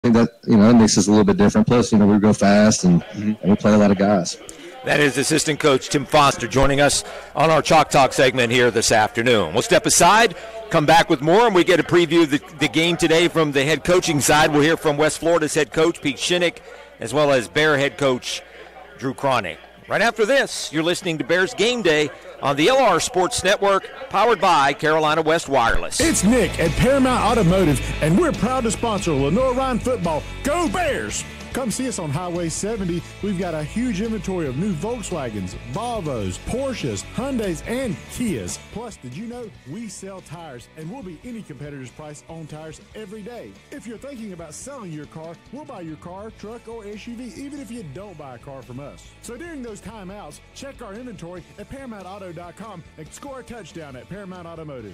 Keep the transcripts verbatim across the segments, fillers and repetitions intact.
think that, you know, that makes us a little bit different. Plus, you know, we go fast and, mm-hmm. and we play a lot of guys. That is assistant coach Tim Foster joining us on our Chalk Talk segment here this afternoon. We'll step aside, come back with more, and we get a preview of the, the game today from the head coaching side. We'll hear from West Florida's head coach, Pete Shinnick, as well as Bear head coach Drew Cronick. Right after this, you're listening to Bears Game Day on the L R Sports Network, powered by Carolina West Wireless. It's Nick at Paramount Automotive, and we're proud to sponsor Lenoir-Rhyne football. Go Bears! Come see us on Highway seventy. We've got a huge inventory of new Volkswagens, Volvos, Porsches, Hyundais, and Kias. Plus, did you know we sell tires, and we'll be any competitor's price on tires every day. If you're thinking about selling your car, we'll buy your car, truck, or S U V, even if you don't buy a car from us. So during those timeouts, check our inventory at paramount auto dot com and score a touchdown at Paramount Automotive.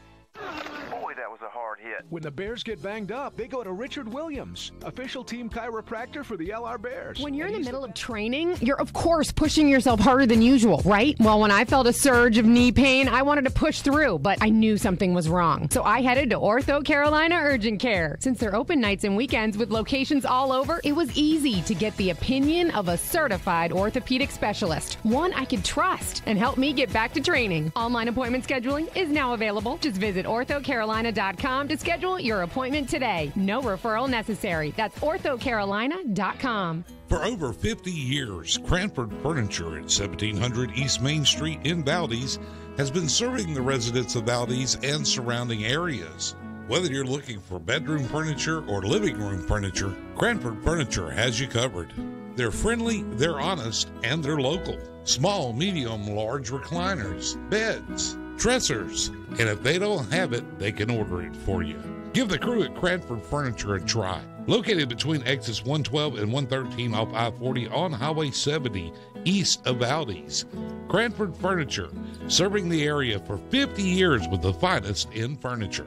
Boy, that was a hard hit. When the Bears get banged up, they go to Richard Williams, official team chiropractor for the L R Bears. When you're in the middle of training, you're of course pushing yourself harder than usual, right? Well, when I felt a surge of knee pain, I wanted to push through, but I knew something was wrong. So I headed to Ortho Carolina Urgent Care. Since they're open nights and weekends with locations all over, it was easy to get the opinion of a certified orthopedic specialist, one I could trust and help me get back to training. Online appointment scheduling is now available. Just visit ortho carolina dot com to schedule your appointment today. No referral necessary. That's ortho carolina dot com. For over fifty years, Cranford Furniture at seventeen hundred East Main Street in Valdez has been serving the residents of Valdez and surrounding areas. Whether you're looking for bedroom furniture or living room furniture, Cranford Furniture has you covered. They're friendly, they're honest, and they're local. Small, medium, large recliners, beds, dressers, and if they don't have it, they can order it for you. Give the crew at Cranford Furniture a try. Located between exits one twelve and one thirteen off I forty on Highway seventy, east of Valdez. Cranford Furniture, serving the area for fifty years with the finest in furniture.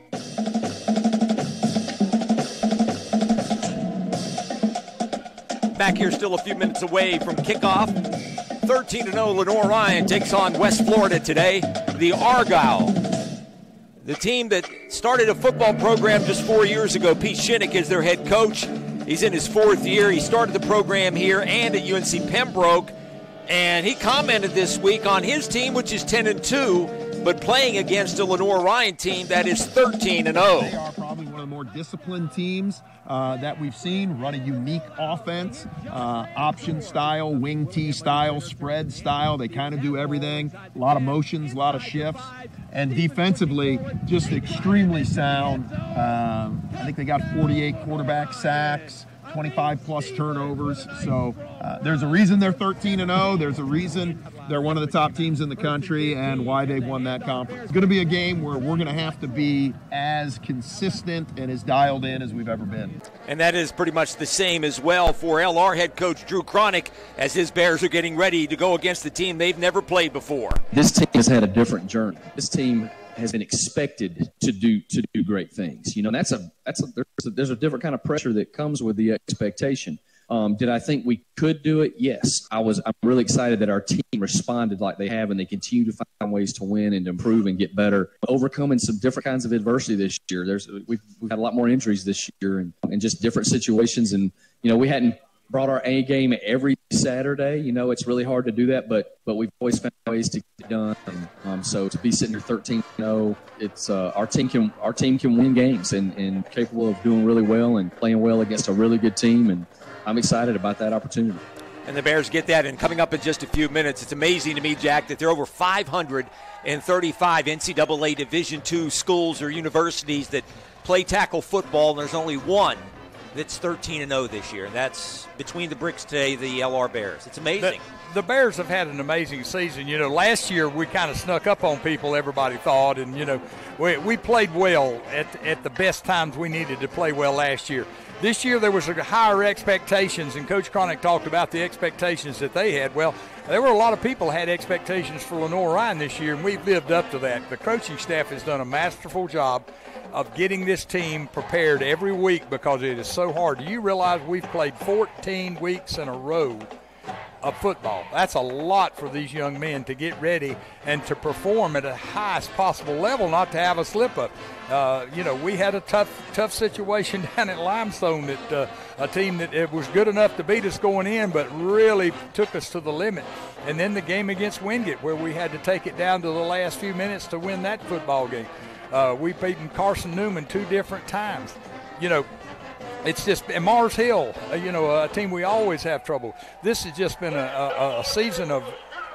Back here still a few minutes away from kickoff. thirteen and oh Lenoir-Rhyne takes on West Florida today. The Argyle, the team that started a football program just four years ago. Pete Shinnick is their head coach. He's in his fourth year. He started the program here and at U N C Pembroke. And he commented this week on his team, which is ten and two, but playing against a Lenoir-Rhyne team that is thirteen and oh. They are probably one of the more disciplined teams uh, that we've seen, run a unique offense, uh, option style, wing T style, spread style. They kind of do everything. A lot of motions, a lot of shifts. And defensively, just extremely sound. Um, I think they got forty-eight quarterback sacks, twenty-five plus turnovers. So uh, there's a reason they're thirteen and oh. There's a reason they're one of the top teams in the country and why they've won that conference. It's going to be a game where we're going to have to be as consistent and as dialed in as we've ever been. And that is pretty much the same as well for L R head coach Drew Cronick as his Bears are getting ready to go against the team they've never played before. This team has had a different journey. This team has been expected to do to do great things. You know, that's a that's a there's, a there's a different kind of pressure that comes with the expectation. Um, did I think we could do it? Yes. I was. I'm really excited that our team responded like they have, and they continue to find ways to win and to improve and get better, overcoming some different kinds of adversity this year. There's we've, we've had a lot more injuries this year, and, and just different situations. And you know, we hadn't brought our A game every Saturday. You know, it's really hard to do that, but but we've always found ways to get it done. And, um, so to be sitting here thirteen and oh, it's uh, our team can our team can win games and and capable of doing really well and playing well against a really good team. And I'm excited about that opportunity. And the Bears get that. And coming up in just a few minutes, it's amazing to me, Jack, that there are over five hundred thirty-five N C double A Division two schools or universities that play tackle football, and there's only one that's thirteen and oh this year. And that's between the bricks today, the L R Bears. It's amazing. The, the Bears have had an amazing season. You know, last year we kind of snuck up on people, everybody thought, and, you know, we, we played well at, at the best times we needed to play well last year. This year there was higher expectations, and Coach Cronick talked about the expectations that they had. Well, there were a lot of people had expectations for Lenoir-Rhyne this year, and we've lived up to that. The coaching staff has done a masterful job of getting this team prepared every week because it is so hard. Do you realize we've played fourteen weeks in a row of football. That's a lot for these young men to get ready and to perform at the highest possible level, not to have a slip-up. Uh, you know, we had a tough tough situation down at Limestone, that uh, a team that it was good enough to beat us going in, but really took us to the limit. And then the game against Wingate, where we had to take it down to the last few minutes to win that football game. Uh, we've beaten Carson Newman two different times. You know, it's just, and Mars Hill, uh, you know, a team we always have trouble. This has just been a, a, a season of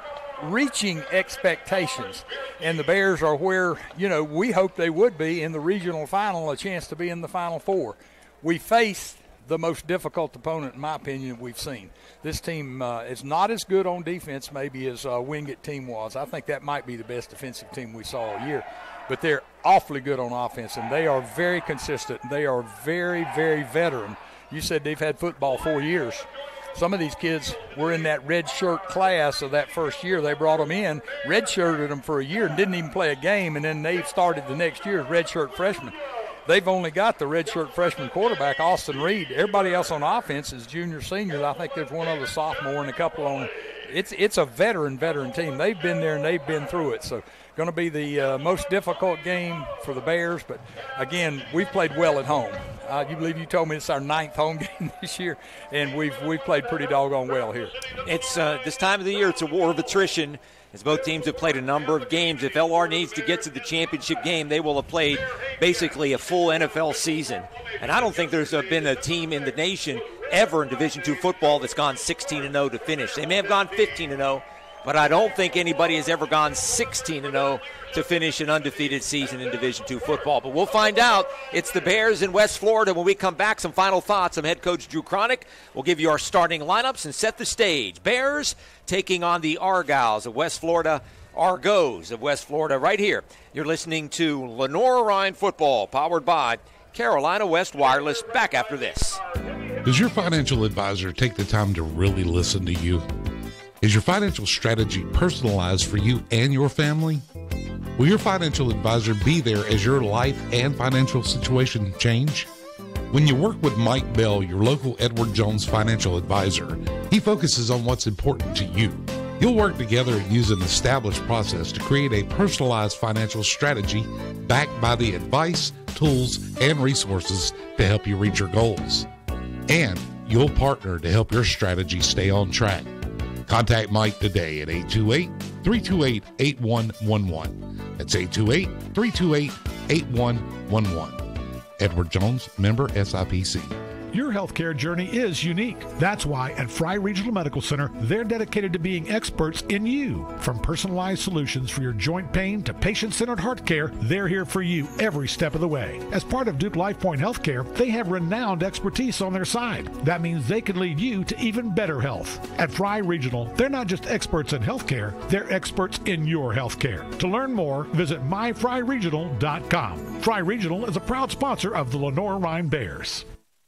reaching expectations, and the Bears are where, you know, we hoped they would be in the regional final, a chance to be in the Final Four. We faced the most difficult opponent, in my opinion, we've seen. This team uh, is not as good on defense maybe as uh, Wingate team was. I think that might be the best defensive team we saw all year, but they're awfully good on offense, and they are very consistent. They are very, very veteran. You said they've had football four years. Some of these kids were in that red shirt class of that first year. They brought them in, red shirted them for a year and didn't even play a game, and then they started the next year as red shirt freshmen. They've only got the red shirt freshman quarterback, Austin Reed. Everybody else on offense is junior, seniors. I think there's one other sophomore and a couple on. It's it's a veteran, veteran team. They've been there and they've been through it. So going to be the uh, most difficult game for the Bears. But, again, we've played well at home. Uh, you believe you told me it's our ninth home game this year, and we've we've played pretty doggone well here. It's uh, this time of the year, it's a war of attrition, as both teams have played a number of games. If L R needs to get to the championship game, they will have played basically a full N F L season. And I don't think there's been a team in the nation ever in Division two football that's gone sixteen and oh to finish. They may have gone fifteen and oh, but I don't think anybody has ever gone sixteen and oh to finish an undefeated season in Division two football. But we'll find out. It's the Bears in West Florida. When we come back, some final thoughts from head coach Drew Cronick. We'll give you our starting lineups and set the stage. Bears taking on the Argyles of West Florida. Argos of West Florida right here. You're listening to Lenoir-Rhyne football, powered by Carolina West Wireless. Back after this. Does your financial advisor take the time to really listen to you? Is your financial strategy personalized for you and your family? Will your financial advisor be there as your life and financial situation change? When you work with Mike Bell, your local Edward Jones financial advisor, he focuses on what's important to you. You'll work together and use an established process to create a personalized financial strategy backed by the advice, tools, and resources to help you reach your goals. And you'll partner to help your strategy stay on track. Contact Mike today at eight two eight, three two eight, eight one one one. That's eight two eight, three two eight, eight one one one. Edward Jones, member S I P C. Your healthcare journey is unique. That's why at Fry Regional Medical Center, they're dedicated to being experts in you. From personalized solutions for your joint pain to patient-centered heart care, they're here for you every step of the way. As part of Duke LifePoint Healthcare, they have renowned expertise on their side. That means they can lead you to even better health. At Fry Regional, they're not just experts in healthcare, they're experts in your healthcare. To learn more, visit my fry regional dot com. Fry Regional is a proud sponsor of the Lenoir-Rhyne Bears.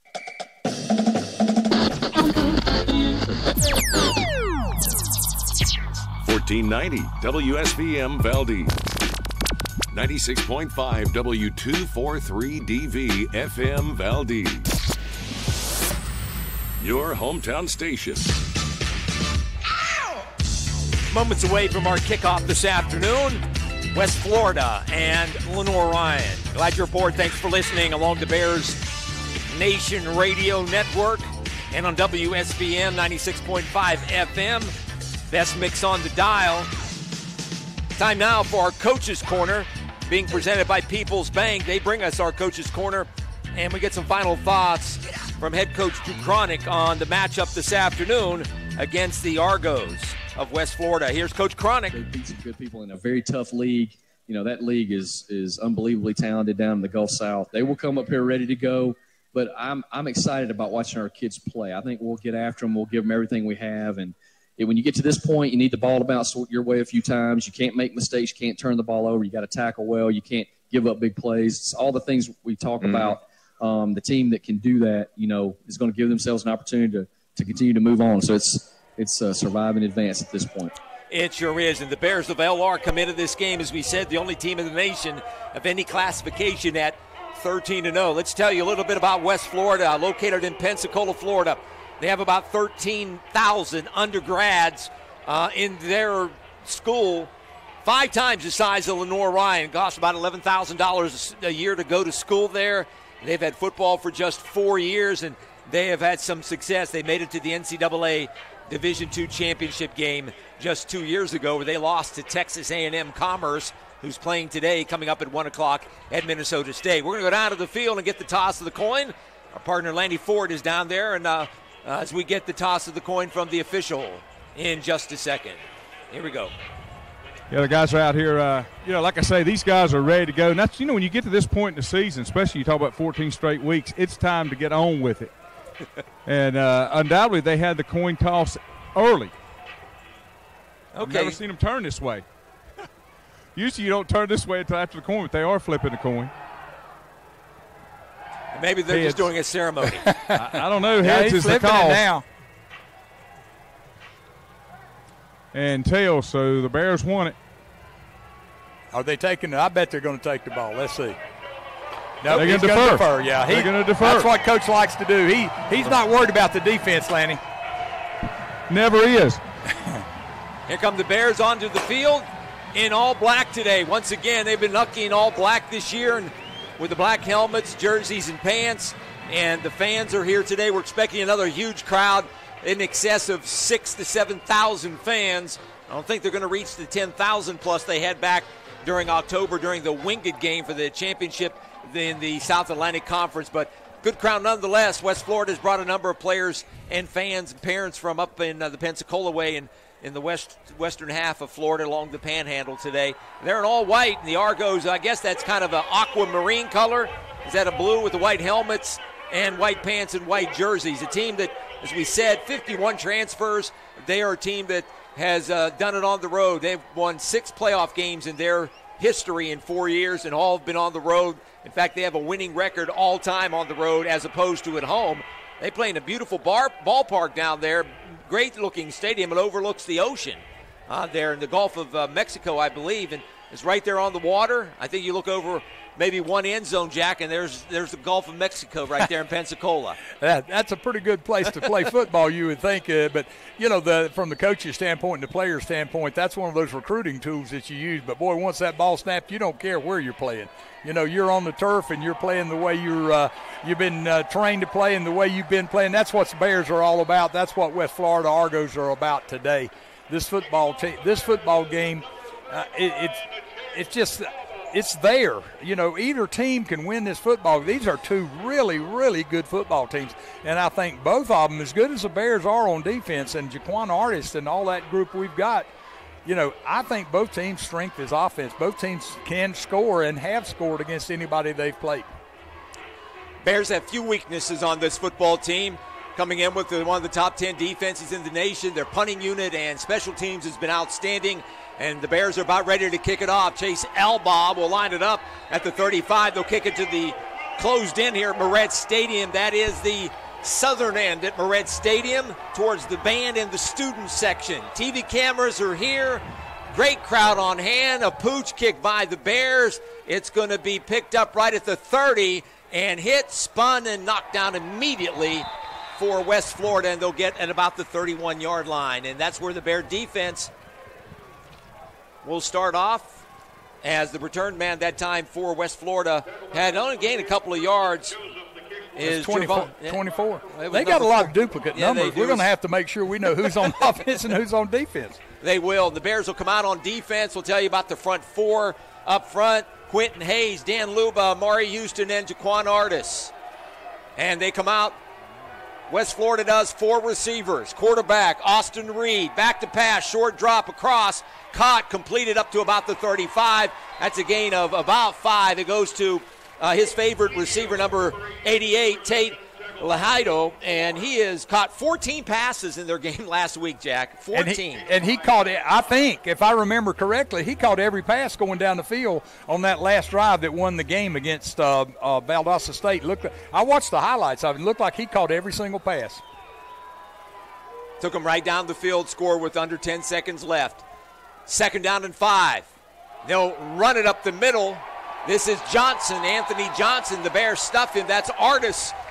fourteen ninety W S V M Valdez, ninety-six point five W two forty-three D V F M Valdez, your hometown station. Moments away from our kickoff this afternoon, West Florida and Lenoir-Rhyne. Glad you're aboard. Thanks for listening along the Bears Nation Radio Network and on W S V M ninety-six point five F M. Best mix on the dial. Time now for our Coach's Corner, being presented by People's Bank. They bring us our Coach's Corner, and we get some final thoughts from head coach Drew Cronick on the matchup this afternoon against the Argos of West Florida. Here's Coach Cronick. They beat some good people in a very tough league. You know, that league is is unbelievably talented down in the Gulf South. They will come up here ready to go, but I'm I'm excited about watching our kids play. I think we'll get after them. We'll give them everything we have, and when you get to this point, you need the ball to bounce your way a few times. You can't make mistakes. You can't turn the ball over. You got to tackle well. You can't give up big plays. It's all the things we talk mm-hmm. about. Um, the team that can do that, you know, is going to give themselves an opportunity to, to continue to move on. So it's it's uh, survive and advance at this point. It sure is. And the Bears of L R come into this game, as we said, the only team in the nation of any classification at thirteen and oh. Let's tell you a little bit about West Florida, located in Pensacola, Florida. They have about thirteen thousand undergrads uh, in their school, five times the size of Lenoir-Rhyne. It costs about eleven thousand dollars a year to go to school there. They've had football for just four years, and they have had some success. They made it to the N C double A Division two championship game just two years ago, where they lost to Texas A and M Commerce, who's playing today, coming up at one o'clock at Minnesota State. We're going to go down to the field and get the toss of the coin. Our partner Landy Ford is down there, and uh, uh, as we get the toss of the coin from the official in just a second. Here we go. Yeah, the guys are out here, uh, you know, like I say, these guys are ready to go. And that's, you know, when you get to this point in the season, especially you talk about fourteen straight weeks, it's time to get on with it. and uh, undoubtedly they had the coin toss early. Okay. I've never seen them turn this way. Usually you don't turn this way until after the coin, but they are flipping the coin. Maybe they're Heads. just doing a ceremony. I, I don't know. Yeah, Heads he's is the flipping call. it now. And tails, so the Bears won it. Are they taking it? I bet they're going to take the ball. Let's see. They're No, gonna he's going to defer. defer. Yeah, he, They're gonna defer. That's what Coach likes to do. He He's not worried about the defense, Lanny. Never is. Here come the Bears onto the field in all black today. Once again, they've been lucky in all black this year, and with the black helmets, jerseys, and pants. And the fans are here today. We're expecting another huge crowd in excess of six to seven thousand fans. I don't think they're going to reach the ten thousand plus they had back during October during the Winged game for the championship in the South Atlantic Conference. But good crowd nonetheless. West Florida has brought a number of players and fans and parents from up in uh, the Pensacola way and in the west western half of Florida along the Panhandle today. They're in all white, and the Argos, I guess that's kind of an aquamarine color. Is that a blue with the white helmets and white pants and white jerseys? A team that, as we said, fifty-one transfers. They are a team that has uh, done it on the road. They've won six playoff games in their history in four years, and all have been on the road. In fact, they have a winning record all time on the road as opposed to at home. They play in a beautiful bar, ballpark down there, great-looking stadium. It overlooks the ocean uh, there in the Gulf of uh, Mexico, I believe, and it's right there on the water. I think you look over maybe one end zone, Jack, and there's there's the Gulf of Mexico right there in Pensacola. That, that's a pretty good place to play football, you would think. Uh, but, you know, the from the coach's standpoint and the player's standpoint, that's one of those recruiting tools that you use. But, boy, once that ball snapped, you don't care where you're playing. You know, you're on the turf and you're playing the way you're, uh, you've been uh, trained to play and the way you've been playing. That's what the Bears are all about. That's what West Florida Argos are about today. This football team, this football game, uh, it, it's it's just it's there. You know, either team can win this football. These are two really, really good football teams, and I think both of them, as good as the Bears are on defense, and Jaquan Artist and all that group we've got. You know, I think both teams' strength is offense. Both teams can score and have scored against anybody they've played. Bears have few weaknesses on this football team. Coming in with the, one of the top ten defenses in the nation. Their punting unit and special teams has been outstanding. And the Bears are about ready to kick it off. Chase Elbaugh will line it up at the thirty-five. They'll kick it to the closed in here at Moretz Stadium. That is the southern end at Moretz Stadium towards the band and the student section. T V cameras are here. Great crowd on hand. A pooch kick by the Bears. It's going to be picked up right at the thirty and hit, spun, and knocked down immediately for West Florida, and they'll get at about the thirty-one-yard line. And that's where the Bear defense will start off, as the return man that time for West Florida had only gained a couple of yards. Is twenty-four. Javon, twenty-four. Yeah, they got a lot of duplicate yeah, numbers. We're going to have to make sure we know who's on offense and who's on defense. They will. The Bears will come out on defense. We'll tell you about the front four up front. Quentin Hayes, Dan Luba, Amari Houston, and Jaquan Artis. And they come out. West Florida does four receivers. Quarterback, Austin Reed. Back to pass, short drop across. Caught, completed up to about the thirty-five. That's a gain of about five. It goes to uh, his favorite receiver, number eighty-eight, Tate Lahido. And he has caught fourteen passes in their game last week, Jack. fourteen. And he, and he caught it, I think, if I remember correctly, he caught every pass going down the field on that last drive that won the game against uh, uh, Valdosta State. Looked, I watched the highlights of it. It looked like he caught every single pass. Took him right down the field, score with under ten seconds left. Second down and five. They'll run it up the middle. This is Johnson, Anthony Johnson. The Bears stuff him. That's Artis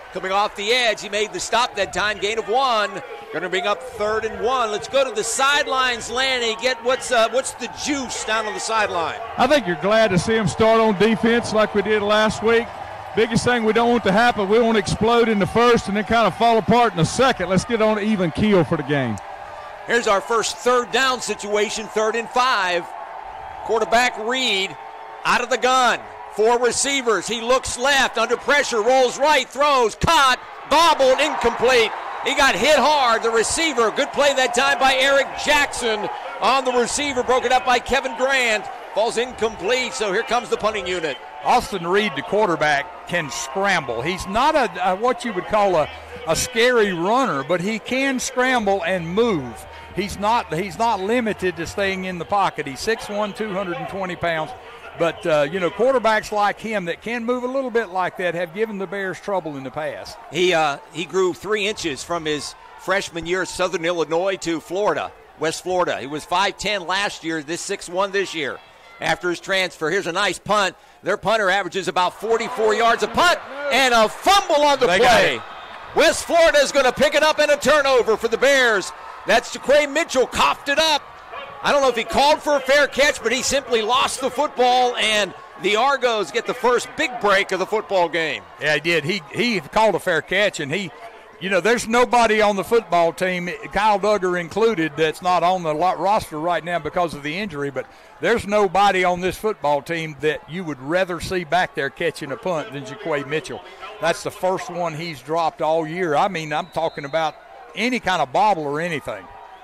coming off the edge. He made the stop that time, gain of one. Going to bring up third and one. Let's go to the sidelines, Lanny. Get what's uh, what's the juice down on the sideline? I think you're glad to see him start on defense like we did last week. Biggest thing we don't want to happen, we want to explode in the first and then kind of fall apart in the second. Let's get on an even keel for the game. Here's our first third down situation, third and five. Quarterback Reed out of the gun. Four receivers. He looks left, under pressure, rolls right, throws, caught, bobbled, incomplete. He got hit hard, the receiver. Good play that time by Eric Jackson on the receiver, broken up by Kevin Grant. Falls incomplete, so here comes the punting unit. Austin Reed, the quarterback, can scramble. He's not a, a what you would call a, a scary runner, but he can scramble and move. He's not he's not limited to staying in the pocket. He's six one, two hundred twenty pounds. But, uh, you know, quarterbacks like him that can move a little bit like that have given the Bears trouble in the past. He uh, he grew three inches from his freshman year at Southern Illinois to Florida, West Florida. He was five ten last year, this six one this year. After his transfer, here's a nice punt. Their punter averages about forty-four yards a punt and a fumble on the they play. West Florida is going to pick it up and a turnover for the Bears. That's Jaquay Mitchell, coughed it up. I don't know if he called for a fair catch, but he simply lost the football, and the Argos get the first big break of the football game. Yeah, he did. He he called a fair catch, and he, you know, there's nobody on the football team, Kyle Duggar included, that's not on the roster right now because of the injury, but there's nobody on this football team that you would rather see back there catching a punt than Jaquay Mitchell. That's the first one he's dropped all year. I mean, I'm talking about any kind of bobble or anything.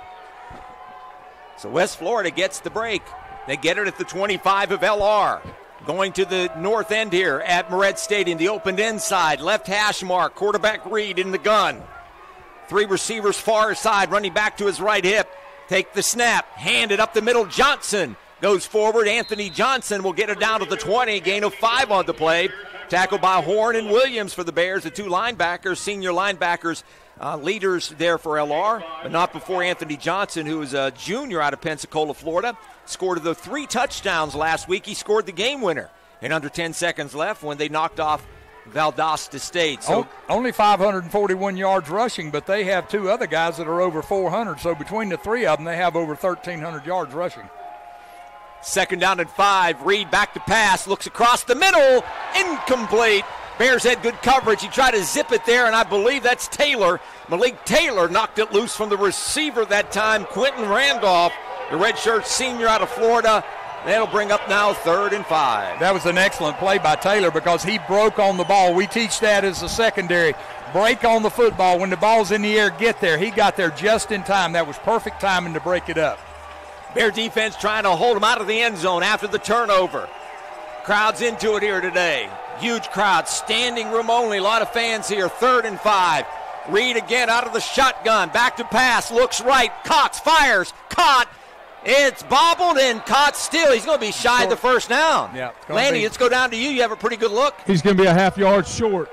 So West Florida gets the break. They get it at the twenty-five of L R. Going to the north end here at Moret Stadium, the open end side, left hash mark, quarterback Reed in the gun. Three receivers far side, running back to his right hip. Take the snap, hand it up the middle. Johnson goes forward. Anthony Johnson will get it down to the twenty, gain of five on the play. Tackled by Horn and Williams for the Bears, the two linebackers, senior linebackers. Uh, leaders there for L R, but not before Anthony Johnson, who is a junior out of Pensacola, Florida, scored the three touchdowns last week. He scored the game winner in under ten seconds left when they knocked off Valdosta State. So only five hundred forty-one yards rushing, but they have two other guys that are over four hundred. So between the three of them, they have over thirteen hundred yards rushing. Second down and five. Reed back to pass, looks across the middle, incomplete. Bears had good coverage. He tried to zip it there, and I believe that's Taylor. Malik Taylor knocked it loose from the receiver that time, Quentin Randolph, the redshirt senior out of Florida. That'll bring up now third and five. That was an excellent play by Taylor because he broke on the ball. We teach that as a secondary. Break on the football. When the ball's in the air, get there. He got there just in time. That was perfect timing to break it up. Bear defense trying to hold him out of the end zone after the turnover. Crowd's into it here today. Huge crowd, standing room only. A lot of fans here. Third and five. Reed again out of the shotgun. Back to pass. Looks right. Cox fires. Caught. It's bobbled and caught still. He's going to be shy of the first down. Yeah, Lanny, be. let's go down to you. You have a pretty good look. He's going to be a half yard short.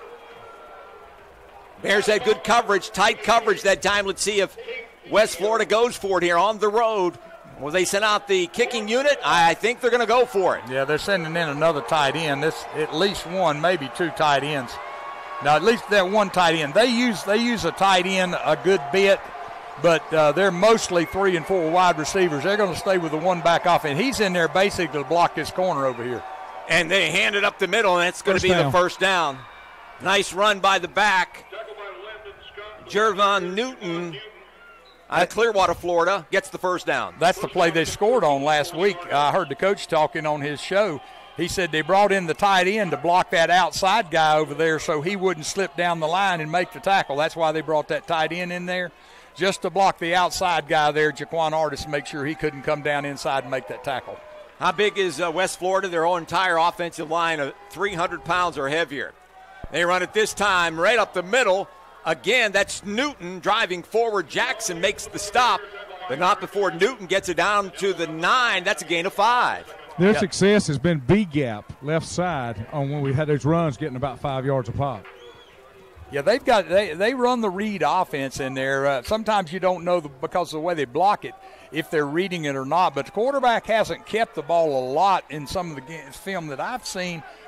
Bears had good coverage, tight coverage that time. Let's see if West Florida goes for it here on the road. Will they send out the kicking unit? I think they're going to go for it. Yeah, they're sending in another tight end. This at least one, maybe two tight ends. Now, at least that one tight end. They use they use a tight end a good bit, but uh, they're mostly three and four wide receivers. They're going to stay with the one back off, and he's in there basically to block this corner over here. And they hand it up the middle, and it's going to be down. The first down. Nice run by the back. Jervon Newton out of Clearwater, Florida, gets the first down. That's the play they scored on last week. I heard the coach talking on his show. He said they brought in the tight end to block that outside guy over there so he wouldn't slip down the line and make the tackle. That's why they brought that tight end in there, just to block the outside guy there, Jaquan Artis, and make sure he couldn't come down inside and make that tackle. How big is uh, West Florida? Their whole entire offensive line of three hundred pounds or heavier. They run it this time right up the middle. Again, that's Newton driving forward. Jackson makes the stop, but not before Newton gets it down to the nine. That's a gain of five. Their yep. success has been B-gap, left side, on when we had those runs getting about five yards a pop. Yeah, they've got they they run the read offense in there. Uh, sometimes you don't know the, because of the way they block it if they're reading it or not. But the quarterback hasn't kept the ball a lot in some of the game, film that I've seen.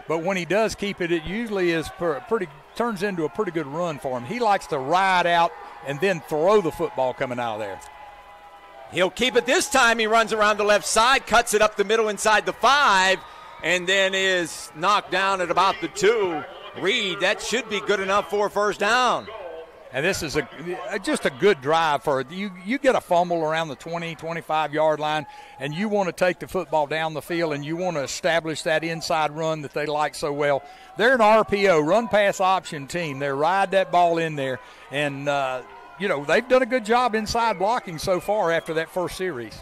but when he does keep it, it usually is pretty turns into a pretty good run for him. He likes to ride out and then throw the football coming out of there. He'll keep it this time. He runs around the left side, cuts it up the middle inside the five, and then is knocked down at about the two. Reed, that should be good enough for a first down. And this is a just a good drive for you. You get a fumble around the twenty, twenty-five-yard line, and you want to take the football down the field, and you want to establish that inside run that they like so well. They're an R P O, run-pass option team. They ride that ball in there, and uh, you know, they've done a good job inside blocking so far after that first series.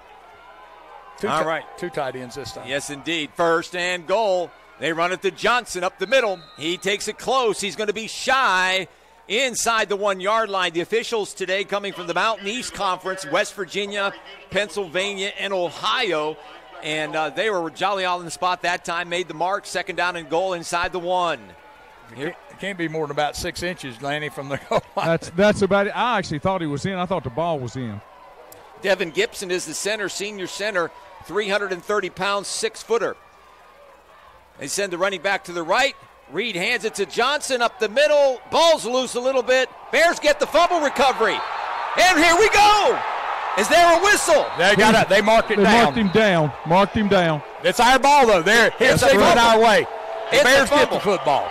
Two All t- right. Two tight ends this time. Yes, indeed. First and goal. They run it to Johnson up the middle. He takes it close. He's going to be shy inside the one-yard line. The officials today coming from the Mountain East Conference, West Virginia, Pennsylvania, and Ohio. And uh, they were jolly on the spot that time, made the mark, second down and goal inside the one. Here. It can't be more than about six inches, Lanny, from the goal line. That's, that's about it. I actually thought he was in. I thought the ball was in. Devin Gibson is the center, senior center, three hundred thirty pounds, six-footer. They send the running back to the right. Reed hands it to Johnson up the middle. Ball's loose a little bit. Bears get the fumble recovery. And here we go. Is there a whistle? They got it. They marked it they down. Marked him down. Marked him down. It's our ball, though. There, it's right. our way. The It's Bears get the football.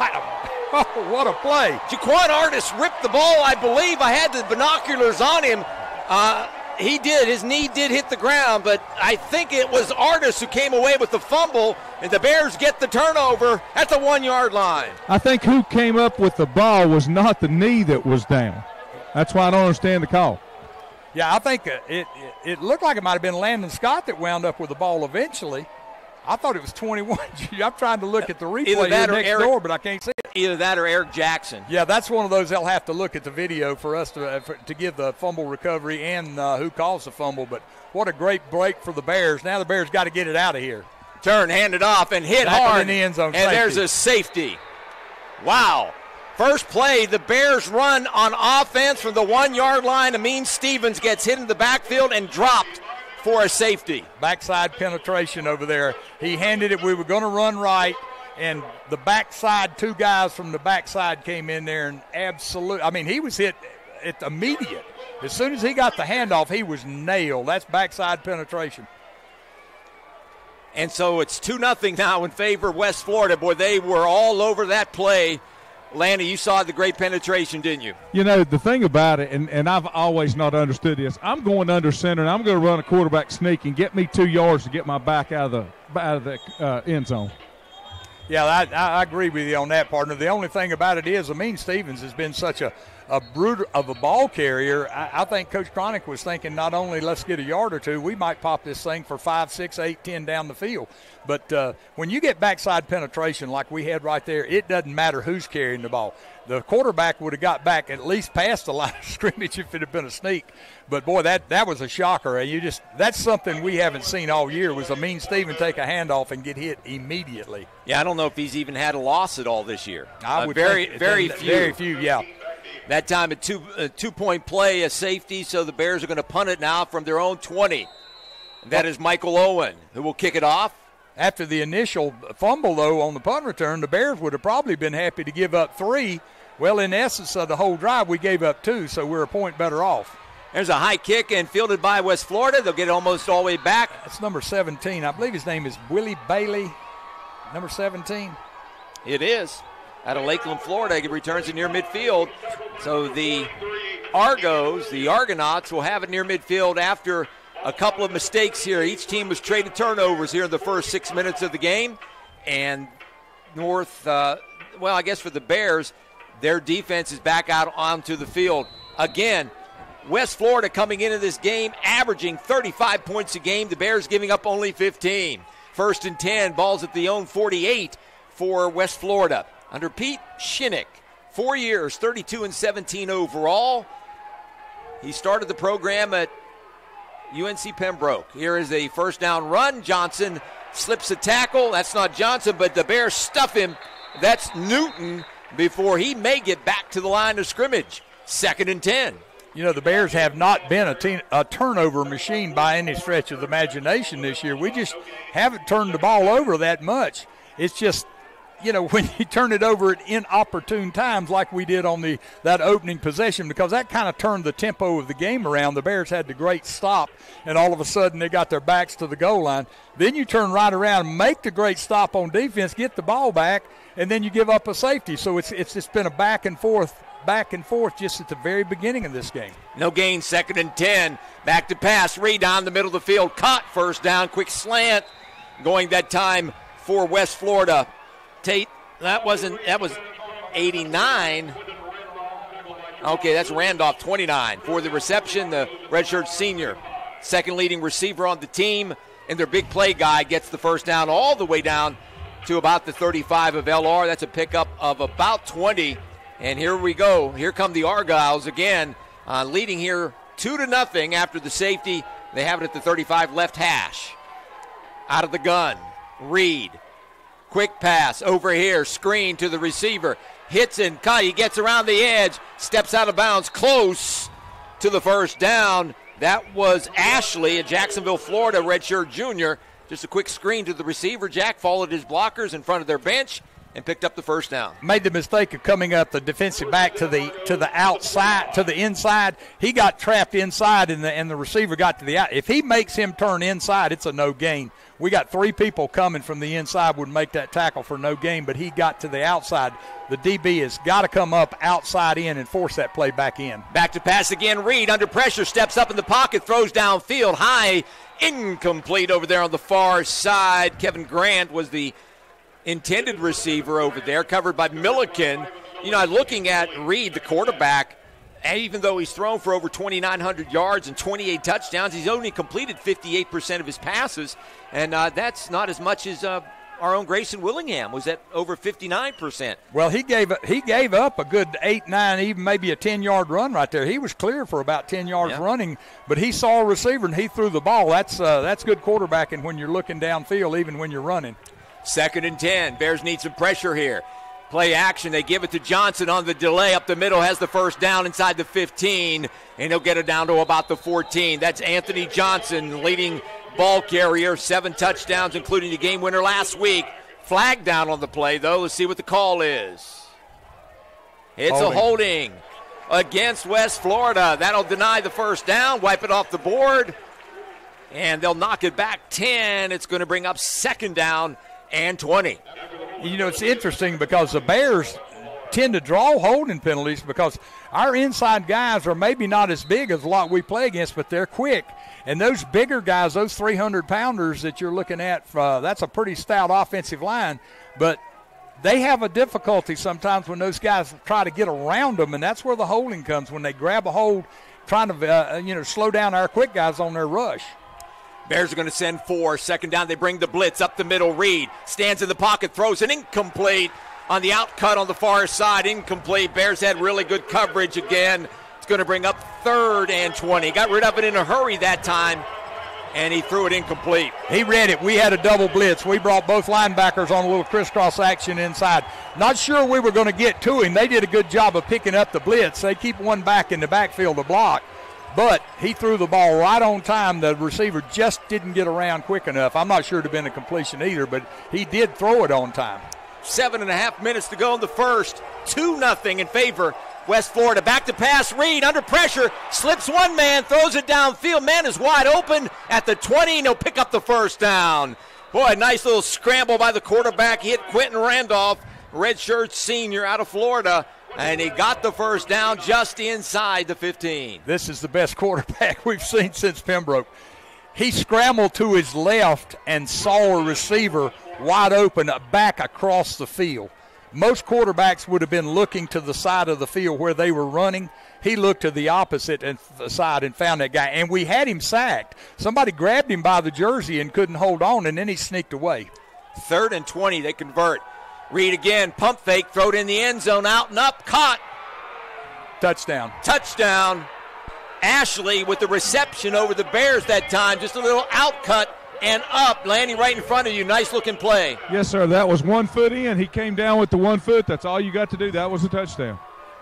Oh, what a play. Jaquan Artis ripped the ball, I believe. I had the binoculars on him. Uh, he did. His knee did hit the ground, but I think it was Artis who came away with the fumble, and the Bears get the turnover at the one-yard line. I think who came up with the ball was not the knee that was down. That's why I don't understand the call. Yeah, I think it, it, it looked like it might have been Landon Scott that wound up with the ball eventually. I thought it was twenty-one. I'm trying to look at the replay here next Eric, door, but I can't see it. Either that or Eric Jackson. Yeah, that's one of those they'll have to look at the video for us to uh, for, to give the fumble recovery and uh, who caused the fumble. But what a great break for the Bears. Now the Bears got to get it out of here. Turn, hand it off, and hit Back hard. in the end zone. And safety. There's a safety. Wow. First play, the Bears run on offense from the one-yard line. Amin Stevens gets hit in the backfield and dropped for a safety. Backside penetration over there. He handed it. We were going to run right, and the backside, two guys from the backside came in there and absolute. I mean, he was hit at immediate. As soon as he got the handoff, he was nailed. That's backside penetration. And so it's two nothing now in favor of West Florida. Boy, they were all over that play. Lanny, you saw the great penetration, didn't you? You know, the thing about it, and, and I've always not understood this, I'm going under center, and I'm going to run a quarterback sneak and get me two yards to get my back out of the, out of the uh, end zone. Yeah, I, I agree with you on that, partner. The only thing about it is, Amin Stevens has been such a, a brute of a ball carrier. I, I think Coach Cronick was thinking not only let's get a yard or two, we might pop this thing for five, six, eight, ten down the field. But uh, when you get backside penetration like we had right there, it doesn't matter who's carrying the ball. The quarterback would have got back at least past the line of scrimmage if it had been a sneak. But, boy, that, that was a shocker. You just That's something we haven't seen all year was Amin Stevens take a handoff and get hit immediately. Yeah, I don't know if he's even had a loss at all this year. I uh, would very, think, very that, few. Very few, yeah. That time a, two, a two-point play, a safety, so the Bears are going to punt it now from their own twenty. That is Michael Owen, who will kick it off. After the initial fumble, though, on the punt return, the Bears would have probably been happy to give up three. Well, in essence of the whole drive, we gave up two, so we're a point better off. There's a high kick and fielded by West Florida. They'll get it almost all the way back. That's number seventeen. I believe his name is Willie Bailey, number seventeen. It is. Out of Lakeland, Florida, he returns it near midfield. So the Argos, the Argonauts, will have it near midfield after a couple of mistakes here. Each team was traded turnovers here in the first six minutes of the game. And North, uh, well, I guess for the Bears, their defense is back out onto the field. Again, West Florida coming into this game averaging thirty-five points a game. The Bears giving up only fifteen. First and ten, balls at the own forty-eight for West Florida. Under Pete Shinnick, four years, thirty-two and seventeen overall. He started the program at U N C Pembroke. Here is a first down run. Johnson slips a tackle. That's not Johnson, but the Bears stuff him. That's Newton before he may get back to the line of scrimmage. Second and ten. You know, the Bears have not been a, teen, a turnover machine by any stretch of the imagination this year. We just haven't turned the ball over that much. It's just, you know, when you turn it over at inopportune times like we did on the that opening possession, because that kind of turned the tempo of the game around. The Bears had the great stop, and all of a sudden they got their backs to the goal line. Then you turn right around, make the great stop on defense, get the ball back, and then you give up a safety. So it's it's just been a back and forth, back and forth just at the very beginning of this game. No gain, second and ten. Back to pass, Reed down the middle of the field. Caught, first down, quick slant. Going that time for West Florida. Tate, that wasn't, that was eighty-nine. Okay, that's Randolph, twenty-nine. For the reception, the redshirt senior, second leading receiver on the team, and their big play guy gets the first down all the way down to about the thirty-five of L R. That's a pickup of about twenty. And here we go. Here come the Argyles again, uh, leading here two to nothing after the safety. They have it at the thirty-five left hash. Out of the gun, Reed. Quick pass over here, screen to the receiver. Hits and cut. He gets around the edge, steps out of bounds, close to the first down. That was Ashley, a Jacksonville, Florida redshirt junior. Just a quick screen to the receiver. Jack followed his blockers in front of their bench and picked up the first down. Made the mistake of coming up the defensive back to the to the outside, to the inside. He got trapped inside, and the and the receiver got to the out. If he makes him turn inside, it's a no gain. We got three people coming from the inside would make that tackle for no gain, but he got to the outside. The D B has got to come up outside in and force that play back in. Back to pass again. Reed under pressure, steps up in the pocket, throws downfield, high, incomplete over there on the far side. Kevin Grant was the intended receiver over there, covered by Milliken. You know, looking at Reed, the quarterback, even though he's thrown for over twenty-nine hundred yards and twenty-eight touchdowns, he's only completed fifty-eight percent of his passes, and uh, that's not as much as uh, our own Grayson Willingham was at over fifty-nine percent. Well, he gave he gave up a good eight, nine, even maybe a ten-yard run right there. He was clear for about ten yards yeah. running, but he saw a receiver and he threw the ball. That's uh, that's good quarterbacking when you're looking downfield, even when you're running. Second and ten. Bears need some pressure here. Play action. They give it to Johnson on the delay. Up the middle, has the first down inside the fifteen, and he'll get it down to about the fourteen. That's Anthony Johnson, leading ball carrier, seven touchdowns, including the game winner last week. Flag down on the play, though. Let's see what the call is. It's holding. a holding against West Florida. That'll deny the first down, wipe it off the board, and they'll knock it back ten. It's going to bring up second down and twenty. You know, it's interesting because the Bears tend to draw holding penalties because our inside guys are maybe not as big as a lot we play against, but they're quick. And those bigger guys, those three hundred pounders that you're looking at, uh, that's a pretty stout offensive line. But they have a difficulty sometimes when those guys try to get around them, and that's where the holding comes, when they grab a hold trying to, uh, you know, slow down our quick guys on their rush. Bears are going to send four. Second down, they bring the blitz up the middle. Reed stands in the pocket, throws an incomplete on the outcut on the far side. Incomplete. Bears had really good coverage again. It's going to bring up third and twenty. Got rid of it in a hurry that time, and he threw it incomplete. He read it. We had a double blitz. We brought both linebackers on a little crisscross action inside. Not sure we were going to get to him. They did a good job of picking up the blitz. They keep one back in the backfield to block. But he threw the ball right on time. The receiver just didn't get around quick enough. I'm not sure it would have been a completion either, but he did throw it on time. Seven and a half minutes to go in the first. two nothing in favor West Florida. Back to pass. Reed under pressure. Slips one man. Throws it downfield. Man is wide open at the twenty. And he'll pick up the first down. Boy, nice little scramble by the quarterback. He hit Quentin Randolph, redshirt senior out of Florida. And he got the first down just inside the fifteen. This is the best quarterback we've seen since Pembroke. He scrambled to his left and saw a receiver wide open back across the field. Most quarterbacks would have been looking to the side of the field where they were running. He looked to the opposite side and found that guy. And we had him sacked. Somebody grabbed him by the jersey and couldn't hold on, and then he sneaked away. Third and twenty, they convert. Reed again, pump fake, throw it in the end zone, out and up, caught. Touchdown. Touchdown. Ashley with the reception over the Bears that time. Just a little outcut and up, landing right in front of you. Nice looking play. Yes, sir. That was one foot in. He came down with the one foot. That's all you got to do. That was a touchdown.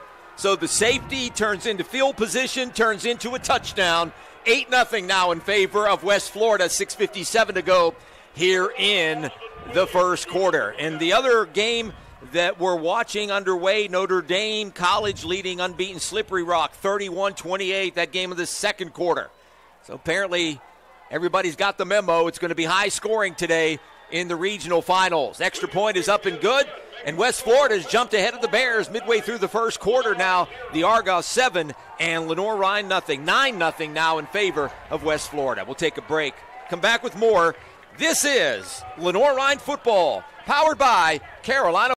So the safety turns into field position, turns into a touchdown. eight nothing now in favor of West Florida. six fifty-seven to go here in the first quarter. And the other game that we're watching underway, Notre Dame College leading unbeaten Slippery Rock thirty-one twenty-eight, that game of the second quarter. So apparently everybody's got the memo. It's going to be high scoring today in the regional finals. Extra point is up and good, and West Florida has jumped ahead of the Bears midway through the first quarter now. The Argyle seven and Lenoir-Rhyne nothing. nine nothing now in favor of West Florida. We'll take a break. Come back with more. This is Lenoir-Rhyne football, powered by Carolina.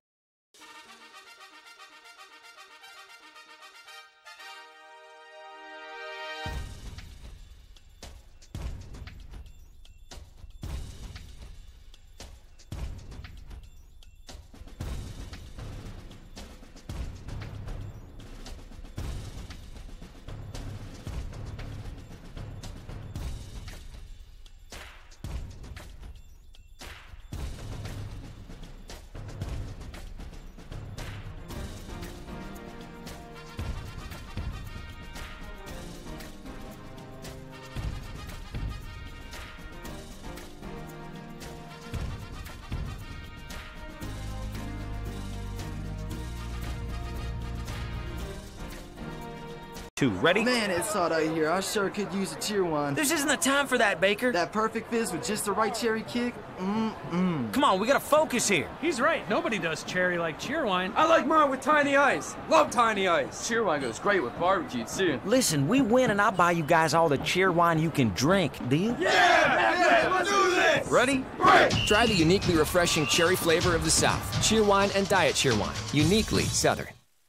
Ready? Man, it's hot out here. I sure could use a cheer wine. This isn't the time for that, Baker. That perfect fizz with just the right cherry kick. Mm-mm. Come on, we gotta focus here. He's right. Nobody does cherry like cheer wine. I like mine with tiny ice. Love tiny ice. Cheer wine goes great with barbecue, too. Listen, we win and I'll buy you guys all the cheer wine you can drink. Deal? Yeah! yeah let's do this! Ready? Right. Try the uniquely refreshing cherry flavor of the South. Cheer wine and diet cheer wine. Uniquely Southern.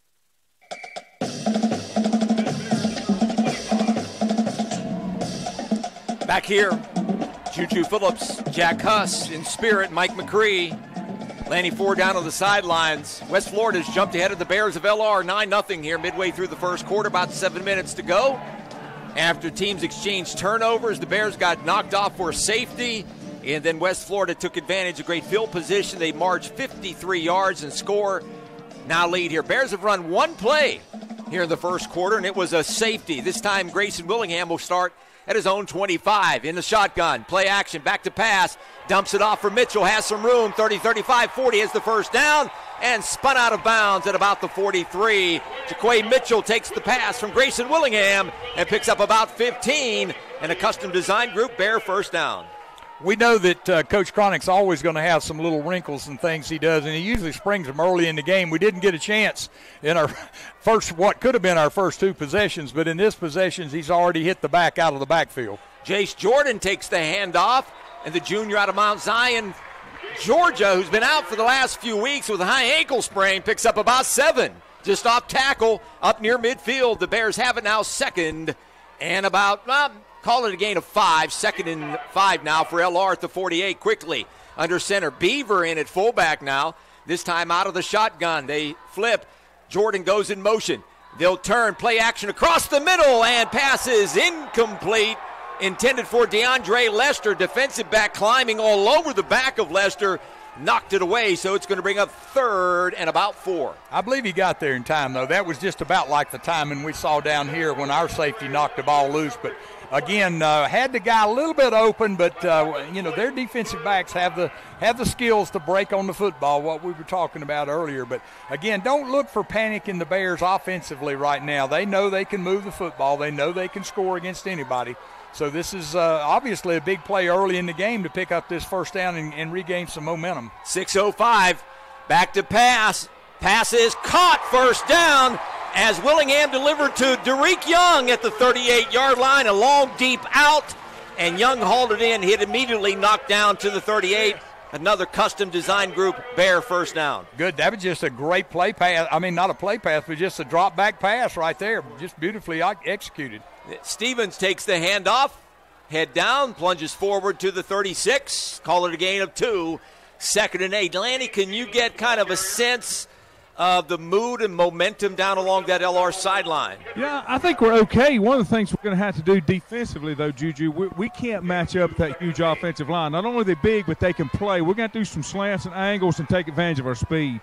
Back here, Juju Phillips, Jack Huss in spirit, Mike McCree, Lanny Ford down on the sidelines. West Florida's jumped ahead of the Bears of L R nine nothing here midway through the first quarter, about seven minutes to go. After teams exchanged turnovers, the Bears got knocked off for safety, and then West Florida took advantage of great field position. They marched fifty-three yards and score. Now lead here. Bears have run one play here in the first quarter, and it was a safety. This time Grayson Willingham will start at his own twenty-five in the shotgun. Play action, back to pass, dumps it off for Mitchell, has some room, thirty, thirty-five, forty has the first down, and spun out of bounds at about the forty-three. Jaquay Mitchell takes the pass from Grayson Willingham and picks up about fifteen, and a custom design group, Bear first down. We know that uh, Coach Cronick's always going to have some little wrinkles and things he does, and he usually springs them early in the game. We didn't get a chance in our first, what could have been our first two possessions, but in this possessions, he's already hit the back out of the backfield. Jace Jordan takes the handoff, and the junior out of Mount Zion, Georgia, who's been out for the last few weeks with a high ankle sprain, picks up about seven. Just off tackle, up near midfield. The Bears have it now second, and about... Uh, Call it a gain of five. Second and five now for L R at the forty-eight. Quickly under center. Beaver in at fullback now. This time out of the shotgun. They flip. Jordan goes in motion. They'll turn. Play action across the middle. And passes incomplete. Intended for DeAndre Lester. Defensive back climbing all over the back of Lester. Knocked it away, so it's going to bring up third and about four. I believe he got there in time, though. That was just about like the timing we saw down here when our safety knocked the ball loose. But again, uh, had the guy a little bit open, but uh, you know their defensive backs have the have the skills to break on the football. What we were talking about earlier. But again, don't look for panic in the Bears offensively right now. They know they can move the football. They know they can score against anybody. So this is uh, obviously a big play early in the game to pick up this first down and, and regain some momentum. six oh five, back to pass. Pass is caught, first down, as Willingham delivered to Derek Young at the thirty-eight-yard line. A long, deep out, and Young hauled it in, hit immediately, knocked down to the thirty-eight. Another custom design group, Bear first down. Good. That was just a great play pass. I mean, not a play pass, but just a drop back pass right there. Just beautifully executed. Stevens takes the handoff, head down, plunges forward to the thirty-six. Call it a gain of two. Second and eight. Lanny, can you get kind of a sense of the mood and momentum down along that L R sideline? Yeah, I think we're okay. One of the things we're going to have to do defensively, though, Juju, we, we can't match up that huge offensive line. Not only are they big, but they can play. We're going to do some slants and angles and take advantage of our speed.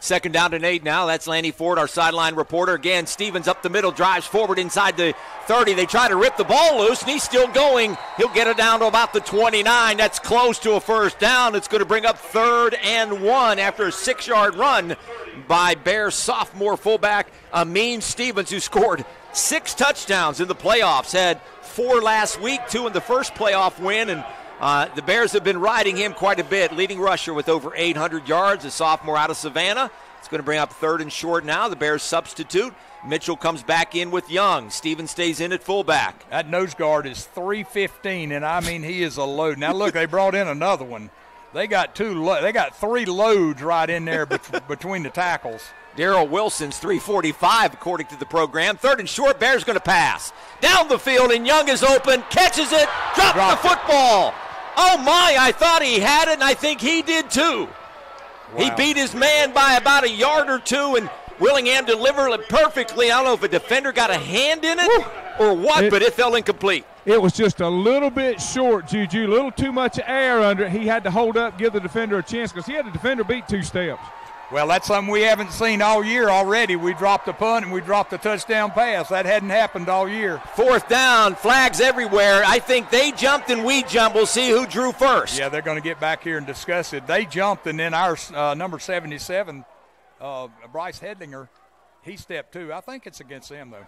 Second down and eight now. That's Lanny Ford, our sideline reporter. Again, Stevens up the middle, drives forward inside the thirty. They try to rip the ball loose, and he's still going. He'll get it down to about the twenty-nine. That's close to a first down. It's going to bring up third and one after a six-yard run by Bears sophomore fullback Amin Stevens, who scored six touchdowns in the playoffs. Had four last week, two in the first playoff win, and Uh, the Bears have been riding him quite a bit. Leading rusher with over eight hundred yards, a sophomore out of Savannah. It's going to bring up third and short now. The Bears substitute. Mitchell comes back in with Young. Stevens stays in at fullback. That nose guard is three fifteen, and I mean he is a load. Now look, they brought in another one. They got two. Lo- they got three loads right in there bet- between the tackles. Darrell Wilson's three forty-five according to the program. Third and short. Bears going to pass down the field, and Young is open, catches it, dropped Drop the football. It. Oh, my, I thought he had it, and I think he did too. Wow. He beat his man by about a yard or two, and Willingham delivered it perfectly. I don't know if a defender got a hand in it Woo. or what, it, but it fell incomplete. It was just a little bit short, Juju, a little too much air under it. He had to hold up, give the defender a chance, because he had the defender beat two steps. Well, that's something we haven't seen all year already. We dropped a punt and we dropped a touchdown pass. That hadn't happened all year. Fourth down, flags everywhere. I think they jumped and we jumped. We'll see who drew first. Yeah, they're going to get back here and discuss it. They jumped, and then our uh, number seventy-seven, uh, Bryce Hedlinger, he stepped too. I think it's against them, though.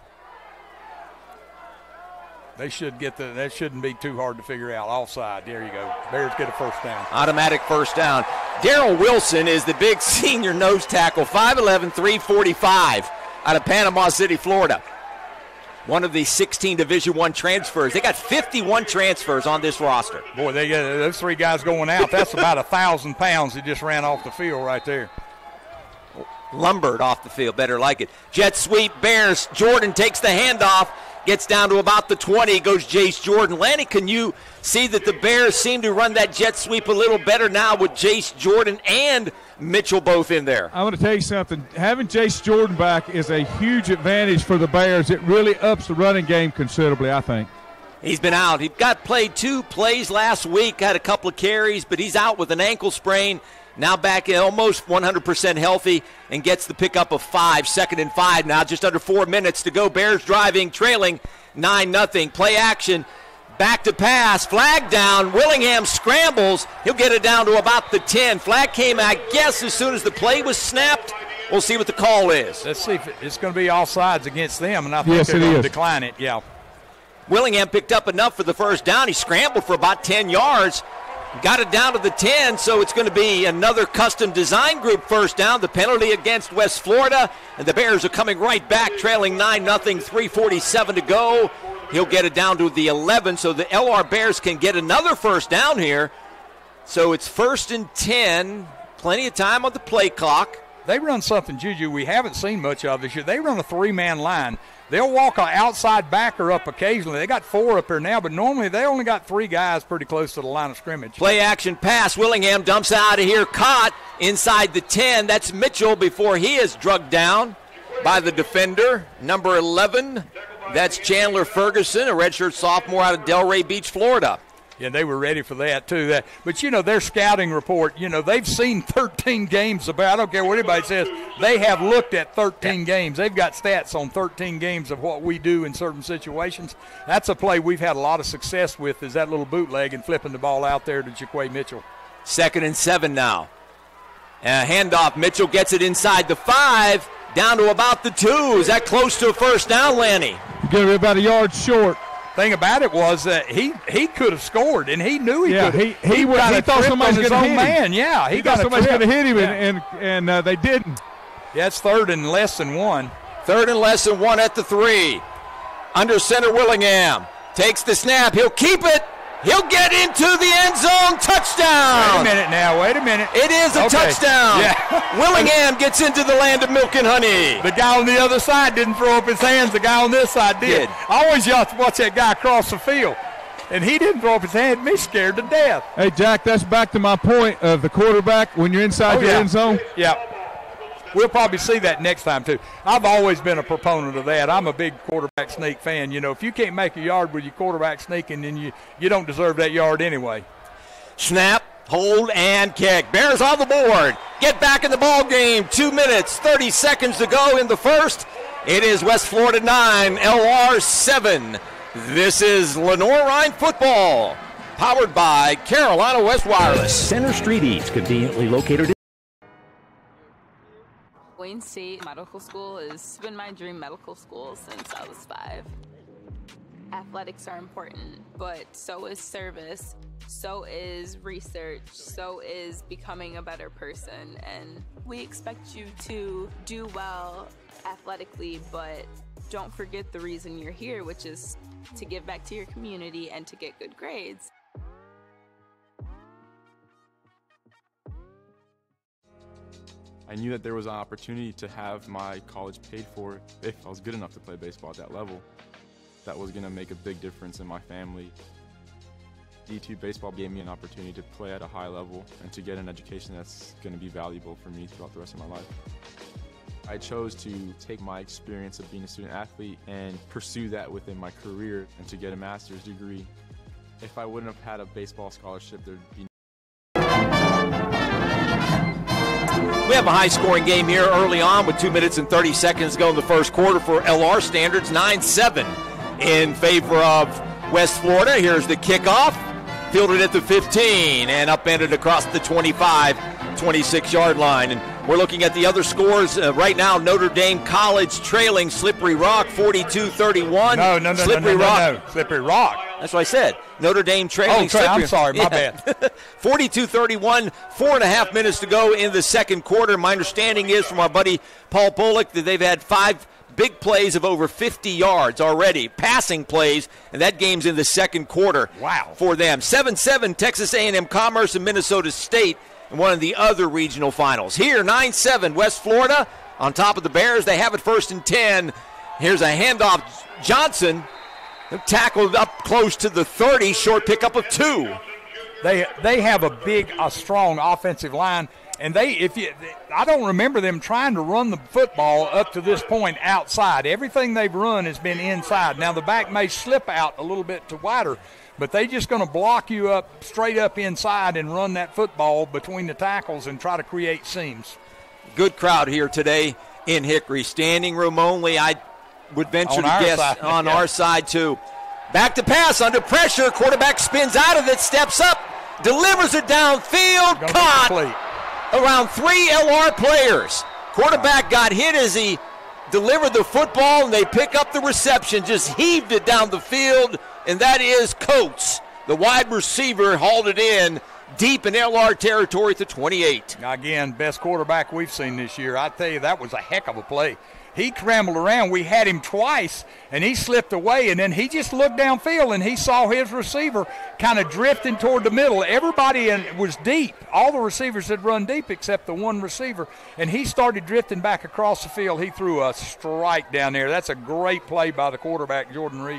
They should get the. That shouldn't be too hard to figure out. Offside. There you go. Bears get a first down. Automatic first down. Darrell Wilson is the big senior nose tackle, five eleven, three forty-five, out of Panama City, Florida. One of the sixteen Division One transfers. They got fifty-one transfers on this roster. Boy, they got those three guys going out. That's about a thousand pounds that just ran off the field right there. Lumbered off the field. Better like it. Jet sweep. Bears. Jordan takes the handoff. Gets down to about the twenty, goes Jace Jordan. Lanny, can you see that the Bears seem to run that jet sweep a little better now with Jace Jordan and Mitchell both in there? I'm going to tell you something. Having Jace Jordan back is a huge advantage for the Bears. It really ups the running game considerably, I think. He's been out. He got played two plays last week, had a couple of carries, but he's out with an ankle sprain. Now back in almost one hundred percent healthy and gets the pickup of five. Second and five now, just under four minutes to go. Bears driving, trailing nine nothing. Play action, back to pass, flag down. Willingham scrambles. He'll get it down to about the ten. Flag came, I guess, as soon as the play was snapped. We'll see what the call is. Let's see if it's going to be offsides against them, and I think yes, they're going is. to decline it. Yeah. Willingham picked up enough for the first down. He scrambled for about ten yards. Got it down to the ten, so it's going to be another custom design group first down. The penalty against West Florida, and the Bears are coming right back, trailing nine nothing, three forty-seven to go. He'll get it down to the eleven, so the L R Bears can get another first down here. So it's first and ten, plenty of time on the play clock. They run something, Juju, we haven't seen much of this year. They run a three-man line. They'll walk an outside backer up occasionally. They got four up there now, but normally they only got three guys pretty close to the line of scrimmage. Play action pass. Willingham dumps out of here. Caught inside the ten. That's Mitchell before he is drugged down by the defender. Number eleven, that's Chandler Ferguson, a redshirt sophomore out of Delray Beach, Florida. Yeah, they were ready for that, too. That, But, you know, their scouting report, you know, they've seen thirteen games about, I don't care what anybody says, they have looked at thirteen yeah. games. They've got stats on thirteen games of what we do in certain situations. That's a play we've had a lot of success with, is that little bootleg and flipping the ball out there to Jaquay Mitchell. Second and seven now. Uh, handoff. Mitchell gets it inside the five, down to about the two. Is that close to a first down, Lanny? Going to be about a yard short. Thing about it was that he he could have scored, and he knew he yeah, could. He he, he, he thought somebody was going to hit man. him. Yeah, he, he thought somebody was going to hit him, yeah. and and, and uh, they didn't. Yeah, it's third and less than one. Third and less than one at the three. Under center, Willingham takes the snap. He'll keep it. He'll get into the end zone. Touchdown. Wait a minute now. Wait a minute. It is a okay. touchdown. Yeah. Willingham gets into the land of milk and honey. The guy on the other side didn't throw up his hands. The guy on this side did. did. I always used to watch that guy across the field, and he didn't throw up his hand. Me scared to death. Hey, Jack, that's back to my point of the quarterback when you're inside oh, your yeah. end zone. Yeah. We'll probably see that next time, too. I've always been a proponent of that. I'm a big quarterback sneak fan. You know, if you can't make a yard with your quarterback sneaking, then you, you don't deserve that yard anyway. Snap. Hold and kick. Bears on the board. Get back in the ball game. Two minutes, thirty seconds to go in the first. It is West Florida nine, L R seven. This is Lenoir-Rhyne football, powered by Carolina West Wireless. Center Street East, conveniently located in Wayne State Medical School has been my dream medical school since I was five. Athletics are important, but so is service, so is research, so is becoming a better person. And we expect you to do well athletically, but don't forget the reason you're here, which is to give back to your community and to get good grades. I knew that there was an opportunity to have my college paid for if I was good enough to play baseball at that level. That was going to make a big difference in my family. D two baseball gave me an opportunity to play at a high level and to get an education that's going to be valuable for me throughout the rest of my life. I chose to take my experience of being a student athlete and pursue that within my career and to get a master's degree. If I wouldn't have had a baseball scholarship, there'd be We have a high-scoring game here early on with two minutes and thirty seconds to go in the first quarter for L R standards, nine seven in favor of West Florida. Here's the kickoff, fielded at the fifteen and upended across the twenty-five, twenty-six yard line. And we're looking at the other scores uh, right now. Notre Dame College trailing Slippery Rock forty-two thirty-one. No, no, no, Slippery no, no, Rock. no, no. Slippery Rock. That's what I said. Notre Dame trailing. Oh, tra- Slippery. I'm sorry, my yeah. bad. forty-two thirty-one, four and a half minutes to go in the second quarter. My understanding is from our buddy Paul Bullock that they've had five big plays of over fifty yards already, passing plays, and that game's in the second quarter. Wow. For them. seven seven, Texas A and M Commerce and Minnesota State in one of the other regional finals. Here, nine seven, West Florida on top of the Bears. They have it first and ten. Here's a handoff. Johnson tackled up close to the thirty, short pickup of two. They they have a big, a strong offensive line, and they if you I don't remember them trying to run the football up to this point outside. Everything they've run has been inside. Now the back may slip out a little bit to wider, but they just going to block you up straight up inside and run that football between the tackles and try to create seams. Good crowd here today in Hickory. Standing room only. I would venture On to our guess side, on yeah. our side too. Back to pass under pressure. Quarterback spins out of it, steps up, delivers it downfield, Gonna caught around three L R players. Quarterback got hit as he delivered the football, and they pick up the reception, just heaved it down the field, and that is Coates. The wide receiver hauled it in deep in L R territory at the twenty-eight. Again, best quarterback we've seen this year. I tell you, that was a heck of a play. He scrambled around. We had him twice, and he slipped away, and then he just looked downfield, and he saw his receiver kind of drifting toward the middle. Everybody in, was deep. All the receivers had run deep except the one receiver, and he started drifting back across the field. He threw a strike down there. That's a great play by the quarterback, Jordan Reed.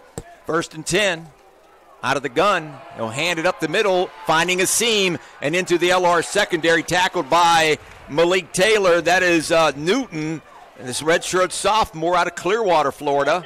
First and ten. Out of the gun. He'll hand it up the middle, finding a seam, and into the L R secondary, tackled by Malik Taylor. That is uh, Newton. And this redshirt sophomore out of Clearwater, Florida.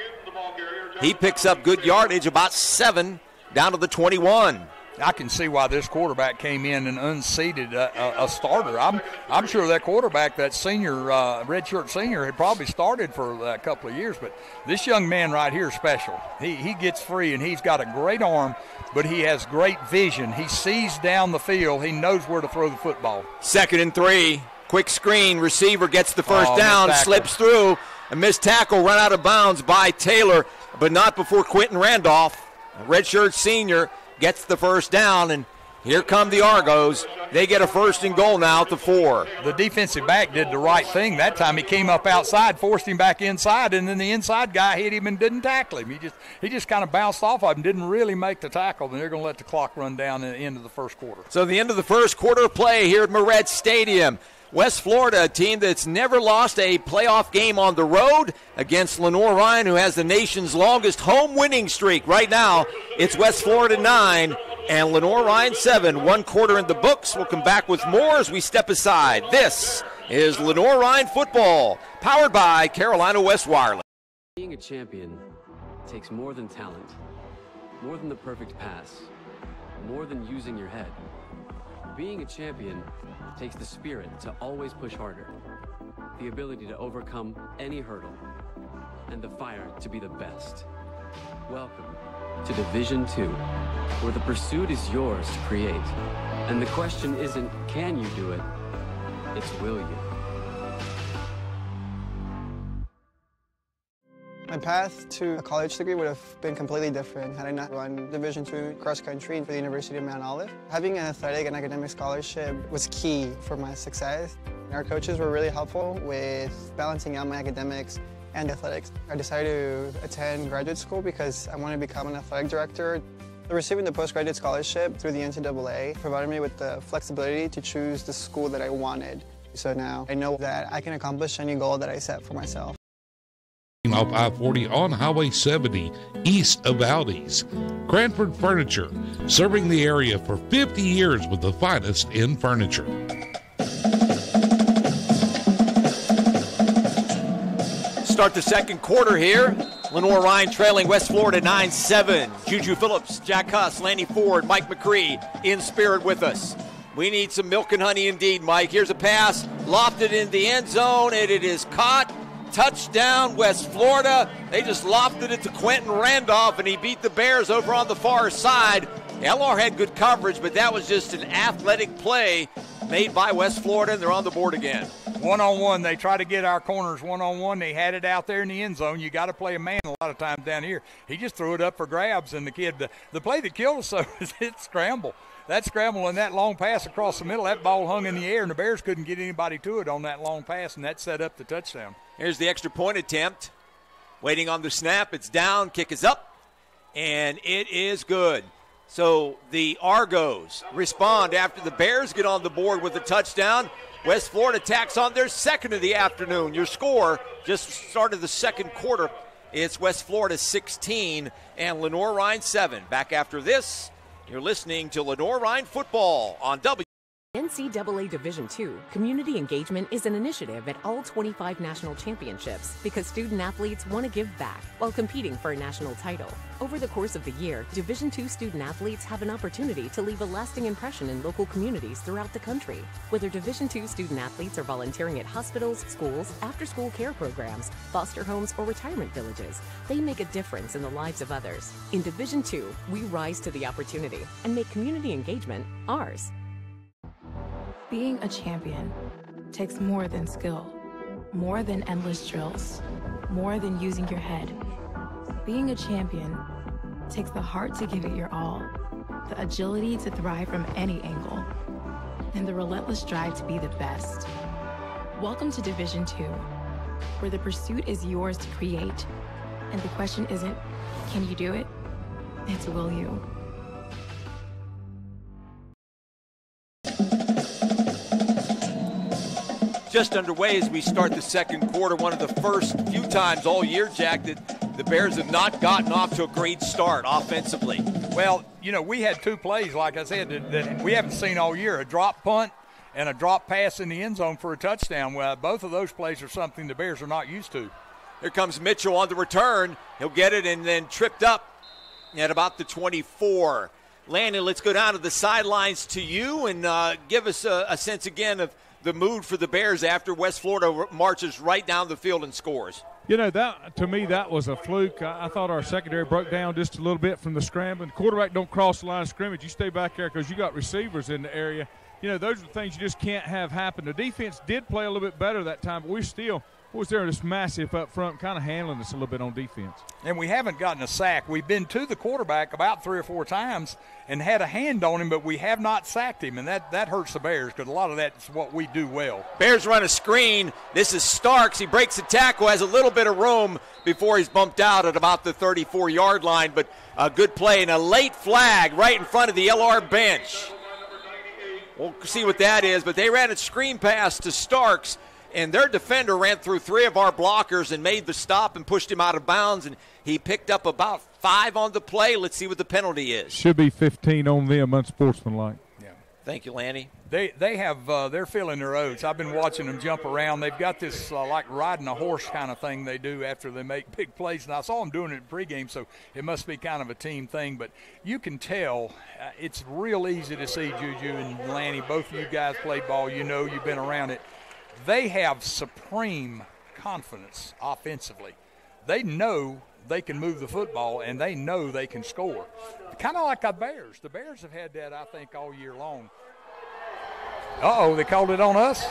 He picks up good yardage, about seven, down to the twenty-one. I can see why this quarterback came in and unseated a, a, a starter. I'm I'm sure that quarterback, that senior, uh, redshirt senior, had probably started for a couple of years. But this young man right here is special. He, he gets free, and he's got a great arm, but he has great vision. He sees down the field. He knows where to throw the football. Second and three. Quick screen, receiver gets the first oh, down, slips through. A missed tackle, run out of bounds by Taylor, but not before Quentin Randolph, a redshirt senior, gets the first down, and here come the Argos. They get a first and goal now at the four. The defensive back did the right thing that time. He came up outside, forced him back inside, and then the inside guy hit him and didn't tackle him. He just he just kind of bounced off of him, didn't really make the tackle, and they're going to let the clock run down at the end of the first quarter. So the end of the first quarter of play here at Moret Stadium. West Florida, a team that's never lost a playoff game on the road against Lenoir-Rhyne, who has the nation's longest home winning streak. Right now, it's West Florida nine and Lenoir-Rhyne seven. One quarter in the books. We'll come back with more as we step aside. This is Lenoir-Rhyne football, powered by Carolina West Wireless. Being a champion takes more than talent, more than the perfect pass, more than using your head. Being a champion takes the spirit to always push harder, the ability to overcome any hurdle, and the fire to be the best. Welcome to Division Two, where the pursuit is yours to create. And the question isn't, can you do it? It's, will you? My path to a college degree would have been completely different had I not run Division two cross country for the University of Mount Olive. Having an athletic and academic scholarship was key for my success. Our coaches were really helpful with balancing out my academics and athletics. I decided to attend graduate school because I wanted to become an athletic director. Receiving the postgraduate scholarship through the N C double A provided me with the flexibility to choose the school that I wanted. So now I know that I can accomplish any goal that I set for myself. Off I forty on Highway seventy, east of Valdez. Cranford Furniture, serving the area for fifty years with the finest in furniture. Start the second quarter here. Lenoir-Rhyne trailing West Florida nine seven. Juju Phillips, Jack Huss, Lanny Ford, Mike McCree in spirit with us. We need some milk and honey indeed, Mike. Here's a pass, lofted in the end zone, and it is caught. Touchdown, West Florida. They just lofted it to Quentin Randolph, and he beat the Bears over on the far side. L R had good coverage, but that was just an athletic play made by West Florida, and they're on the board again. One-on-one, they try to get our corners one-on-one. They had it out there in the end zone. You got to play a man a lot of times down here. He just threw it up for grabs, and the kid, the, the play that killed us, so is it scramble. That scramble and that long pass across the middle, that ball hung in the air, and the Bears couldn't get anybody to it on that long pass, and that set up the touchdown. Here's the extra point attempt. Waiting on the snap. It's down. Kick is up. And it is good. So the Argos respond after the Bears get on the board with a touchdown. West Florida tacks on their second of the afternoon. Your score just started the second quarter. It's West Florida sixteen and Lenoir-Rhyne seven. Back after this, you're listening to Lenoir-Rhyne football on W. N C double A Division two, community engagement is an initiative at all twenty-five national championships because student athletes want to give back while competing for a national title. Over the course of the year, Division two student athletes have an opportunity to leave a lasting impression in local communities throughout the country. Whether Division two student athletes are volunteering at hospitals, schools, after-school care programs, foster homes, or retirement villages, they make a difference in the lives of others. In Division two, we rise to the opportunity and make community engagement ours. Being a champion takes more than skill, more than endless drills, more than using your head. Being a champion takes the heart to give it your all, the agility to thrive from any angle, and the relentless drive to be the best. Welcome to Division two, where the pursuit is yours to create, and the question isn't, can you do it? It's, will you? Just underway as we start the second quarter. One of the first few times all year, Jack, that the Bears have not gotten off to a great start offensively. Well, you know, we had two plays, like I said, that, that we haven't seen all year, a drop punt and a drop pass in the end zone for a touchdown. Well, both of those plays are something the Bears are not used to. Here comes Mitchell on the return. He'll get it and then tripped up at about the twenty-four. Landon, let's go down to the sidelines to you and uh, give us a, a sense again of the mood for the Bears after West Florida marches right down the field and scores. You know, that to me, that was a fluke. I, I thought our secondary broke down just a little bit from the scrambling. The quarterback don't cross the line of scrimmage. You stay back there because you got receivers in the area. You know, those are the things you just can't have happen. The defense did play a little bit better that time, but we still – was there this massive up front kind of handling us a little bit on defense. And we haven't gotten a sack. We've been to the quarterback about three or four times and had a hand on him, but we have not sacked him, and that, that hurts the Bears because a lot of that's what we do well. Bears run a screen. This is Starks. He breaks the tackle, has a little bit of room before he's bumped out at about the thirty-four-yard line, but a good play and a late flag right in front of the L R bench. We'll see what that is, but they ran a screen pass to Starks, and their defender ran through three of our blockers and made the stop and pushed him out of bounds, and he picked up about five on the play. Let's see what the penalty is. Should be fifteen on them, unsportsmanlike. Yeah. Thank you, Lanny. They they have uh, they're feeling their oats. I've been watching them jump around. They've got this uh, like riding a horse kind of thing they do after they make big plays. And I saw them doing it in pregame, so it must be kind of a team thing. But you can tell uh, it's real easy to see Juju and Lanny. Both of you guys played ball. You know, you've been around it. They have supreme confidence offensively. They know they can move the football, and they know they can score. Kind of like the Bears. The Bears have had that, I think, all year long. Uh-oh, they called it on us.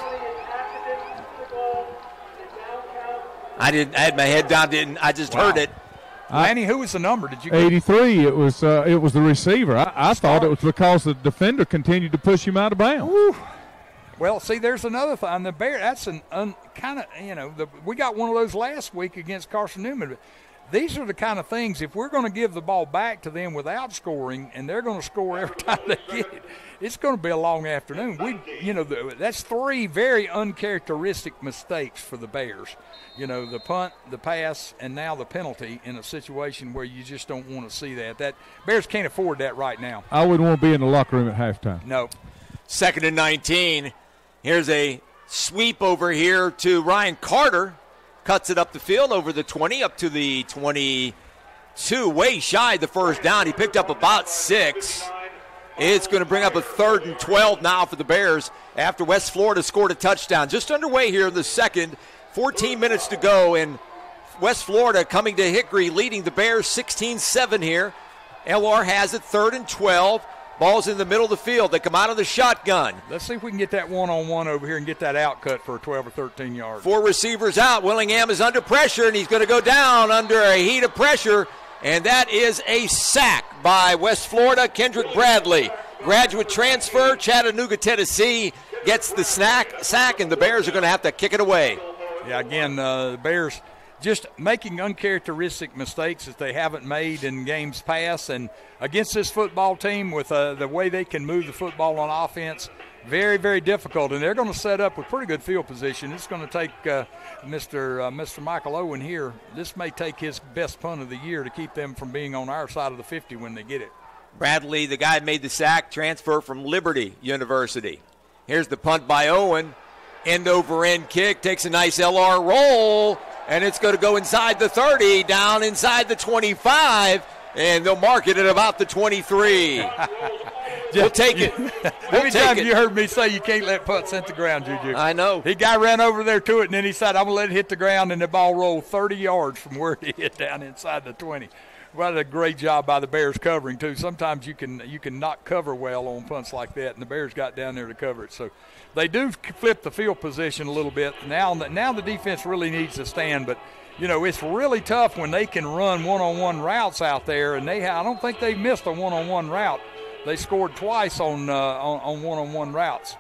I didn't. I had my head down. Didn't. I just wow. heard it. Lanny, who was the number? Did you get? eighty-three. It was. Uh, it was the receiver. I, I thought it was because the defender continued to push him out of bounds. Woo. Well, see, there's another thing. The Bear. That's an un, kind of. You know, the, we got one of those last week against Carson Newman. But these are the kind of things. If we're going to give the ball back to them without scoring, and they're going to score every time they get it, it's going to be a long afternoon. We, you know, the, that's three very uncharacteristic mistakes for the Bears. You know, the punt, the pass, and now the penalty in a situation where you just don't want to see that. That Bears can't afford that right now. I wouldn't want to be in the locker room at halftime. No. Second and nineteen. Here's a sweep over here to Ryan Carter. Cuts it up the field over the twenty, up to the twenty-two. Way shy of the first down. He picked up about six. It's going to bring up a third and twelve now for the Bears after West Florida scored a touchdown. Just underway here in the second. fourteen minutes to go, and West Florida coming to Hickory, leading the Bears sixteen seven here. L R has it, third and twelve. Ball's in the middle of the field. They come out of the shotgun. Let's see if we can get that one-on-one over here and get that out cut for twelve or thirteen yards. Four receivers out. Willingham is under pressure, and he's going to go down under a heat of pressure. And that is a sack by West Florida. Kendrick Bradley, graduate transfer, Chattanooga, Tennessee, gets the snack, sack, and the Bears are going to have to kick it away. Yeah, again, uh, the Bears just making uncharacteristic mistakes that they haven't made in games past. And against this football team, with uh, the way they can move the football on offense, very, very difficult. And they're going to set up with pretty good field position. It's going to take uh, Mister Uh, Mister Michael Owen here. This may take his best punt of the year to keep them from being on our side of the fifty when they get it. Bradley, the guy who made the sack, transfer from Liberty University. Here's the punt by Owen. End over end kick, takes a nice L R roll, and it's going to go inside the thirty, down inside the twenty-five, and they'll mark it at about the twenty-three. We'll take it. We'll Every take time it. you heard me say you can't let putts hit the ground, Juju. I know. The guy ran over there to it, and then he said, I'm going to let it hit the ground, and the ball rolled thirty yards from where it hit down inside the twenty. Well, a great job by the Bears covering, too. Sometimes you can you can not cover well on punts like that, and the Bears got down there to cover it. So they do flip the field position a little bit. Now, now the defense really needs to stand, but, you know, it's really tough when they can run one-on-one routes out there, and they I don't think they missed a one-on-one route. They scored twice on, uh, on on one-on-one routes.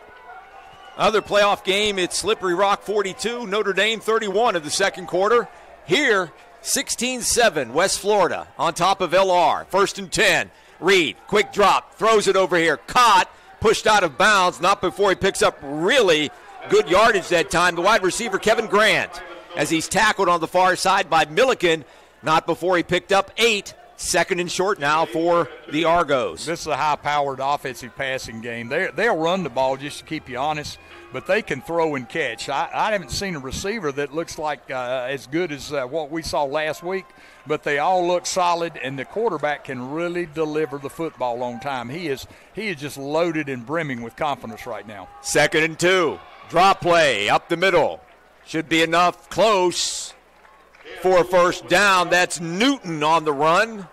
Other playoff game, it's Slippery Rock forty-two, Notre Dame thirty-one of the second quarter. Here, sixteen seven, West Florida on top of L R. First and ten. Reed, quick drop, throws it over here. Caught, pushed out of bounds, not before he picks up really good yardage that time. The wide receiver, Kevin Grant, as he's tackled on the far side by Milliken, not before he picked up eight. Second and short now for the Argos. This is a high-powered offensive passing game. They they'll run the ball just to keep you honest, but they can throw and catch. I, I haven't seen a receiver that looks like uh, as good as uh, what we saw last week, but they all look solid, and the quarterback can really deliver the football on time. He is he is just loaded and brimming with confidence right now. Second and two. Drop play up the middle. Should be enough. Close for a first down. That's Newton on the run.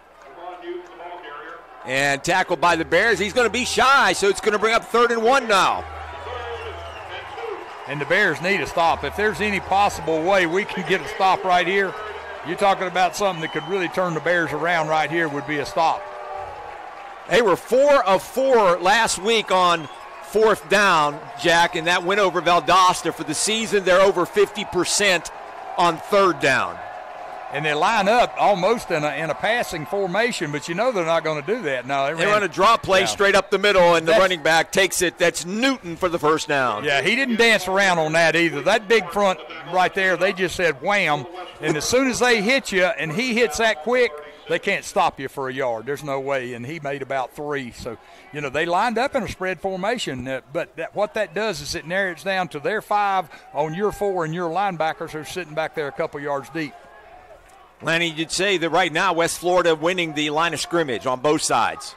And tackled by the Bears. He's going to be shy, so it's going to bring up third and one now. And the Bears need a stop. If there's any possible way we can get a stop right here, you're talking about something that could really turn the Bears around right here would be a stop. They were four of four last week on fourth down, Jack, and that went over Valdosta. For the season, they're over fifty percent on third down. And they line up almost in a in a passing formation, but you know they're not going to do that. No, they, they ran, run a drop play yeah. straight up the middle, and the That's, running back takes it. That's Newton for the first down. Yeah, he didn't dance around on that either. That big front right there, they just said wham. And as soon as they hit you and he hits that quick, they can't stop you for a yard. There's no way, and he made about three. So, you know, they lined up in a spread formation, uh, but that, what that does is it narrows down to their five on your four and your linebackers who are sitting back there a couple yards deep. Lanny, you'd say that right now West Florida winning the line of scrimmage on both sides.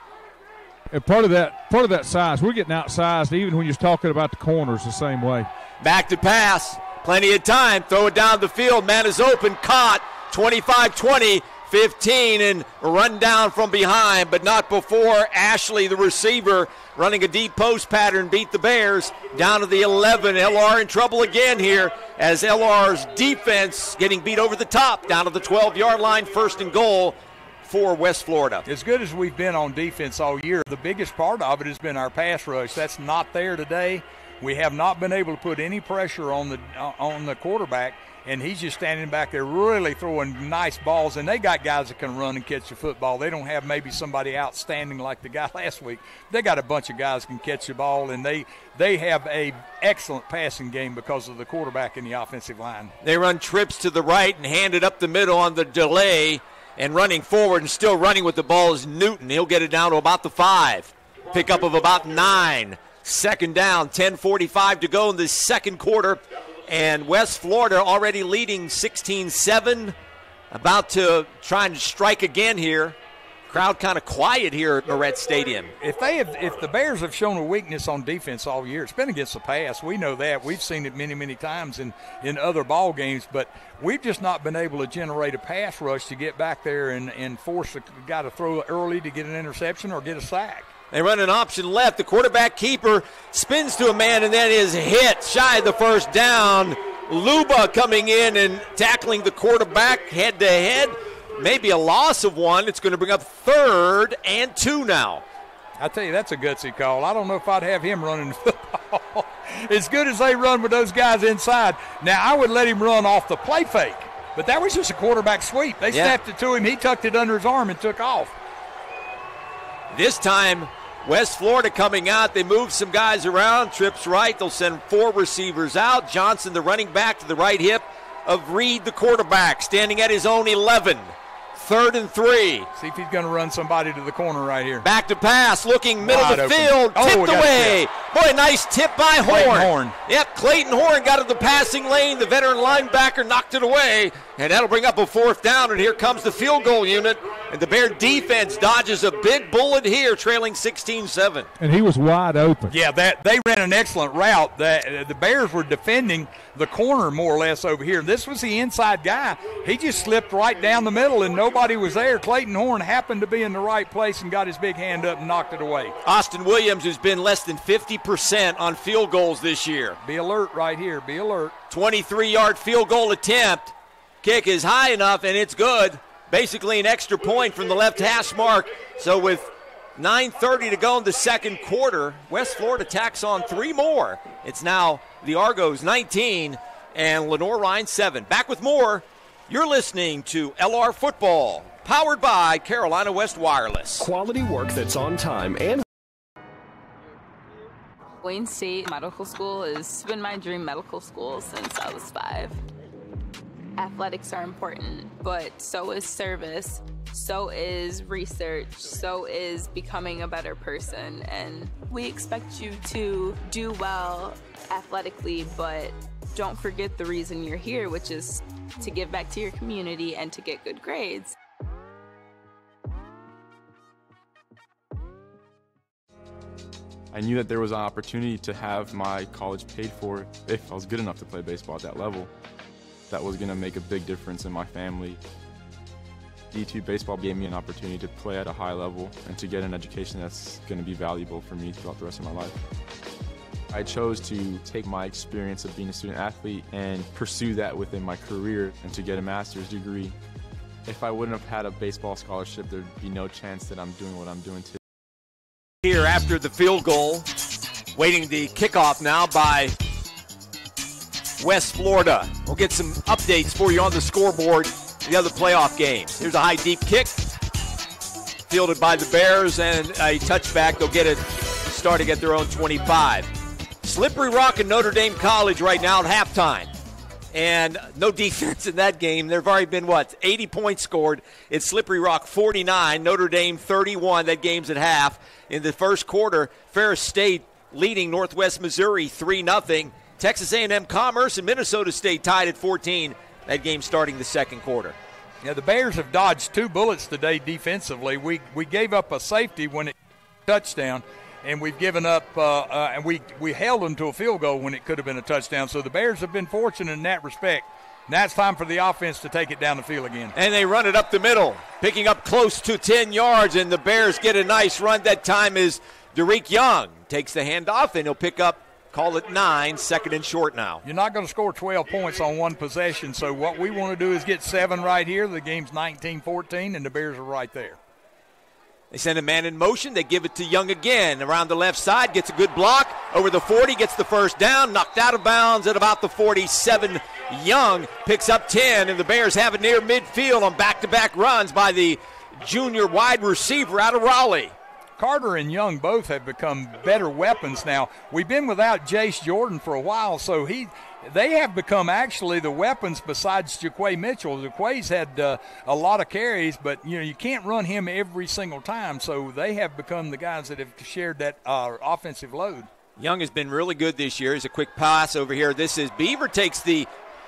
And part of that, part of that size, we're getting outsized even when you're talking about the corners the same way. Back to pass. Plenty of time. Throw it down the field. Man is open. Caught. twenty-five twenty, fifteen, and run down from behind, but not before Ashley, the receiver, running a deep post pattern, beat the Bears down to the eleven. L R in trouble again here as L R's defense getting beat over the top down to the twelve-yard line, first and goal for West Florida. As good as we've been on defense all year, the biggest part of it has been our pass rush. That's not there today. We have not been able to put any pressure on the on the quarterback, and he's just standing back there really throwing nice balls. And they got guys that can run and catch the football. They don't have maybe somebody outstanding like the guy last week. They got a bunch of guys who can catch the ball, and they they have a excellent passing game because of the quarterback and the offensive line. They run trips to the right and hand it up the middle on the delay, and running forward and still running with the ball is Newton. He'll get it down to about the five. Pickup of about nine. Second down, ten forty-five to go in the second quarter. And West Florida already leading sixteen seven. About to try and strike again here. Crowd kind of quiet here at Moret Stadium. If they have, if the Bears have shown a weakness on defense all year, it's been against the pass. We know that. We've seen it many, many times in, in other ball games, but we've just not been able to generate a pass rush to get back there and, and force the guy to throw early to get an interception or get a sack. They run an option left. The quarterback keeper spins to a man and then is hit shy of the first down. Luba coming in and tackling the quarterback head to head. Maybe a loss of one. It's going to bring up third and two now. I tell you, that's a gutsy call. I don't know if I'd have him running the football. As good as they run with those guys inside. Now, I would let him run off the play fake, but that was just a quarterback sweep. They yeah. snapped it to him. He tucked it under his arm and took off. This time, West Florida coming out. They move some guys around. Trips right. They'll send four receivers out. Johnson, the running back, to the right hip of Reed, the quarterback, standing at his own eleven. Third and three. See if he's going to run somebody to the corner right here. Back to pass, looking middle Wide of the open. field, Oh, tipped away. Boy, nice tip by Horn. Clayton Horn. Yep, Clayton Horn got to the passing lane. The veteran linebacker knocked it away, and that'll bring up a fourth down, and here comes the field goal unit. And the Bear defense dodges a big bullet here, trailing sixteen seven. And he was wide open. Yeah, that they ran an excellent route. The, the Bears were defending the corner more or less over here. This was the inside guy. He just slipped right down the middle, and nobody was there. Clayton Horn happened to be in the right place and got his big hand up and knocked it away. Austin Williams has been less than fifty percent on field goals this year. Be alert right here. Be alert. twenty-three-yard field goal attempt. Kick is high enough, and it's good. Basically an extra point from the left hash mark. So with nine thirty to go in the second quarter, West Florida tacks on three more. It's now the Argos nineteen and Lenoir-Rhyne seven. Back with more. You're listening to L R Football, powered by Carolina West Wireless. Quality work that's on time and Wayne State Medical School has been my dream medical school since I was five. Athletics are important, but so is service, so is research, so is becoming a better person. And we expect you to do well athletically, but don't forget the reason you're here, which is to give back to your community and to get good grades. I knew that there was an opportunity to have my college paid for if I was good enough to play baseball at that level. That was going to make a big difference in my family. D two baseball gave me an opportunity to play at a high level and to get an education that's going to be valuable for me throughout the rest of my life. I chose to take my experience of being a student athlete and pursue that within my career and to get a master's degree. If I wouldn't have had a baseball scholarship, there'd be no chance that I'm doing what I'm doing today. Here after the field goal, waiting the kickoff now by West Florida. We'll get some updates for you on the scoreboard, the other playoff games. Here's a high deep kick, fielded by the Bears, and a touchback. They'll get it starting at their own twenty-five. Slippery Rock and Notre Dame College right now at halftime. And no defense in that game. There have already been, what, eighty points scored. It's Slippery Rock forty-nine, Notre Dame thirty-one. That game's at half. In the first quarter, Ferris State leading Northwest Missouri three nothing. Texas A and M Commerce and Minnesota State tied at fourteen. That game starting the second quarter. Yeah, the Bears have dodged two bullets today defensively. We we gave up a safety when it touchdown, and we've given up uh, uh, and we we held them to a field goal when it could have been a touchdown. So the Bears have been fortunate in that respect. Now it's time for the offense to take it down the field again. And they run it up the middle, picking up close to ten yards, and the Bears get a nice run. That time is Derek Young. Takes the handoff, and he'll pick up, call it nine, second and short now. You're not going to score twelve points on one possession, so what we want to do is get seven right here. The game's nineteen fourteen, and the Bears are right there. They send a man in motion. They give it to Young again. Around the left side, gets a good block. Over the forty, gets the first down. Knocked out of bounds at about the forty-seven. Young picks up ten, and the Bears have it near midfield on back-to-back runs by the junior wide receiver out of Raleigh. Carter and Young both have become better weapons now. We've been without Jace Jordan for a while, so he they have become actually the weapons besides Jaquay Mitchell. Jaquay's had uh, a lot of carries, but you know you can't run him every single time, so they have become the guys that have shared that uh, offensive load. Young has been really good this year. Here's a quick pass over here. This is Beaver takes the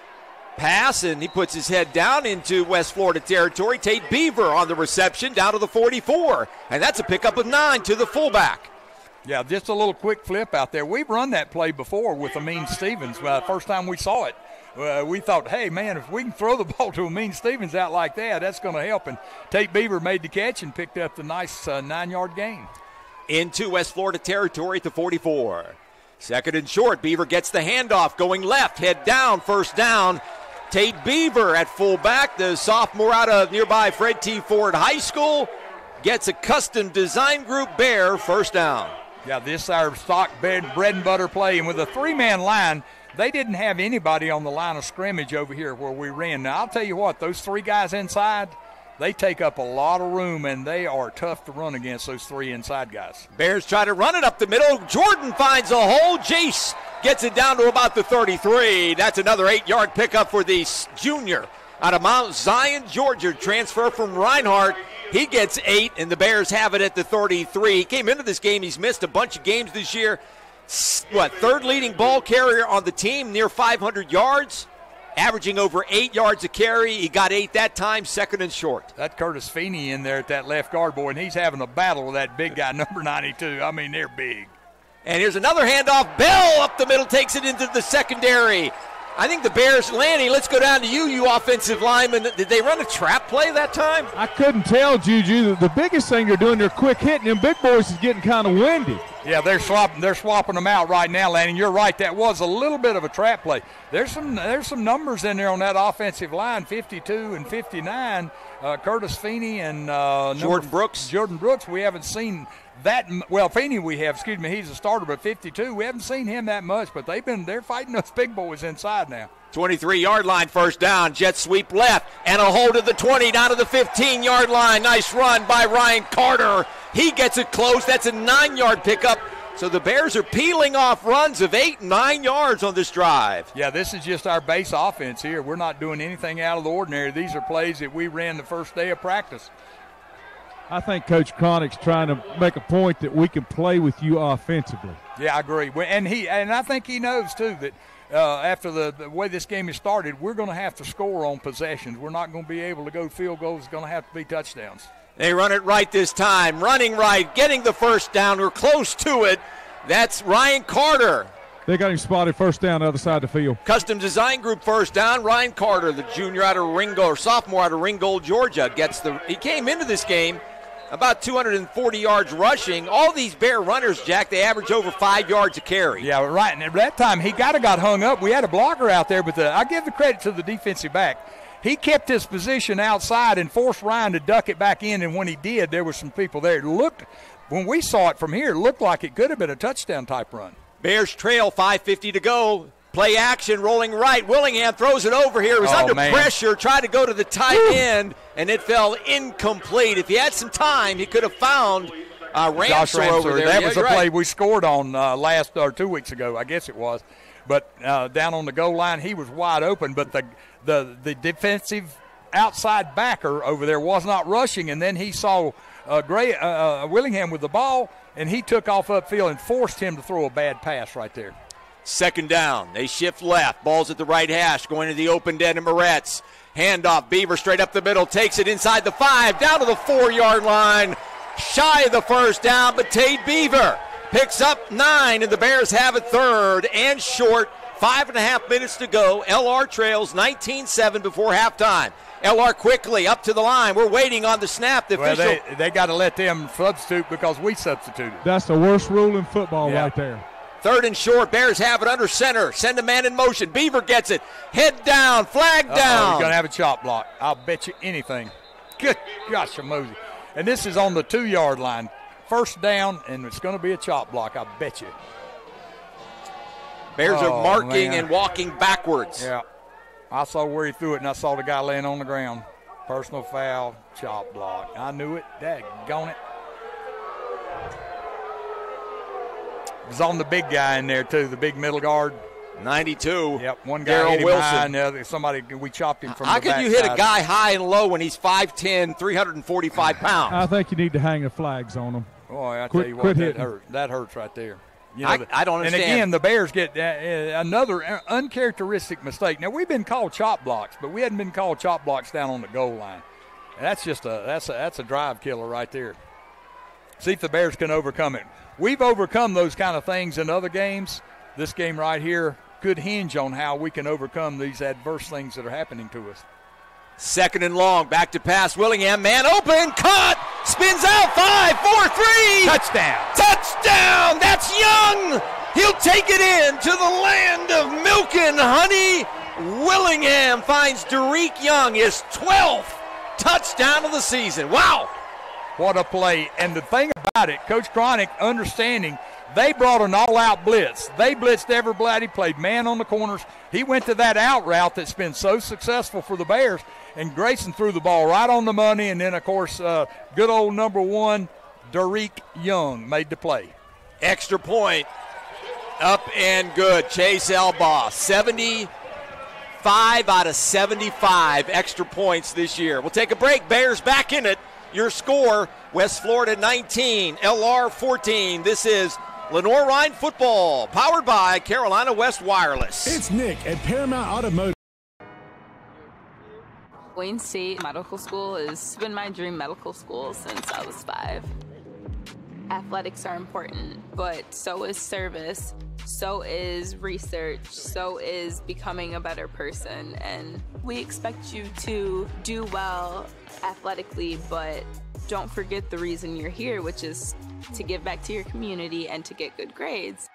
pass, and he puts his head down into West Florida territory. Tate Beaver on the reception down to the forty-four, and that's a pickup of nine to the fullback. Yeah, just a little quick flip out there. We've run that play before with Amin Stevens. Uh, first time we saw it, uh, we thought, hey, man, if we can throw the ball to Amin Stevens out like that, that's going to help. And Tate Beaver made the catch and picked up the nice uh, nine-yard gain. Into West Florida territory at the forty-four. Second and short. Beaver gets the handoff, going left, head down, first down. Tate Beaver at fullback, the sophomore out of nearby Fred T. Ford High School, gets a custom design group Bear first down. Yeah, this is our stock bread and butter play. And with a three-man line, they didn't have anybody on the line of scrimmage over here where we ran. Now, I'll tell you what, those three guys inside, they take up a lot of room, and they are tough to run against, those three inside guys. Bears try to run it up the middle. Jordan finds a hole. Jace gets it down to about the thirty-three. That's another eight-yard pickup for the junior out of Mount Zion, Georgia. Transfer from Reinhardt. He gets eight, and the Bears have it at the thirty-three. He came into this game. He's missed a bunch of games this year. What, third leading ball carrier on the team, near five hundred yards, averaging over eight yards a carry. He got eight that time, second and short. That Curtis Feeney in there at that left guard, boy, and he's having a battle with that big guy, number ninety-two. I mean, they're big. And here's another handoff. Bell up the middle takes it into the secondary. I think the Bears, Lanny, let's go down to you, you offensive lineman. Did they run a trap play that time? I couldn't tell, Juju. The biggest thing they're doing, they're quick hitting. Them big boys is getting kind of windy. Yeah, they're swapping. They're swapping them out right now, Lanny. You're right. That was a little bit of a trap play. There's some. There's some numbers in there on that offensive line. fifty-two and fifty-nine. Uh, Curtis Feeney and uh, Jordan Brooks. Jordan Brooks. We haven't seen that. Well, Feeney we have. Excuse me. He's a starter, but fifty-two. We haven't seen him that much. But they've been. They're fighting those big boys inside now. twenty-three-yard line, first down. Jet sweep left and a hold of the twenty down to the fifteen-yard line. Nice run by Ryan Carter. He gets it close. That's a nine-yard pickup. So the Bears are peeling off runs of eight, nine yards on this drive. Yeah, this is just our base offense here. We're not doing anything out of the ordinary. These are plays that we ran the first day of practice. I think Coach Cronick's trying to make a point that we can play with you offensively. Yeah, I agree. And he and I think he knows, too, that uh, after the, the way this game is started, we're going to have to score on possessions. We're not going to be able to go field goals. It's going to have to be touchdowns. They run it right this time. Running right, getting the first down. We're close to it. That's Ryan Carter. They got him spotted first down the other side of the field. Custom Design Group first down. Ryan Carter, the junior out of Ringgold, or sophomore out of Ringgold, Georgia, gets the. He came into this game about two hundred forty yards rushing. All these Bear runners, Jack, they average over five yards a carry. Yeah, right. And at that time, he got, got hung up. We had a blocker out there, but the, I give the credit to the defensive back. He kept his position outside and forced Ryan to duck it back in, and when he did, there were some people there. It looked, when we saw it from here, it looked like it could have been a touchdown-type run. Bears trail, five fifty to go. Play action, rolling right. Willingham throws it over here. He was oh, under man. pressure, tried to go to the tight Woo. end, and it fell incomplete. If he had some time, he could have found uh, Ramsor, Josh Ramsor over there. That yeah, was a right. play we scored on uh, last or two weeks ago, I guess it was. But uh, down on the goal line, he was wide open. But the the the defensive outside backer over there was not rushing, and then he saw uh, Gray uh, Willingham with the ball, and he took off upfield and forced him to throw a bad pass right there. Second down. They shift left. Ball's at the right hash, going to the open end of Moretz. Handoff. Beaver straight up the middle. Takes it inside the five, down to the four-yard line. Shy of the first down, but Tate Beaver picks up nine, and the Bears have it third and short. Five and a half minutes to go. L R trails nineteen seven before halftime. L R quickly up to the line. We're waiting on the snap. The well, official. They, they got to let them substitute because we substituted. That's the worst rule in football yeah. right there. Third and short. Bears have it under center. Send a man in motion. Beaver gets it. Head down. Flag Uh-oh, down. He's going to have a chop block. I'll bet you anything. Good gosh, Mosey. And this is on the two-yard line. First down, and it's going to be a chop block. I bet you. Bears oh, are marking man. and walking backwards. Yeah. I saw where he threw it, and I saw the guy laying on the ground. Personal foul, chop block. I knew it. Daggone it. It was on the big guy in there, too, the big middle guard. ninety-two. Yep, one guy Darryl hit him Wilson. high, and the other, somebody, we chopped him from How the could you backside. hit a guy high and low when he's five ten, three hundred forty-five pounds? I think you need to hang the flags on them. Boy, I Quit- tell you what, quit that hitting. hurts. That hurts right there. You I- the- I don't understand. And again, the Bears get uh, uh, another uncharacteristic mistake. Now, we've been called chop blocks, but we hadn't been called chop blocks down on the goal line. And that's just a that's a that's a drive killer right there. See if the Bears can overcome it. We've overcome those kind of things in other games. This game right here could hinge on how we can overcome these adverse things that are happening to us. Second and long, back to pass. Willingham, man open, caught, spins out, five, four, three. Touchdown. Touchdown, that's Young. He'll take it in to the land of milk and honey. Willingham finds Derek Young his twelfth touchdown of the season. Wow. What a play. And the thing about it, Coach Cronick understanding, they brought an all-out blitz. They blitzed everybody, played man on the corners. He went to that out route that's been so successful for the Bears, and Grayson threw the ball right on the money. And then, of course, uh, good old number one, Derek Young, made the play. Extra point, up and good. Chase Elbaugh, seventy-five out of seventy-five extra points this year. We'll take a break. Bears back in it. Your score, West Florida nineteen, L R fourteen. This is Lenoir-Rhyne football, powered by Carolina West Wireless. It's Nick at Paramount Automotive. Wayne State Medical School has been my dream medical school since I was five. Athletics are important, but so is service, so is research, so is becoming a better person. And we expect you to do well athletically, but don't forget the reason you're here, which is to give back to your community and to get good grades.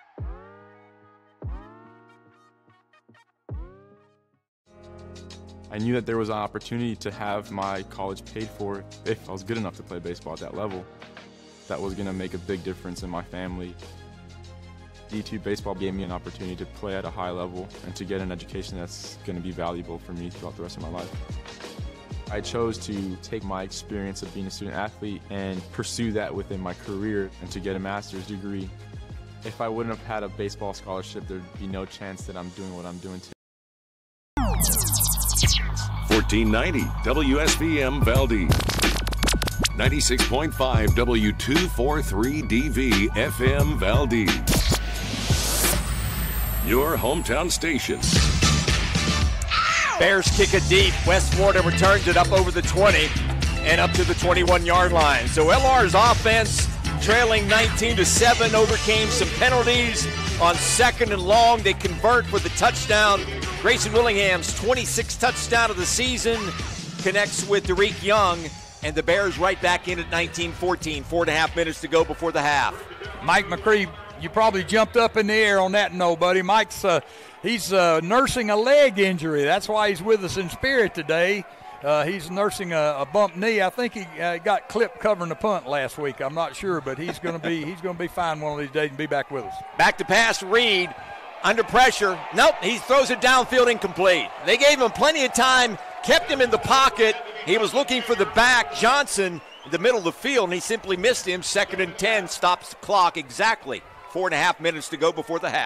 I knew that there was an opportunity to have my college paid for if I was good enough to play baseball at that level. That was going to make a big difference in my family. D two baseball gave me an opportunity to play at a high level and to get an education that's going to be valuable for me throughout the rest of my life. I chose to take my experience of being a student athlete and pursue that within my career and to get a master's degree. If I wouldn't have had a baseball scholarship, there'd be no chance that I'm doing what I'm doing today. fourteen ninety W S V M Valdez. ninety-six point five W two forty-three D V F M Valdez. Your hometown station. Bears kick it deep. West Florida returns it up over the twenty and up to the twenty-one-yard line. So L R's offense, trailing nineteen to seven, overcame some penalties on second and long. They convert for the touchdown. Grayson Willingham's twenty-sixth touchdown of the season connects with Derek Young, and the Bears right back in at nineteen fourteen. Four and a half minutes to go before the half. Mike McCree, you probably jumped up in the air on that no, buddy. Mike's uh, he's uh, nursing a leg injury. That's why he's with us in spirit today. Uh, he's nursing a, a bumped knee. I think he uh, got clipped covering the punt last week. I'm not sure, but he's going to be he's going to be fine one of these days and be back with us. Back to pass, Reed. Under pressure. Nope, he throws it downfield incomplete. They gave him plenty of time, kept him in the pocket. He was looking for the back, Johnson, in the middle of the field, and he simply missed him. Second and ten, stops the clock exactly. Four and a half minutes to go before the half.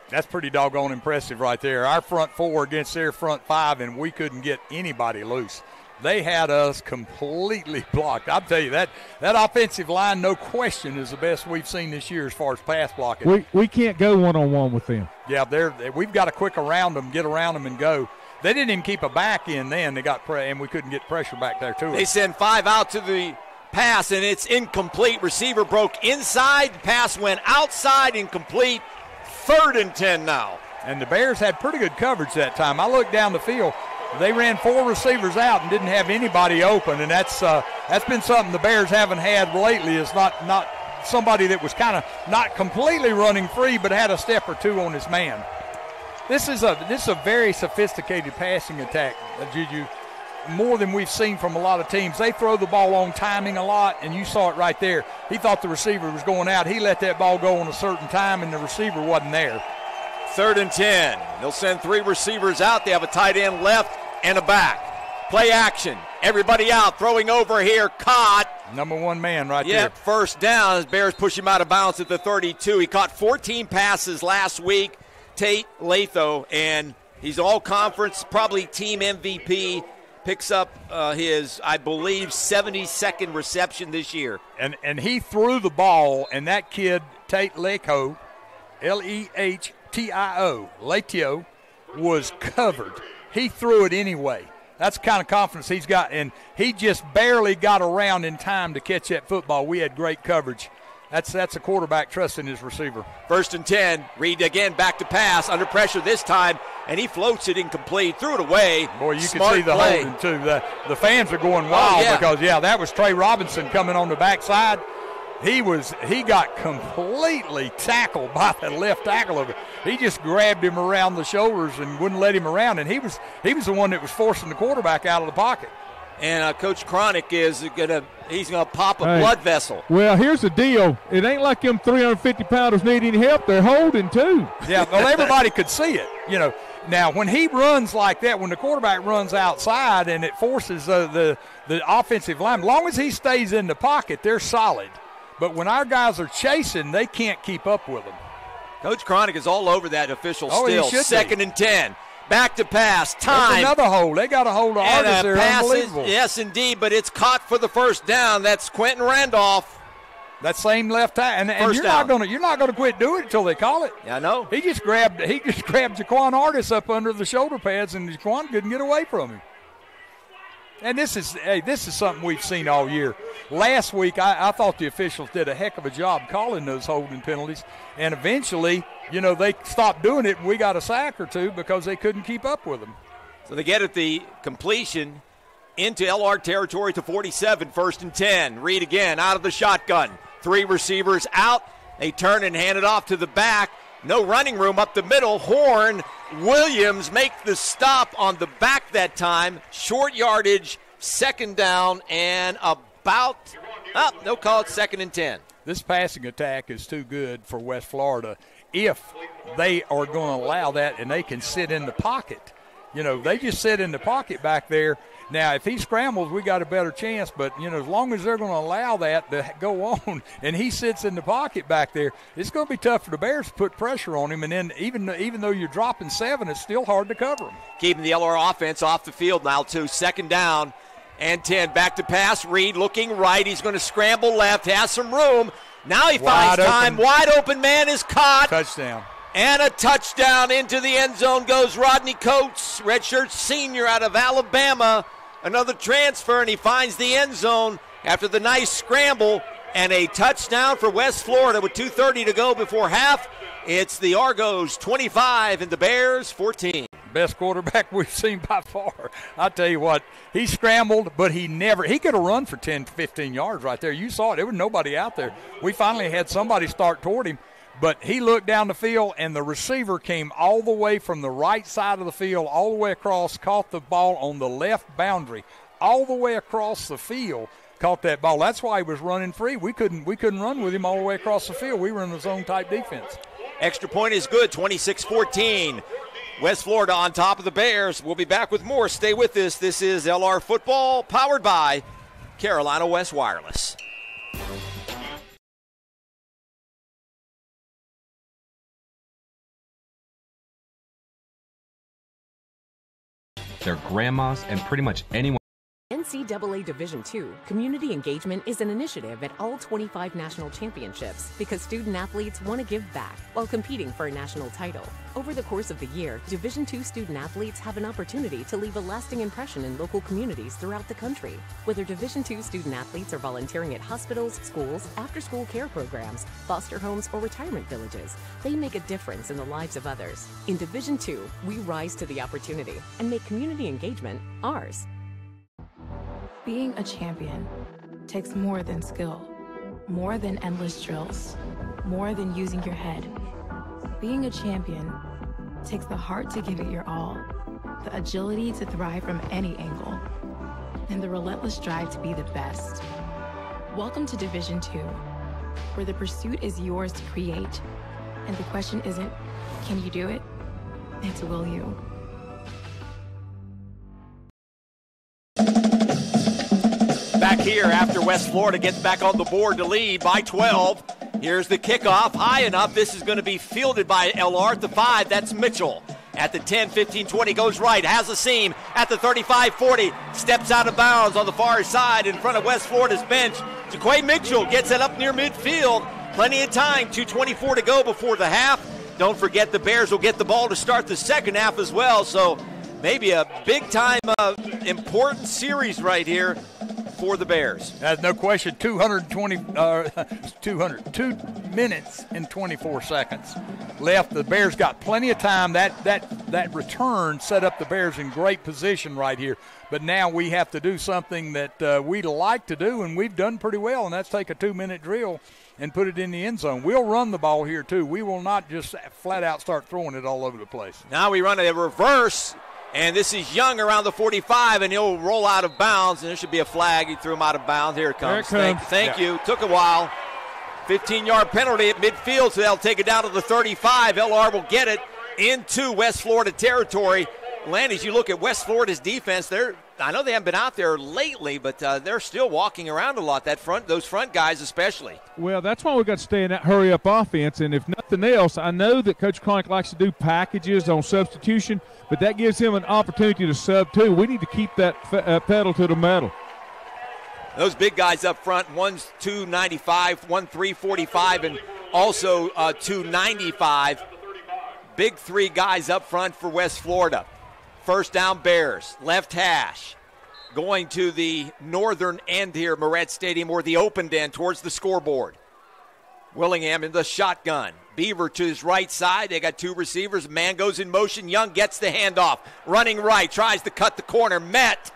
That's pretty doggone impressive right there. Our front four against their front five, and we couldn't get anybody loose. They had us completely blocked. I'll tell you, that that offensive line, no question, is the best we've seen this year as far as pass blocking. We we can't go one-on-one with them. Yeah, they're, they, we've got to quick around them, get around them, and go. They didn't even keep a back in then. They got pre- and we couldn't get pressure back there, too. They send five out to the pass, and it's incomplete. Receiver broke inside. Pass went outside, incomplete. Third and ten now. And the Bears had pretty good coverage that time. I looked down the field. They ran four receivers out and didn't have anybody open, and that's uh, that's been something the Bears haven't had lately. Is not not somebody that was kind of not completely running free, but had a step or two on his man. This is a this is a very sophisticated passing attack, uh, Juju. More than we've seen from a lot of teams. They throw the ball on timing a lot, and you saw it right there. He thought the receiver was going out. He let that ball go on a certain time, and the receiver wasn't there. Third and ten. They'll send three receivers out. They have a tight end left and a back. Play action. Everybody out. Throwing over here. Caught. Number one man right yep, there. First down as Bears push him out of bounds at the thirty-two. He caught fourteen passes last week. Tate Latho, and he's all-conference, probably team M V P. Picks up uh, his, I believe, seventy-second reception this year. And and he threw the ball, and that kid, Tate Latho, L E H T I O, Latio, was covered. He threw it anyway. That's the kind of confidence he's got, and he just barely got around in time to catch that football. We had great coverage. That's that's a quarterback trusting his receiver. First and ten. Reed again back to pass. Under pressure this time, and he floats it incomplete. Threw it away. Boy, you Smart can see the play. holding, too. The, the fans are going wild oh, yeah. because, yeah, that was Trey Robinson coming on the backside. He was he got completely tackled by the left tackle of it. He just grabbed him around the shoulders and wouldn't let him around, and he was he was the one that was forcing the quarterback out of the pocket. And uh, Coach Cronick is gonna he's gonna pop a hey, blood vessel. Well, here's the deal. It ain't like them three hundred fifty pounders need any help. They're holding too. Yeah, well, everybody could see it. You know, now when he runs like that, when the quarterback runs outside and it forces uh, the the offensive line, as long as he stays in the pocket, they're solid. But when our guys are chasing, they can't keep up with them. Coach Cronick is all over that official oh, still. He should Second be. and ten. Back to pass. Time. That's another hold. They got a hold of Artis there. Unbelievable. Yes, indeed, but it's caught for the first down. That's Quentin Randolph. That same left tackle. And, and you're down. not gonna you're not gonna quit doing it until they call it. Yeah, I know. He just grabbed he just grabbed Jaquan Artis up under the shoulder pads, and Jaquan couldn't get away from him. And this is hey, this is something we've seen all year. Last week, I, I thought the officials did a heck of a job calling those holding penalties, and eventually, you know, they stopped doing it, and we got a sack or two because they couldn't keep up with them. So they get at the completion into L R territory to forty-seven, first and ten. Reed again out of the shotgun. Three receivers out. They turn and hand it off to the back. No running room up the middle. Horn, Williams make the stop on the back that time. Short yardage, second down, and about, oh, they'll call it second and ten. This passing attack is too good for West Florida if they are going to allow that and they can sit in the pocket. You know, they just sit in the pocket back there. Now, if he scrambles, we got a better chance. But, you know, as long as they're going to allow that to go on and he sits in the pocket back there, it's going to be tough for the Bears to put pressure on him. And then even, even though you're dropping seven, it's still hard to cover him. Keeping the L R offense off the field now, too. Second down and ten. Back to pass. Reed looking right. He's going to scramble left. Has some room. Now he Wide finds time. open. Wide open man is caught. Touchdown. And a touchdown into the end zone goes Rodney Coates, redshirt senior out of Alabama. Another transfer, and he finds the end zone after the nice scramble. And a touchdown for West Florida with two thirty to go before half. It's the Argos twenty-five and the Bears fourteen. Best quarterback we've seen by far. I tell you what, he scrambled, but he never, he could have run for ten, fifteen yards right there. You saw it. There was nobody out there. We finally had somebody start toward him. But he looked down the field, and the receiver came all the way from the right side of the field, all the way across, caught the ball on the left boundary, all the way across the field, caught that ball. That's why he was running free. We couldn't we couldn't run with him all the way across the field. We were in the zone-type defense. Extra point is good, twenty-six fourteen. West Florida on top of the Bears. We'll be back with more. Stay with us. This is L R Football, powered by Carolina West Wireless. their grandmas, and pretty much anyone. N C double A Division two, community engagement is an initiative at all twenty-five national championships because student athletes want to give back while competing for a national title. Over the course of the year, Division two student athletes have an opportunity to leave a lasting impression in local communities throughout the country. Whether Division two student athletes are volunteering at hospitals, schools, after-school care programs, foster homes, or retirement villages, they make a difference in the lives of others. In Division two, we rise to the opportunity and make community engagement ours. Being a champion takes more than skill, more than endless drills, more than using your head. Being a champion takes the heart to give it your all, the agility to thrive from any angle, and the relentless drive to be the best. Welcome to Division two, where the pursuit is yours to create, and the question isn't, can you do it? It's will you? Back here after West Florida gets back on the board to lead by twelve. Here's the kickoff, high enough. This is going to be fielded by L R at the five. That's Mitchell. At the ten, fifteen, twenty, goes right, has a seam at the thirty-five, forty, steps out of bounds on the far side in front of West Florida's bench. Jaquay Mitchell gets it up near midfield. Plenty of time, two twenty-four to go before the half. Don't forget the Bears will get the ball to start the second half as well, so maybe a big-time uh, important series right here for the Bears. There's no question, two hundred twenty, uh, two hundred, two minutes and twenty-four seconds left. The Bears got plenty of time. That that that return set up the Bears in great position right here. But now we have to do something that uh, we'd like to do, and we've done pretty well, and that's take a two-minute drill and put it in the end zone. We'll run the ball here, too. We will not just flat out start throwing it all over the place. Now we run a reverse. And this is Young around the forty-five, and he'll roll out of bounds, and there should be a flag. He threw him out of bounds. Here it comes. Here it comes. Thank, thank yeah. you. Took a while. fifteen-yard penalty at midfield, so they'll take it down to the thirty-five. L R will get it into West Florida territory. Lanny, as you look at West Florida's defense, they're I know they haven't been out there lately, but uh, they're still walking around a lot, that front, those front guys especially. Well, that's why we've got to stay in that hurry-up offense, and if nothing else, I know that Coach Cronk likes to do packages on substitution, but that gives him an opportunity to sub too. We need to keep that uh, pedal to the metal. Those big guys up front, one's two ninety-five, one three forty-five, and also uh, two ninety-five. Big three guys up front for West Florida. First down Bears, left hash. Going to the northern end here, Moret Stadium, or the open end towards the scoreboard. Willingham in the shotgun. Beaver to his right side. They got two receivers. Man goes in motion. Young gets the handoff. Running right. Tries to cut the corner. Met.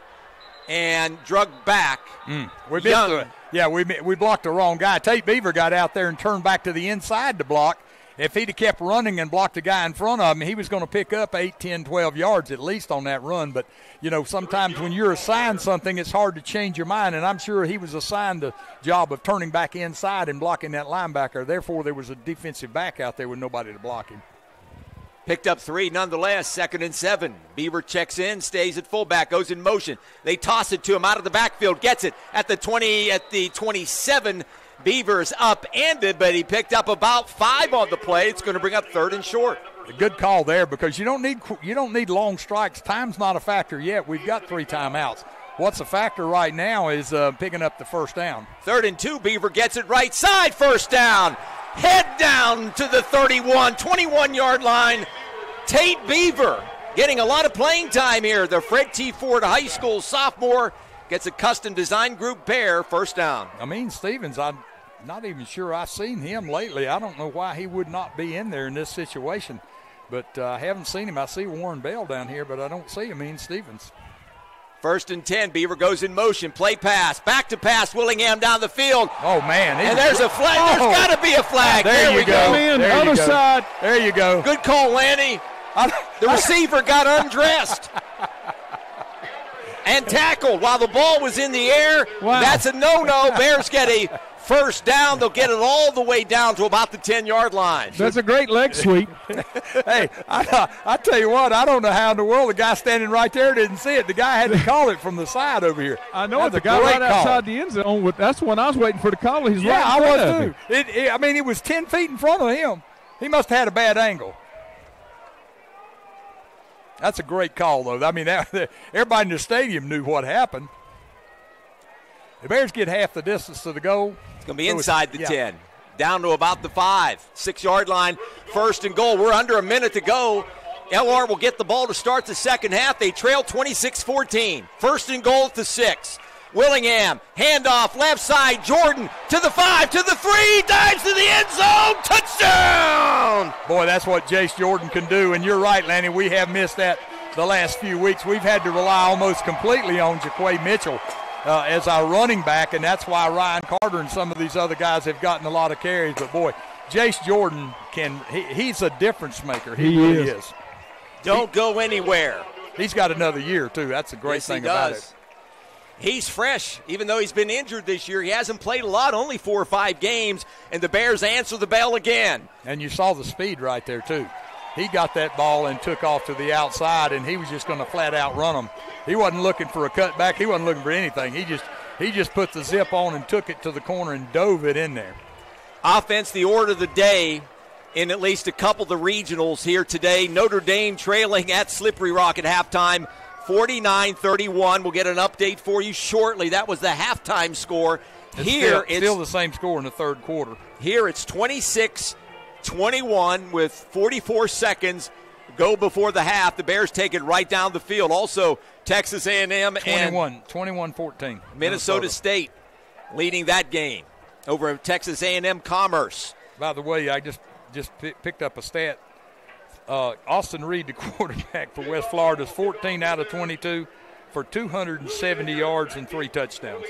And drug back. Mm. We missed the, yeah, we we blocked the wrong guy. Tate Beaver got out there and turned back to the inside to block. If he'd have kept running and blocked the guy in front of him, he was going to pick up eight, ten, twelve yards at least on that run. But, you know, sometimes when you're assigned something, it's hard to change your mind. And I'm sure he was assigned the job of turning back inside and blocking that linebacker. Therefore, there was a defensive back out there with nobody to block him. Picked up three nonetheless, second and seven. Beaver checks in, stays at fullback, goes in motion. They toss it to him out of the backfield, gets it at the twenty, at the twenty-seven. Beavers upended, but he picked up about five on the play. It's going to bring up third and short. A good call there because you don't need you don't need long strikes. Time's not a factor yet. We've got three timeouts. What's a factor right now is uh, picking up the first down. Third and two, Beaver gets it right side, first down. Head down to the thirty-one, twenty-one-yard line. Tate Beaver getting a lot of playing time here. The Fred T. Ford High School sophomore gets a custom design group pair, first down. I mean, Stevens, I'm not even sure I've seen him lately. I don't know why he would not be in there in this situation, but uh, I haven't seen him. I see Warren Bell down here, but I don't see him in Stevens. First and ten, Beaver goes in motion, play pass, back to pass, Willingham down the field. Oh, man. And there's a flag. Oh. There's got to be a flag. There, there you we go. go. Man, there other you go. side. There you go. Good call, Lanny. The receiver got undressed and tackled while the ball was in the air. Wow. That's a no-no. Bears get a first down. They'll get it all the way down to about the ten-yard line. That's a great leg sweep. Hey, I, I tell you what, I don't know how in the world the guy standing right there didn't see it. The guy had to call it from the side over here. I know That's it. The a guy great right call. outside the end zone. With, that's when I was waiting for the call. He's Yeah, right in I front was of too. me. It, it, I mean, he was ten feet in front of him. He must have had a bad angle. That's a great call, though. I mean, that, everybody in the stadium knew what happened. The Bears get half the distance to the goal. It's going to be so inside the yeah. ten. Down to about the five. Six-yard line, first and goal. We're under a minute to go. L R will get the ball to start the second half. They trail twenty-six fourteen. First and goal at the six. Willingham, handoff, left side, Jordan to the five, to the three, dives to the end zone, touchdown! Boy, that's what Jace Jordan can do, and you're right, Lanny, we have missed that the last few weeks. We've had to rely almost completely on Jaquay Mitchell uh, as our running back, and that's why Ryan Carter and some of these other guys have gotten a lot of carries. But, boy, Jace Jordan, can he, he's a difference maker. He, he really is. is. Don't he, go anywhere. He's got another year, too. That's a great yes, thing he about does. it. He's fresh, even though he's been injured this year. He hasn't played a lot, only four or five games, and the Bears answer the bell again. And you saw the speed right there, too. He got that ball and took off to the outside, and he was just going to flat out run them. He wasn't looking for a cutback. He wasn't looking for anything. He just he just put the zip on and took it to the corner and dove it in there. Offense, the order of the day in at least a couple of the regionals here today. Notre Dame trailing at Slippery Rock at halftime, forty-nine thirty-one. We'll get an update for you shortly. That was the halftime score. It's here still, it's still the same score in the third quarter. Here it's twenty-six twenty-one with forty-four seconds go before the half. The Bears take it right down the field. Also, Texas A and M and twenty-one fourteen. Minnesota, Minnesota State leading that game over at Texas A and M Commerce. By the way, I just just p- picked up a stat. Uh, Austin Reed, the quarterback for West Florida, is fourteen out of twenty-two for two hundred seventy yards and three touchdowns.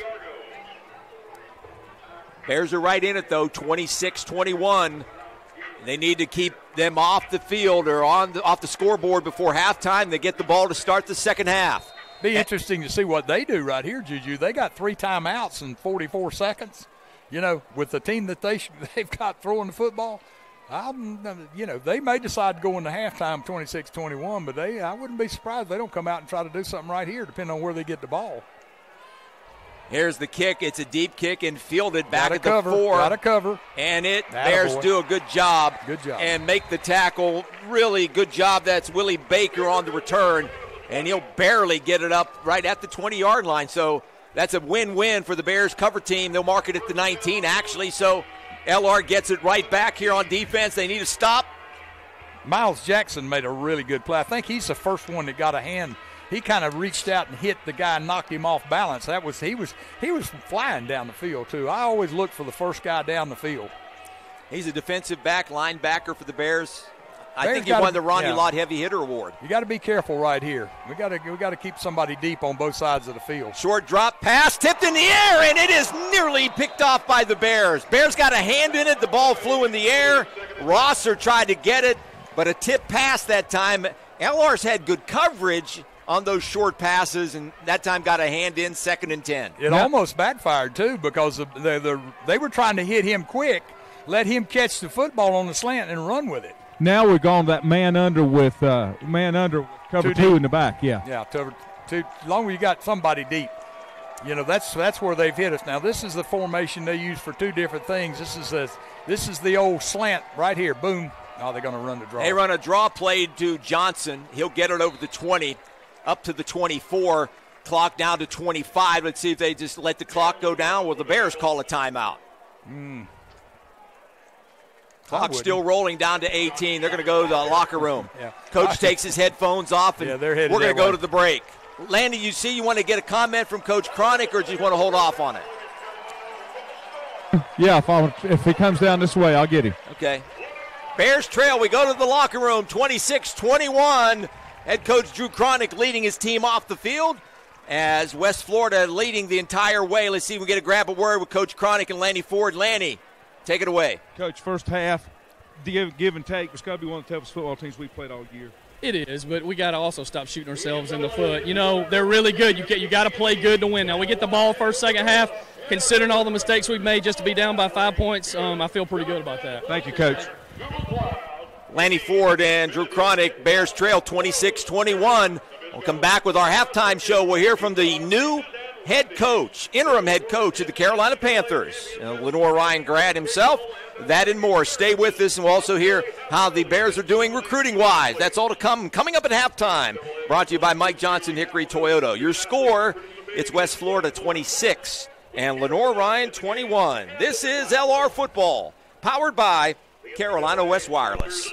Bears are right in it, though, twenty-six twenty-one. They need to keep them off the field or on the, off the scoreboard before halftime. They get the ball to start the second half. Be interesting to see what they do right here, Juju. They got three timeouts in forty-four seconds. You know, with the team that they they've got throwing the football. I'm, you know, they may decide to go into halftime twenty-six twenty-one, but they I wouldn't be surprised if they don't come out and try to do something right here, depending on where they get the ball. Here's the kick. It's a deep kick and fielded back Gotta at cover, the four. Gotta cover. And it, Atta Bears boy. do a good job. Good job. And make the tackle. Really good job. That's Willie Baker on the return. And he'll barely get it up right at the twenty-yard line. So that's a win-win for the Bears cover team. They'll mark it at the nineteen, actually. So L R gets it right back here on defense. They need a stop. Miles Jackson made a really good play. I think he's the first one that got a hand. He kind of reached out and hit the guy and knocked him off balance. That was he was he was flying down the field too. I always look for the first guy down the field. He's a defensive back, linebacker for the Bears. I Bears think he gotta, won the Ronnie yeah. Lott Heavy Hitter Award. You got to be careful right here. We got to we got to keep somebody deep on both sides of the field. Short drop pass, tipped in the air, and it is nearly picked off by the Bears. Bears got a hand in it. The ball flew in the air. Rosser tried to get it, but a tip pass that time. L R's had good coverage on those short passes, and that time got a hand in, second and ten. It yeah. almost backfired, too, because the, the, the, they were trying to hit him quick, let him catch the football on the slant and run with it. Now we're going that man under with uh, man under with cover two, two in the back, yeah. Yeah, cover two. As long as you got somebody deep. You know, that's that's where they've hit us. Now, this is the formation they use for two different things. This is a, this is the old slant right here. Boom. Now they're going to run the draw. They run a draw play to Johnson. He'll get it over the twenty. Up to the twenty-four, clock down to twenty-five. Let's see if they just let the clock go down. Will the Bears call a timeout? Mm. Clock still rolling down to eighteen. They're going to go to the locker room. Yeah. Coach takes his headphones off, and yeah, they're headed we're going to go way. to the break. Landy, you see you want to get a comment from Coach Cronick, or do you want to hold off on it? Yeah, if, I, if he comes down this way, I'll get him. Okay. Bears trail. We go to the locker room, twenty-six twenty-one. Head coach Drew Cronick leading his team off the field as West Florida leading the entire way. Let's see if we get a grab a word with Coach Cronick and Lanny Ford. Lanny, take it away. Coach, first half, give, give and take. It's got to be one of the toughest football teams we've played all year. It is, but we got to also stop shooting ourselves in the foot. You know, they're really good. You you got to play good to win. Now, we get the ball first, second half. Considering all the mistakes we've made just to be down by five points, um, I feel pretty good about that. Thank you, Coach. Lanny Ford and Drew Cronick, Bears trail twenty-six twenty-one. We'll come back with our halftime show. We'll hear from the new head coach, interim head coach of the Carolina Panthers, uh, Lenoir-Rhyne grad himself. That and more. Stay with us, and we'll also hear how the Bears are doing recruiting-wise. That's all to come coming up at halftime. Brought to you by Mike Johnson, Hickory Toyota. Your score, it's West Florida twenty-six and Lenoir-Rhyne twenty-one. This is L R Football, powered by Carolina West Wireless.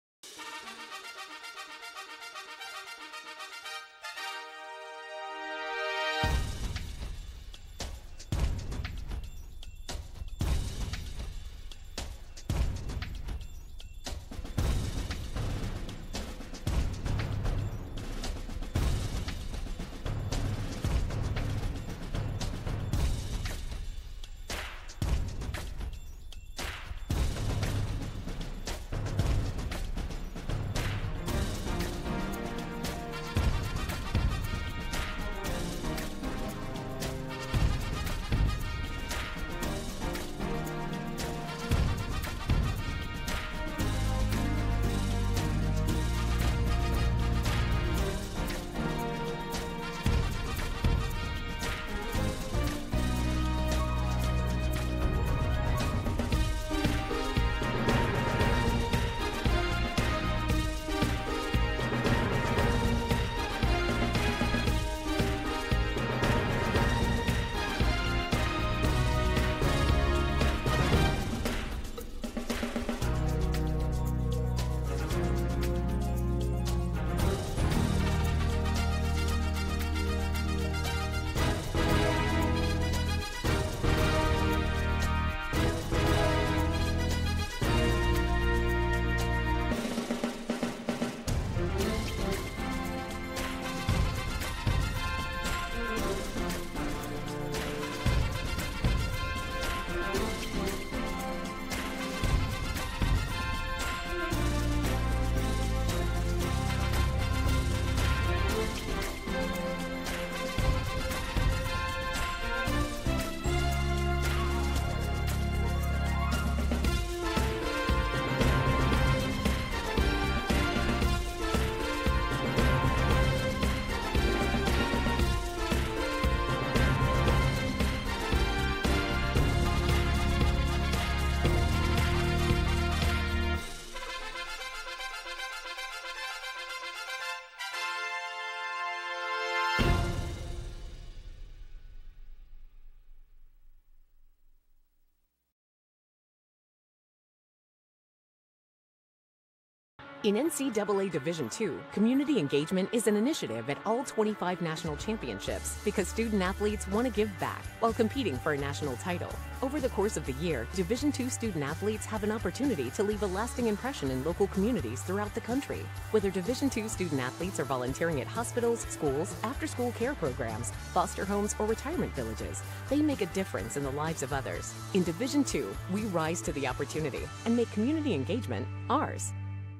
In N C double A Division two, community engagement is an initiative at all twenty-five national championships because student athletes want to give back while competing for a national title. Over the course of the year, Division two student athletes have an opportunity to leave a lasting impression in local communities throughout the country. Whether Division two student athletes are volunteering at hospitals, schools, after-school care programs, foster homes, or retirement villages, they make a difference in the lives of others. In Division two, we rise to the opportunity and make community engagement ours.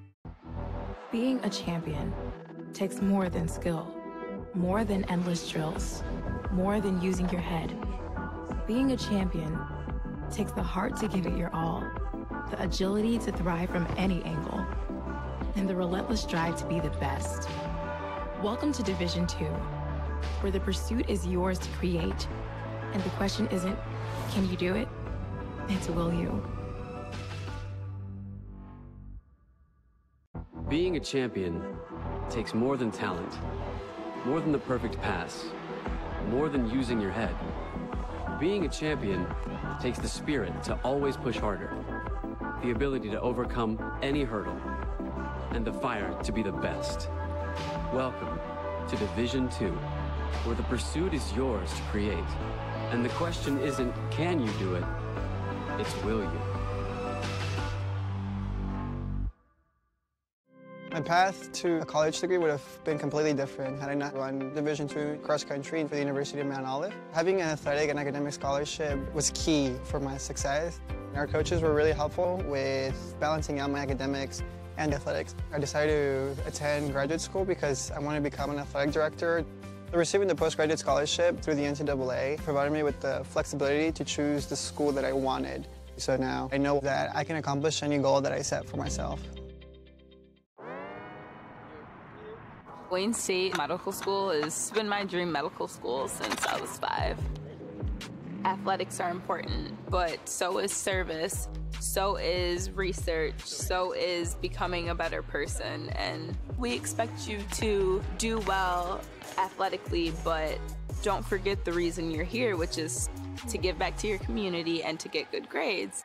Being a champion takes more than skill, more than endless drills, more than using your head. Being a champion takes the heart to give it your all, the agility to thrive from any angle, and the relentless drive to be the best. Welcome to Division two, where the pursuit is yours to create, and the question isn't, can you do it? It's, will you? Being a champion takes more than talent, more than the perfect pass, more than using your head. Being a champion takes the spirit to always push harder, the ability to overcome any hurdle, and the fire to be the best. Welcome to Division two, where the pursuit is yours to create, and the question isn't, can you do it? It's, will you? My path to a college degree would have been completely different had I not run Division two cross country for the University of Mount Olive. Having an athletic and academic scholarship was key for my success. Our coaches were really helpful with balancing out my academics and athletics. I decided to attend graduate school because I wanted to become an athletic director. Receiving the postgraduate scholarship through the N C double A provided me with the flexibility to choose the school that I wanted. So now I know that I can accomplish any goal that I set for myself. Wayne State Medical School has been my dream medical school since I was five. Athletics are important, but so is service, so is research, so is becoming a better person. And we expect you to do well athletically, but don't forget the reason you're here, which is to give back to your community and to get good grades.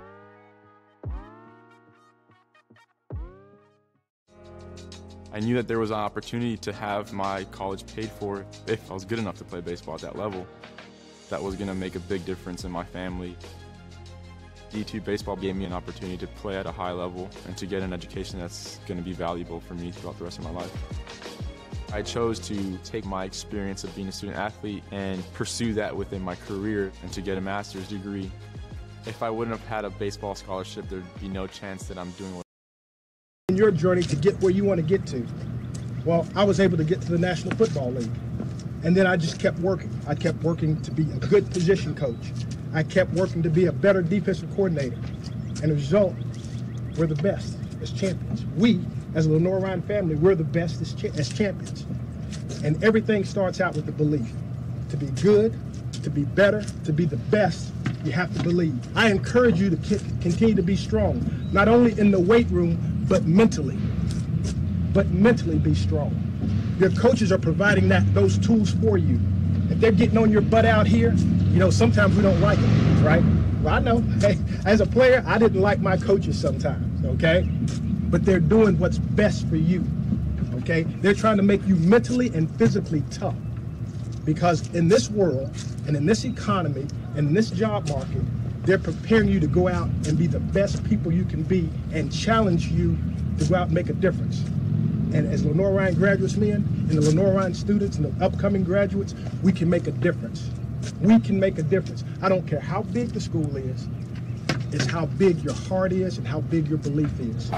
I knew that there was an opportunity to have my college paid for if I was good enough to play baseball at that level. That was going to make a big difference in my family. D two baseball gave me an opportunity to play at a high level and to get an education that's going to be valuable for me throughout the rest of my life. I chose to take my experience of being a student athlete and pursue that within my career and to get a master's degree. If I wouldn't have had a baseball scholarship, there'd be no chance that I'm doing what in your journey to get where you want to get to. Well, I was able to get to the National Football League. And then I just kept working. I kept working to be a good position coach. I kept working to be a better defensive coordinator. And as a result, we're the best as champions. We, as a Lenoir-Rhyne family, we're the best as, cha as champions. And everything starts out with the belief. To be good, to be better, to be the best, you have to believe. I encourage you to continue to be strong, not only in the weight room, but mentally. But mentally be strong. Your coaches are providing that those tools for you. If they're getting on your butt out here, you know, sometimes we don't like it, right? Well, I know, hey, as a player, I didn't like my coaches sometimes, okay? But they're doing what's best for you, okay? They're trying to make you mentally and physically tough. Because in this world, and in this economy, and in this job market, they're preparing you to go out and be the best people you can be and challenge you to go out and make a difference. And as Lenoir-Rhyne graduates men, and the Lenoir-Rhyne students and the upcoming graduates, we can make a difference. We can make a difference. I don't care how big the school is, it's how big your heart is and how big your belief is.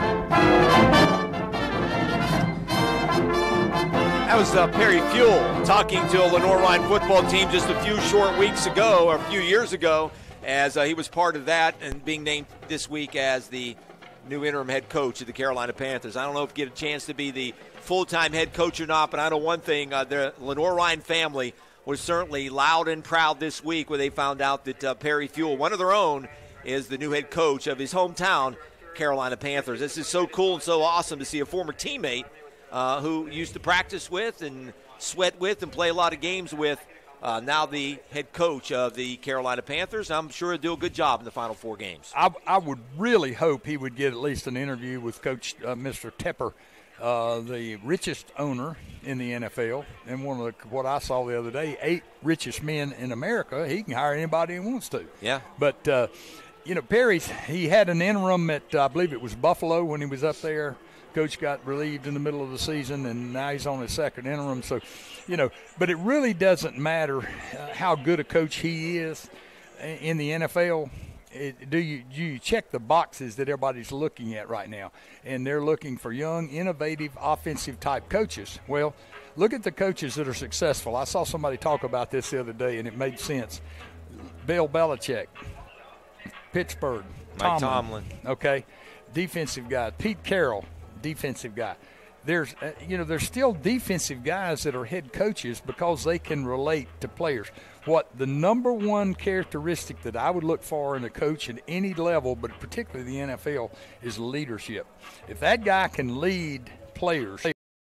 That was uh, Perry Fuel talking to a Lenoir-Rhyne football team just a few short weeks ago, or a few years ago, as uh, he was part of that and being named this week as the new interim head coach of the Carolina Panthers. I don't know if you get a chance to be the full-time head coach or not, but I know one thing, uh, the Lenoir-Rhyne family was certainly loud and proud this week when they found out that uh, Perry Fuel, one of their own, is the new head coach of his hometown, Carolina Panthers. This is so cool and so awesome to see a former teammate uh, who used to practice with and sweat with and play a lot of games with, Uh, now the head coach of the Carolina Panthers. I'm sure he'll do a good job in the final four games. I, I would really hope he would get at least an interview with Coach uh, Mister Tepper, uh, the richest owner in the N F L, and one of the, what I saw the other day, eight richest men in America. He can hire anybody he wants to. Yeah. But, uh, you know, Perry's, he had an interim at, uh, I believe it was Buffalo when he was up there. Coach got relieved in the middle of the season, and now he's on his second interim. So, you know, but it really doesn't matter uh, how good a coach he is in the N F L. It, do you do you check the boxes that everybody's looking at right now? And they're looking for young, innovative, offensive-type coaches. Well, look at the coaches that are successful. I saw somebody talk about this the other day, and it made sense. Bill Belichick, Pittsburgh, Mike Tomlin, Tomlin. Okay, defensive guy. Pete Carroll, defensive guy. There's, uh, you know, there's still defensive guys that are head coaches because they can relate to players. What the number one characteristic that I would look for in a coach at any level, but particularly the N F L, is leadership. If that guy can lead players,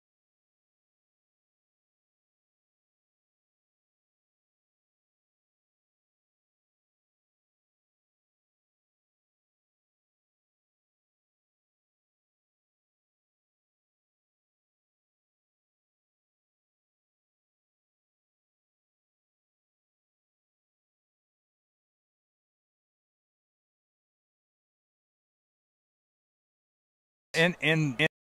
and and, and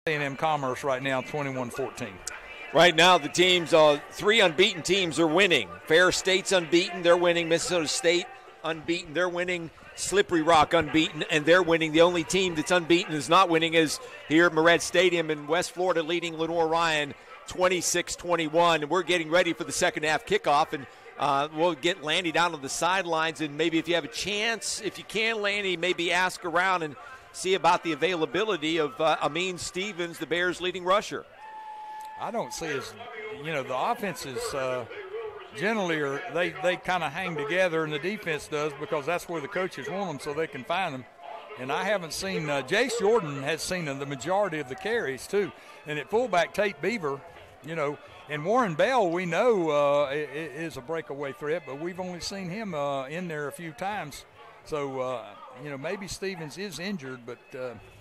A and M Commerce right now, twenty-one fourteen. Right now, the teams, uh, three unbeaten teams are winning. Fair State's unbeaten, they're winning. Minnesota State unbeaten, they're winning. Slippery Rock unbeaten, and they're winning. The only team that's unbeaten is not winning is here at Moret Stadium in West Florida, leading Lenoir-Rhyne twenty-six twenty-one. And we're getting ready for the second half kickoff, and uh, we'll get Landy down on the sidelines. And maybe if you have a chance, if you can, Landy, maybe ask around and see about the availability of uh, Amin Stevens, the Bears' leading rusher. I don't see as, you know, the offense is uh, generally are they, they kind of hang together, and the defense does, because that's where the coaches want them so they can find them. And I haven't seen uh, – Jace Jordan has seen the majority of the carries too. And at fullback, Tate Beaver, you know, and Warren Bell we know uh, is a breakaway threat, but we've only seen him uh, in there a few times. So, uh, you know, maybe Stevens is injured, but uh, –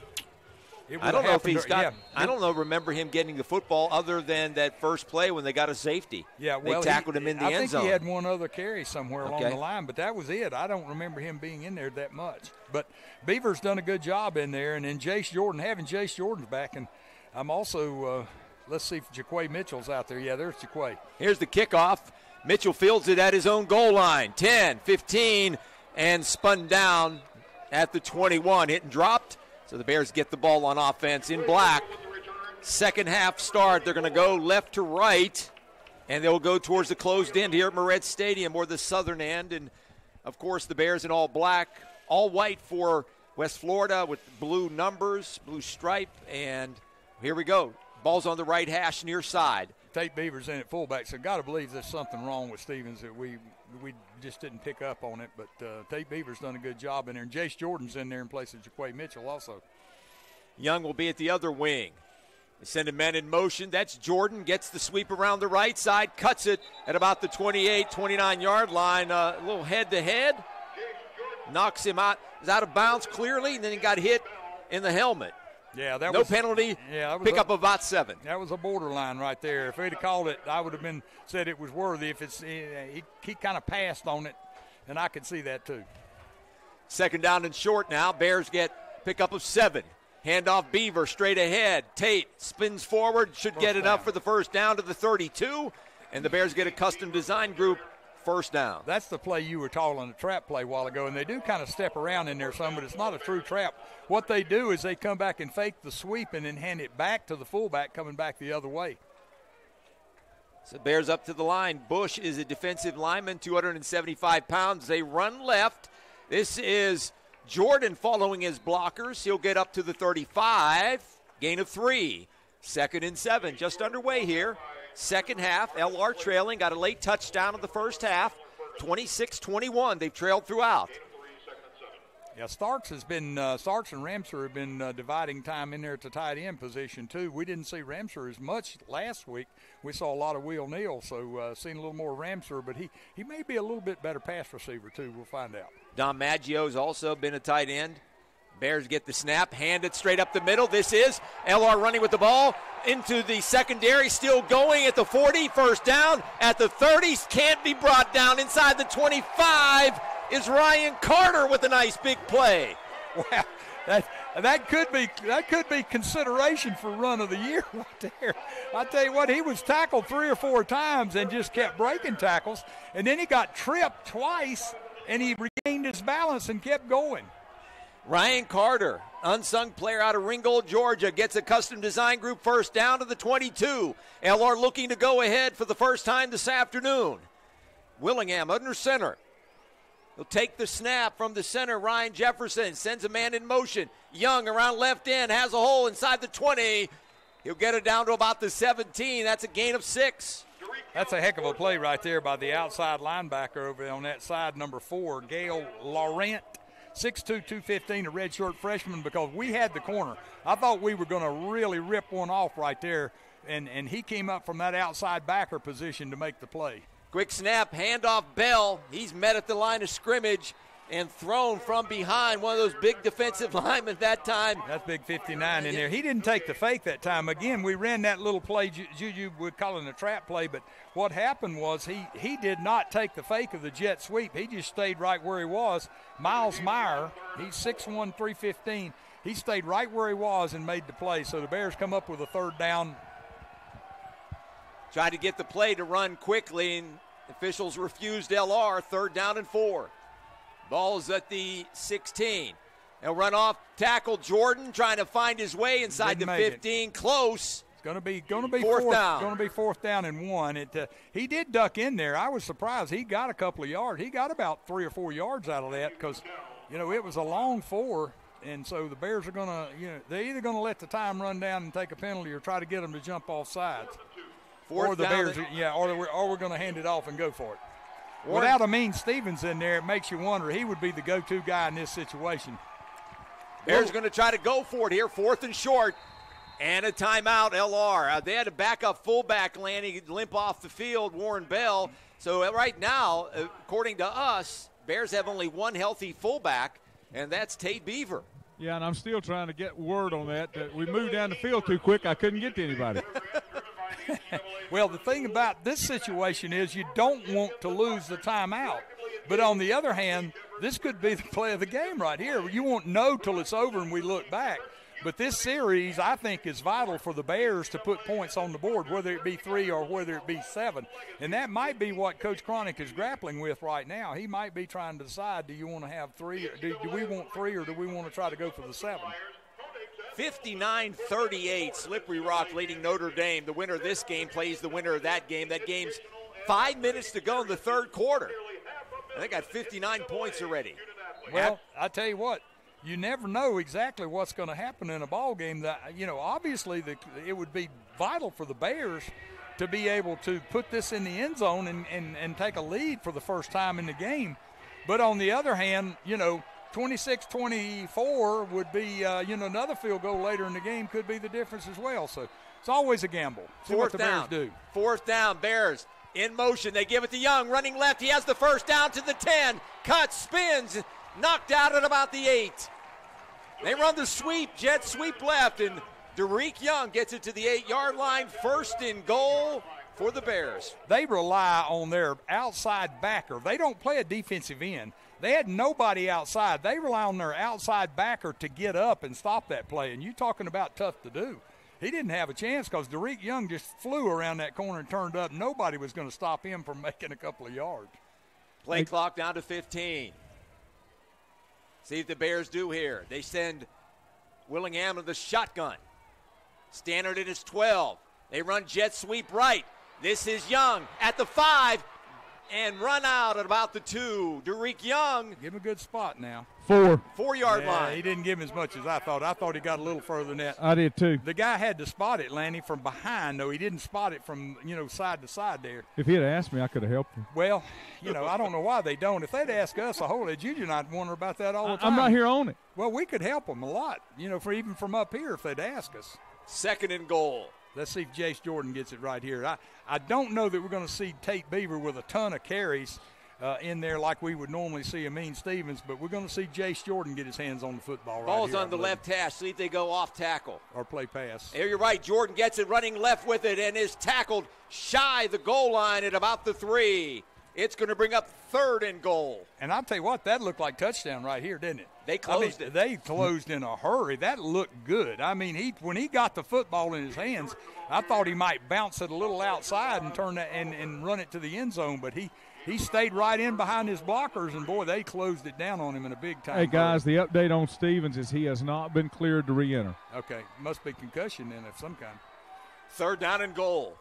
I don't know if he's got. Yeah. I don't know. Remember him getting the football other than that first play when they got a safety. Yeah, well, they tackled he, him in the I end zone. I think he had one other carry somewhere okay. along the line, but that was it. I don't remember him being in there that much. But Beaver's done a good job in there, and then Jace Jordan, having Jace Jordan's back, and I'm also. Uh, let's see if Jaquay Mitchell's out there. Yeah, there's Jaquay. Here's the kickoff. Mitchell fields it at his own goal line. ten, fifteen, and spun down at the twenty-one. Hit and dropped. So the Bears get the ball on offense in black. Second half start. They're going to go left to right, and they'll go towards the closed end here at Moret Stadium, or the southern end. And, of course, the Bears in all black, all white for West Florida with blue numbers, blue stripe. And here we go. Ball's on the right hash near side. Tate Beaver's in at fullback, so got to believe there's something wrong with Stevens that we we just didn't pick up on it. But uh, Tate Beaver's done a good job in there. And Jace Jordan's in there in place of Jaquay Mitchell also. Young will be at the other wing. They send a man in motion. That's Jordan. Gets the sweep around the right side. Cuts it at about the twenty-eight, twenty-nine-yard line. Uh, a little head-to-head. Knocks him out. Is out of bounds clearly, and then he got hit in the helmet. Yeah, that no was, penalty. Yeah, that was pick a, up about seven. That was a borderline right there. If they'd have called it, I would have been said it was worthy. If it's he, he kind of passed on it, and I could see that too. Second down and short now. Bears get pickup of seven. Handoff Beaver straight ahead. Tate spins forward, should get it up for the first down to the thirty-two, and the Bears get a custom design group first down. That's the play you were calling a trap play a while ago, and they do kind of step around in there some, but it's not a true trap. What they do is they come back and fake the sweep and then hand it back to the fullback coming back the other way. So Bears up to the line. Bush is a defensive lineman, two hundred seventy-five pounds. They run left. This is Jordan following his blockers. He'll get up to the thirty-five. Gain of three. Second and seven. Just underway here. Second half. L R trailing. Got a late touchdown in the first half. twenty-six twenty-one. They've trailed throughout. Yeah, Starks has been uh, Starks and Ramser have been uh, dividing time in there at the tight end position too. We didn't see Ramser as much last week. We saw a lot of Will Neal, so uh, seen a little more Ramser, but he he may be a little bit better pass receiver too. We'll find out. Don Maggio's also been a tight end. Bears get the snap, hand it straight up the middle. This is L R running with the ball into the secondary, still going at the forty, first down at the thirty, can't be brought down inside the twenty-five. Is Ryan Carter with a nice big play. Wow, that that could be that could be consideration for run of the year right there. I tell you what, he was tackled three or four times and just kept breaking tackles, and then he got tripped twice, and he regained his balance and kept going. Ryan Carter, unsung player out of Ringgold, Georgia, gets a custom design group first down to the twenty-two. L R looking to go ahead for the first time this afternoon. Willingham under center. He'll take the snap from the center. Ryan Jefferson sends a man in motion. Young around left end, has a hole inside the twenty. He'll get it down to about the seventeen. That's a gain of six. That's a heck of a play right there by the outside linebacker over on that side, number four, Gail Laurent. six two, two fifteen, a redshirt freshman, because we had the corner. I thought we were going to really rip one off right there, and, and he came up from that outside backer position to make the play. Quick snap, handoff Bell. He's met at the line of scrimmage and thrown from behind. One of those big defensive linemen that time. That's big fifty-nine in there. He didn't take the fake that time. Again, we ran that little play, Juju would call it a trap play, but what happened was he, he did not take the fake of the jet sweep. He just stayed right where he was. Miles Meyer, he's six one, three fifteen. he stayed right where he was and made the play. So the Bears come up with a third down. Tried to get the play to run quickly, and officials refused L R. Third down and four. Ball's at the sixteen. They'll run off, tackle Jordan, trying to find his way inside Didn't the make fifteen. It. Close. It's going to be going to be fourth, fourth down. Going to be fourth down and one. It uh, he did duck in there. I was surprised. He got a couple of yards. He got about three or four yards out of that because, you know, it was a long four, and so the Bears are going to, you know, they're either going to let the time run down and take a penalty or try to get them to jump off sides. Fourth or the down Bears, and- yeah, or we're, or we're going to hand it off and go for it. Warren- Without Amin Stevens in there, it makes you wonder. He would be the go-to guy in this situation. Bears going to try to go for it here, fourth and short. And a timeout, L R. Uh, they had a backup fullback, Lanny, limp off the field, Warren Bell. So uh, right now, uh, according to us, Bears have only one healthy fullback, and that's Tate Beaver. Yeah, and I'm still trying to get word on that. that we moved down the field too quick. I couldn't get to anybody. Well, the thing about this situation is you don't want to lose the timeout. But on the other hand, this could be the play of the game right here. You won't know till it's over and we look back. But this series, I think, is vital for the Bears to put points on the board, whether it be three or whether it be seven. And that might be what Coach Cronick is grappling with right now. He might be trying to decide, do you want to have three, do, do we want three, or do we want to try to go for the seven? fifty-nine thirty-eight, Slippery Rock leading Notre Dame. The winner of this game plays the winner of that game. That game's five minutes to go in the third quarter. They got fifty-nine points already. Well, I tell you what, you never know exactly what's going to happen in a ball game. That, you know, obviously the, it would be vital for the Bears to be able to put this in the end zone and, and, and take a lead for the first time in the game. But on the other hand, you know, twenty-six twenty-four would be, uh, you know, another field goal later in the game could be the difference as well. So it's always a gamble. See Fourth what the down. Bears do. Fourth down, Bears in motion. They give it to Young, running left. He has the first down to the ten. Cuts, spins, knocked out at about the eight. They run the sweep, jet sweep left, and Derek Young gets it to the eight-yard line. First and goal for the Bears. They rely on their outside backer. They don't play a defensive end. They had nobody outside. They rely on their outside backer to get up and stop that play. And you're talking about tough to do. He didn't have a chance because Derek Young just flew around that corner and turned up. Nobody was going to stop him from making a couple of yards. Play hey. clock down to fifteen. See what the Bears do here. They send Willingham to the shotgun. Standard at his twelve. They run jet sweep right. This is Young at the five and run out at about the two. Derek Young. Give him a good spot now. Four. Four-yard yeah, line. He didn't give him as much as I thought. I thought he got a little further than that. I did too. The guy had to spot it, Lanny, from behind, though. He didn't spot it from, you know, side to side there. If he had asked me, I could have helped him. Well, you know, I don't know why they don't. If they'd ask us, a whole edge, you'd not wonder about that all the time. I'm not here on it. Well, we could help them a lot, you know, for even from up here if they'd ask us. Second and goal. Let's see if Jace Jordan gets it right here. I, I don't know that we're going to see Tate Beaver with a ton of carries uh, in there like we would normally see Amin Stevens, but we're going to see Jace Jordan get his hands on the football right Ball's here. on the left hash. See if they go off tackle. Or play pass. There you're right. Jordan gets it, running left with it, and is tackled shy the goal line at about the three. It's going to bring up third and goal. And I'll tell you what, that looked like touchdown right here, didn't it? They closed I mean, it. They closed in a hurry. That looked good. I mean, he when he got the football in his hands, I thought he might bounce it a little outside and turn that and, and run it to the end zone, but he, he stayed right in behind his blockers, and, boy, they closed it down on him in a big time. Hey, guys, hurry. the update on Stevens is he has not been cleared to re-enter. Okay, must be concussion then of some kind. Third down and goal.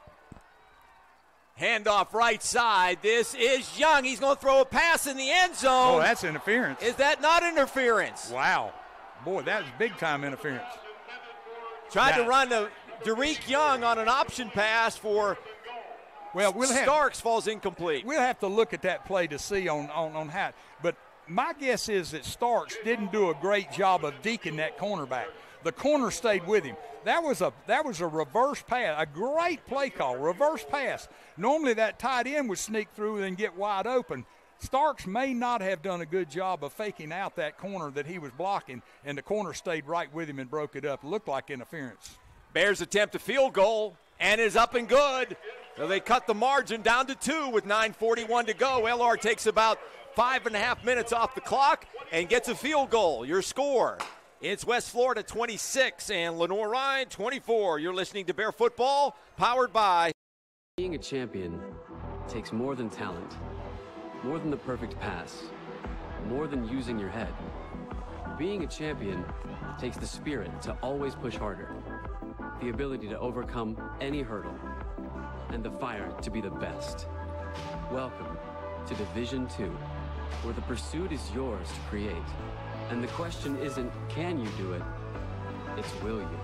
Handoff right side. This is Young. He's going to throw a pass in the end zone. Oh, that's interference. Is that not interference? Wow. Boy, that was big-time interference. Tried now, to run to Derek Young on an option pass for well, we'll have, Starks falls incomplete. We'll have to look at that play to see on, on, on how. But my guess is that Starks didn't do a great job of deking that cornerback. The corner stayed with him. That was a that was a reverse pass, a great play call, reverse pass. Normally that tight end would sneak through and get wide open. Starks may not have done a good job of faking out that corner that he was blocking, and the corner stayed right with him and broke it up. It looked like interference. Bears attempt a field goal and is up and good. So they cut the margin down to two with nine forty-one to go. L R takes about five and a half minutes off the clock and gets a field goal. Your score It's West Florida twenty-six and Lenoir-Rhyne twenty-four. You're listening to Bear Football, powered by. Being a champion takes more than talent, more than the perfect pass, more than using your head. Being a champion takes the spirit to always push harder, the ability to overcome any hurdle, and the fire to be the best. Welcome to Division Two, where the pursuit is yours to create. And the question isn't, can you do it? It's, will you?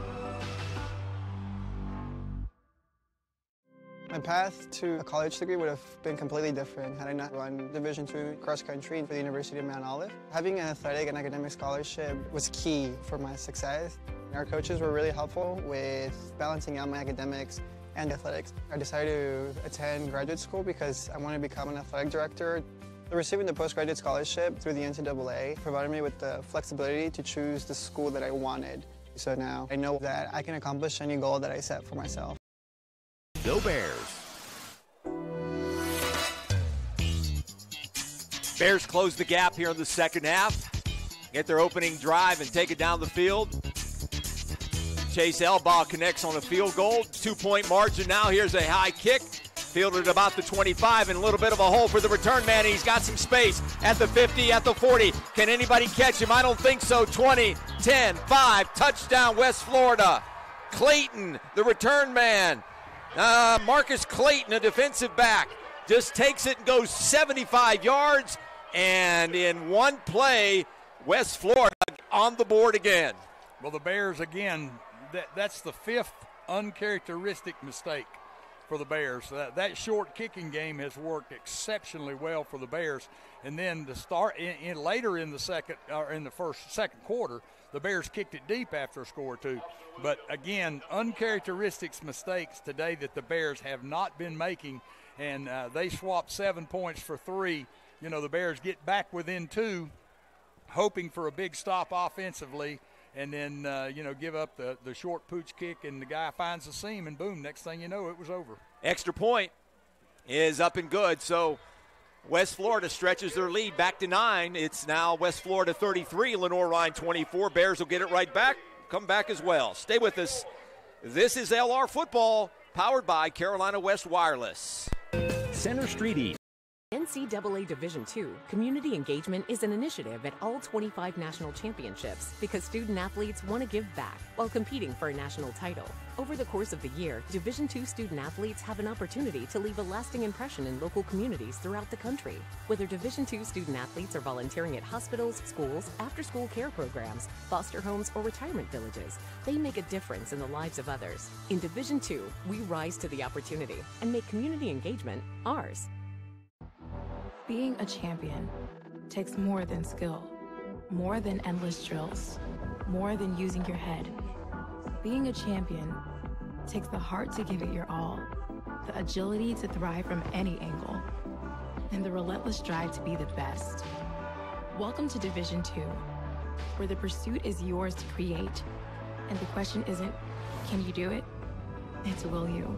My path to a college degree would have been completely different had I not run Division two cross country for the University of Mount Olive. Having an athletic and academic scholarship was key for my success. Our coaches were really helpful with balancing out my academics and athletics. I decided to attend graduate school because I wanted to become an athletic director. Receiving the postgraduate scholarship through the N C double A provided me with the flexibility to choose the school that I wanted. So now I know that I can accomplish any goal that I set for myself. Go Bears. Bears close the gap here in the second half. Get their opening drive and take it down the field. Chase Elbaugh connects on a field goal. Two-point margin now. Here's a high kick. Fielded about the twenty-five and a little bit of a hole for the return man. He's got some space at the fifty, at the forty. Can anybody catch him? I don't think so. twenty, ten, five, touchdown West Florida. Clayton, the return man. Uh, Marcus Clayton, a defensive back, just takes it and goes seventy-five yards. And in one play, West Florida on the board again. Well, the Bears, again, that, that's the fifth uncharacteristic mistake for the Bears. That, that short kicking game has worked exceptionally well for the Bears. And then to start in, in later in the second or in the first second quarter, the Bears kicked it deep after a score or two. But again, uncharacteristic mistakes today that the Bears have not been making, and uh, they swapped seven points for three. You know, the Bears get back within two, hoping for a big stop offensively, and then, uh, you know, give up the, the short pooch kick, and the guy finds the seam, and boom, next thing you know, it was over. Extra point is up and good, so West Florida stretches their lead back to nine. It's now West Florida thirty-three, Lenoir-Rhyne twenty-four. Bears will get it right back, come back as well. Stay with us. This is L R Football, powered by Carolina West Wireless. Center Street East. N C double A Division two, community engagement is an initiative at all twenty-five national championships because student athletes want to give back while competing for a national title. Over the course of the year, Division two student athletes have an opportunity to leave a lasting impression in local communities throughout the country. Whether Division two student athletes are volunteering at hospitals, schools, after-school care programs, foster homes, or retirement villages, they make a difference in the lives of others. In Division two, we rise to the opportunity and make community engagement ours. Being a champion takes more than skill, more than endless drills, more than using your head. Being a champion takes the heart to give it your all, the agility to thrive from any angle, and the relentless drive to be the best. Welcome to Division two, where the pursuit is yours to create, and the question isn't, can you do it? It's, will you?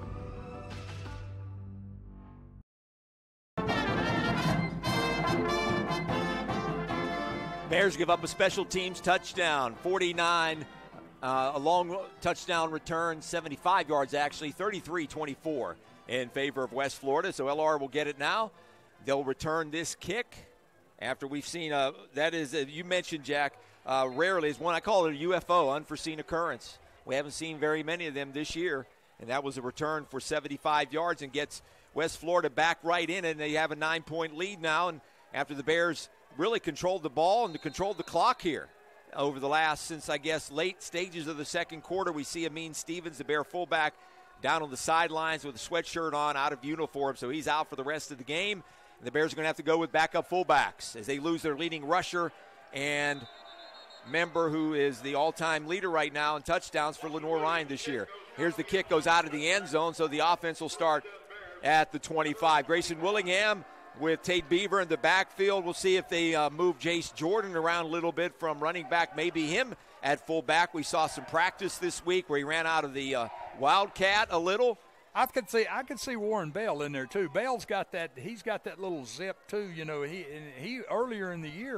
Bears give up a special teams touchdown, forty-nine, uh, a long touchdown return, seventy-five yards actually, thirty-three twenty-four in favor of West Florida. So L R will get it now. They'll return this kick after we've seen, a, that is, a, you mentioned, Jack, uh, rarely is one, I call it a U F O, unforeseen occurrence. We haven't seen very many of them this year, and that was a return for seventy-five yards and gets West Florida back right in it, and they have a nine-point lead now, and after the Bears really controlled the ball and controlled the clock here over the last, since I guess late stages of the second quarter. We see Amin Stevens, the Bear fullback, down on the sidelines with a sweatshirt on, out of uniform, so he's out for the rest of the game. And the Bears are going to have to go with backup fullbacks as they lose their leading rusher and member who is the all-time leader right now in touchdowns for Lenoir-Rhyne this year. Here's the kick, goes out of the end zone, so the offense will start at the twenty-five. Grayson Willingham with Tate Beaver in the backfield. We'll see if they uh, move Jace Jordan around a little bit from running back, maybe him at fullback. We saw some practice this week where he ran out of the uh, Wildcat a little. I could see I could see Warren Bell in there too. Bell's got that. He's got that little zip too. You know, he and he earlier in the year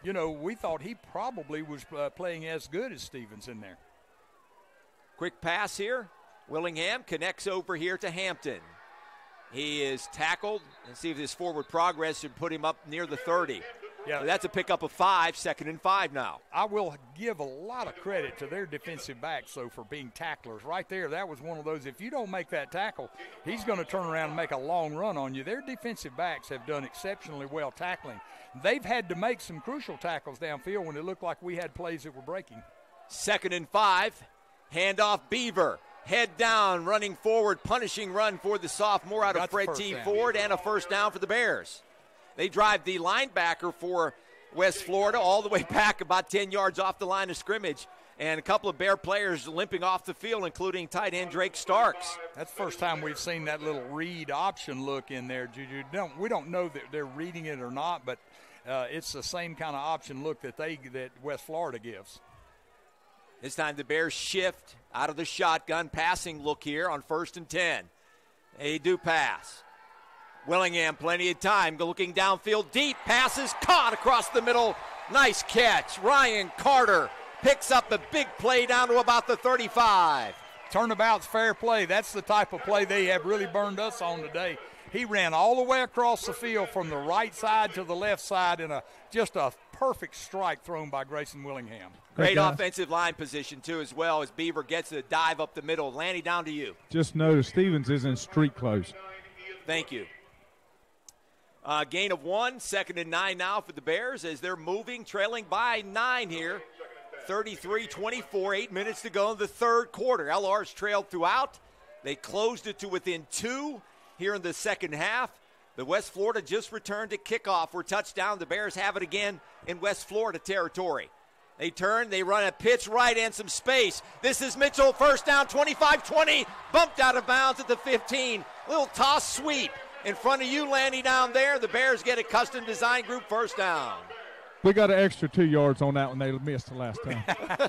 you know, we thought he probably was uh, playing as good as Stevens in there. Quick pass here. Willingham connects over here to Hampton. He is tackled, and see if his forward progress should put him up near the thirty. Yeah, so that's a pickup of five, second and five now. I will give a lot of credit to their defensive backs, though, for being tacklers. Right there, that was one of those, if you don't make that tackle, he's going to turn around and make a long run on you. Their defensive backs have done exceptionally well tackling. They've had to make some crucial tackles downfield when it looked like we had plays that were breaking. Second and five, handoff Beaver. Head down, running forward, punishing run for the sophomore out of Fred T. Ford, and a first down for the Bears. They drive the linebacker for West Florida all the way back about ten yards off the line of scrimmage, and a couple of Bear players limping off the field, including tight end Drake Starks. That's the first time we've seen that little read option look in there, Juju. Don't, we don't know that they're reading it or not, but uh, it's the same kind of option look that they that West Florida gives. This time the Bears shift out of the shotgun passing look here on first and ten. They do pass. Willingham, plenty of time, looking downfield deep. Passes caught across the middle. Nice catch. Ryan Carter picks up a big play down to about the thirty-five. Turnabout's fair play. That's the type of play they have really burned us on today. He ran all the way across the field from the right side to the left side in a just a perfect strike thrown by Grayson Willingham. Great offensive line position, too, as well, as Beaver gets a dive up the middle. Lanny, down to you. Just notice Stevens is in street clothes. Thank you. Uh, gain of one, second and nine now for the Bears as they're moving, trailing by nine here. thirty-three twenty-four, eight minutes to go in the third quarter. L R's trailed throughout. They closed it to within two here in the second half. The West Florida just returned to kickoff for touchdown. The Bears have it again in West Florida territory. They turn, they run a pitch right and some space. This is Mitchell, first down, twenty-five twenty, bumped out of bounds at the fifteen. Little toss sweep in front of you, Lanny, down there. The Bears get a custom design group first down. We got an extra two yards on that one. They missed the last time.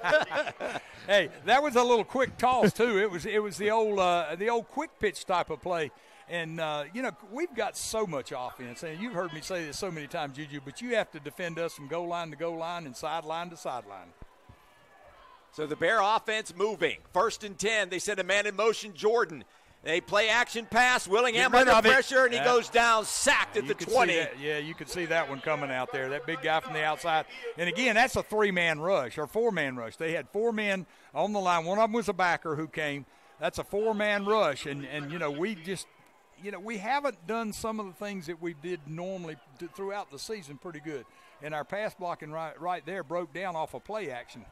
Hey, that was a little quick toss too. It was it was the old uh, the old quick pitch type of play. And, uh, you know, we've got so much offense. And you've heard me say this so many times, Juju, but you have to defend us from goal line to goal line and sideline to sideline. So the Bear offense moving. First and ten. They send a man in motion, Jordan. They play action pass. Willingham under pressure, and he yeah. goes down, sacked at you the twenty. Yeah, you could see that one coming out there, that big guy from the outside. And, again, that's a three-man rush or four-man rush. They had four men on the line. One of them was a backer who came. That's a four-man rush. And, and you know, we just – you know, we haven't done some of the things that we did normally throughout the season pretty good. And our pass blocking right, right there broke down off of play action.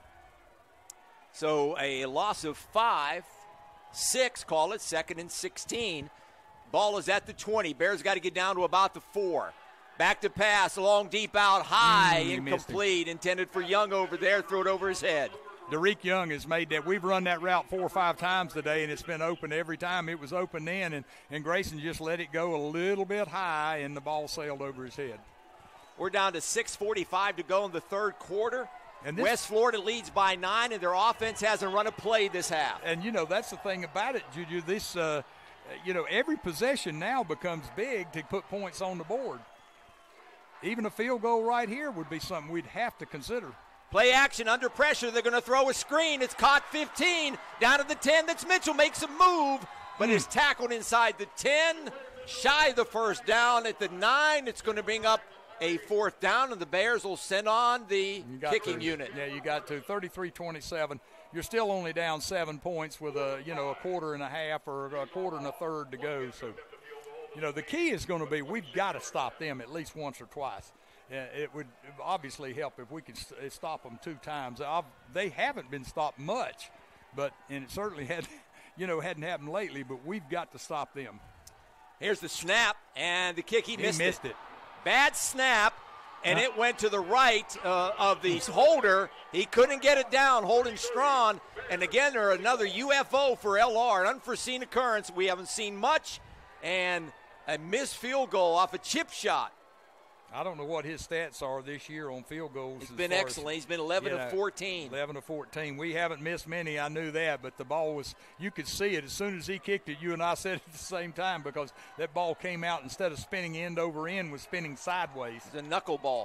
So a loss of five, six, call it, second and sixteen. Ball is at the twenty. Bears got to get down to about the four. Back to pass, long, deep out, high, mm, incomplete. Intended for Young over there, threw it over his head. Derek Young has made that. We've run that route four or five times today, and it's been open every time. It was open then, and, and Grayson just let it go a little bit high, and the ball sailed over his head. We're down to six forty-five to go in the third quarter. And this, West Florida leads by nine, and their offense hasn't run a play this half. And, you know, that's the thing about it, Juju. This, uh, you know, every possession now becomes big to put points on the board. Even a field goal right here would be something we'd have to consider. Play action under pressure. They're going to throw a screen. It's caught fifteen. Down to the ten. That's Mitchell. Makes a move, but mm. is tackled inside the ten. Shy of the first down at the nine. It's going to bring up a fourth down, and the Bears will send on the kicking to. unit. Yeah, you got to. thirty-three twenty-seven. You're still only down seven points with a, you know, a quarter and a half or a quarter and a third to go. So, you know, the key is going to be we've got to stop them at least once or twice. It would obviously help if we could stop them two times. They haven't been stopped much, but and it certainly had, you know, hadn't happened lately. But we've got to stop them. Here's the snap and the kick. He, he missed, missed it. it. Bad snap, and huh? it went to the right uh, of the holder. He couldn't get it down, holding strong. And again, there another U F O for L R, an unforeseen occurrence. We haven't seen much, and a missed field goal off a chip shot. I don't know what his stats are this year on field goals. He's been excellent. As, He's been eleven of fourteen. eleven of fourteen. We haven't missed many. I knew that, but the ball was, you could see it as soon as he kicked it. You and I said it at the same time because that ball came out instead of spinning end over end was spinning sideways. It's a knuckleball.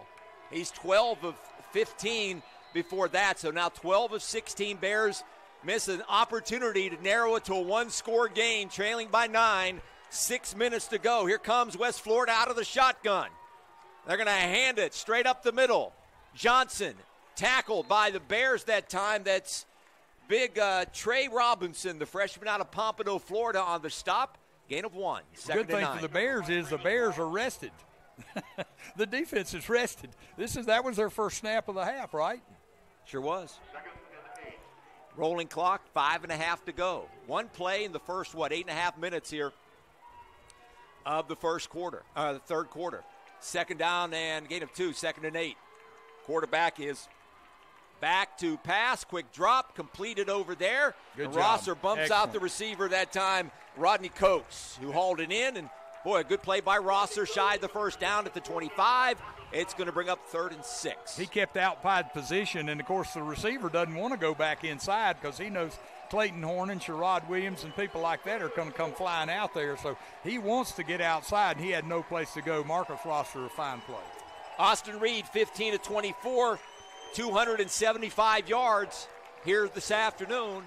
He's twelve of fifteen before that, so now twelve of sixteen. Bears miss an opportunity to narrow it to a one-score game, trailing by nine. Six minutes to go. Here comes West Florida out of the shotgun. They're going to hand it straight up the middle. Johnson tackled by the Bears that time. That's big uh, Trey Robinson, the freshman out of Pompano, Florida, on the stop. Gain of one. Second Good thing and nine. for the Bears is the Bears are rested. The defense is rested. This is that was their first snap of the half, right? Sure was. Rolling clock, five and a half to go. One play in the first, what, eight and a half minutes here of the first quarter, uh, the third quarter. Second down and gain of two, second and eight. Quarterback is back to pass, quick drop, completed over there. Good and job. Rosser bumps Excellent. out the receiver that time, Rodney Coates, who hauled it in. And, boy, a good play by Rosser, shied the first down at the twenty-five. It's going to bring up third and six. He kept outside position, and, of course, the receiver doesn't want to go back inside because he knows Clayton Horn and Sherrod Williams and people like that are going to come flying out there. So he wants to get outside, and he had no place to go. Marcus Rosser, a fine play. Austin Reed, fifteen of twenty-four, two hundred seventy-five yards here this afternoon.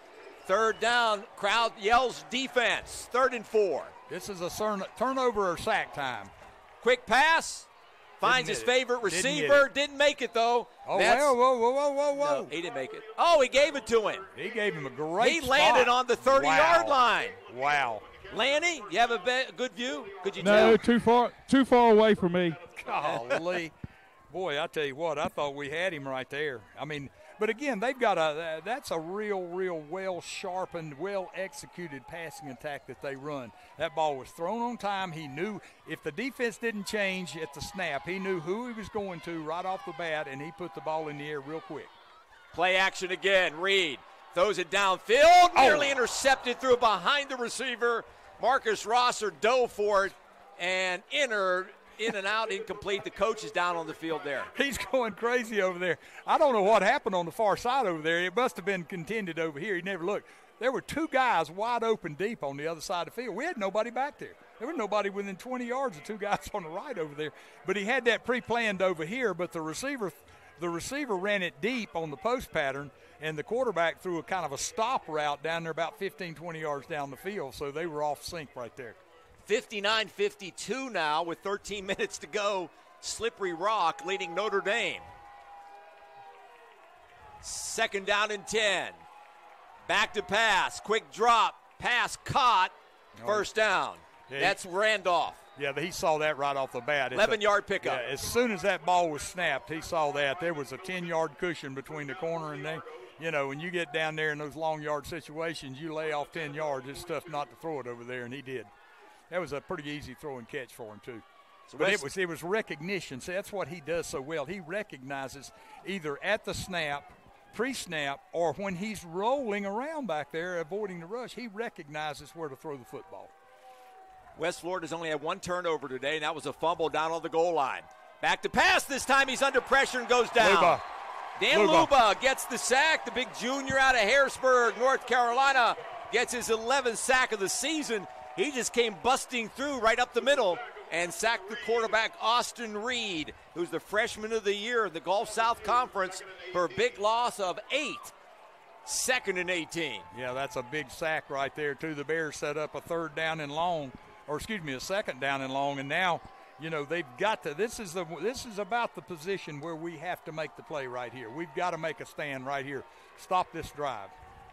Third down, crowd yells defense. Third and four. This is a turn- turnover or sack time. Quick pass. Finds his favorite receiver. Didn't, didn't make it, though. Oh, That's, whoa, whoa, whoa, whoa, whoa, whoa. No, he didn't make it. Oh, he gave it to him. He gave him a great He spot. landed on the thirty-yard Wow. line. Wow. Lanny, you have a be- good view? Could you No, tell? too far, too far away from me. Golly. Boy, I tell you what, I thought we had him right there. I mean, but again, they've got a, that's a real, real well-sharpened, well-executed passing attack that they run. That ball was thrown on time. He knew if the defense didn't change at the snap, he knew who he was going to right off the bat, and he put the ball in the air real quick. Play action again. Reed throws it downfield, Oh. nearly intercepted through behind the receiver. Marcus Rosser dove for it and entered. In and out, incomplete. The coach is down on the field there. He's going crazy over there. I don't know what happened on the far side over there. It must have been contended over here. He never looked. There were two guys wide open deep on the other side of the field. We had nobody back there. There was nobody within twenty yards of two guys on the right over there. But he had that pre-planned over here, but the receiver the receiver ran it deep on the post pattern, and the quarterback threw a kind of a stop route down there about fifteen, twenty yards down the field, so they were off sync right there. fifty-nine fifty-two now with thirteen minutes to go. Slippery Rock leading Notre Dame. Second down and ten. Back to pass. Quick drop. Pass caught. First down. Yeah, That's Randolph. Yeah, he saw that right off the bat. It's eleven-yard a, pickup. Yeah, as soon as that ball was snapped, he saw that. There was a ten-yard cushion between the corner and they, you know, when you get down there in those long-yard situations, you lay off ten yards. It's tough not to throw it over there, and he did. That was a pretty easy throw and catch for him, too. So but it was it was recognition. See, that's what he does so well. He recognizes either at the snap, pre-snap, or when he's rolling around back there avoiding the rush, he recognizes where to throw the football. West Florida's only had one turnover today, and that was a fumble down on the goal line. Back to pass. This time he's under pressure and goes down. Luba. Dan Luba. Luba gets the sack. The big junior out of Harrisburg, North Carolina, gets his eleventh sack of the season. He just came busting through right up the middle and sacked the quarterback, Austin Reed, who's the freshman of the year in the Gulf South Conference for a big loss of eight. Second and eighteen. Yeah, that's a big sack right there, too. The Bears set up a third down and long, or excuse me, a second down and long, and now, you know, they've got to, this is the this is about the position where we have to make the play right here. We've got to make a stand right here. Stop this drive.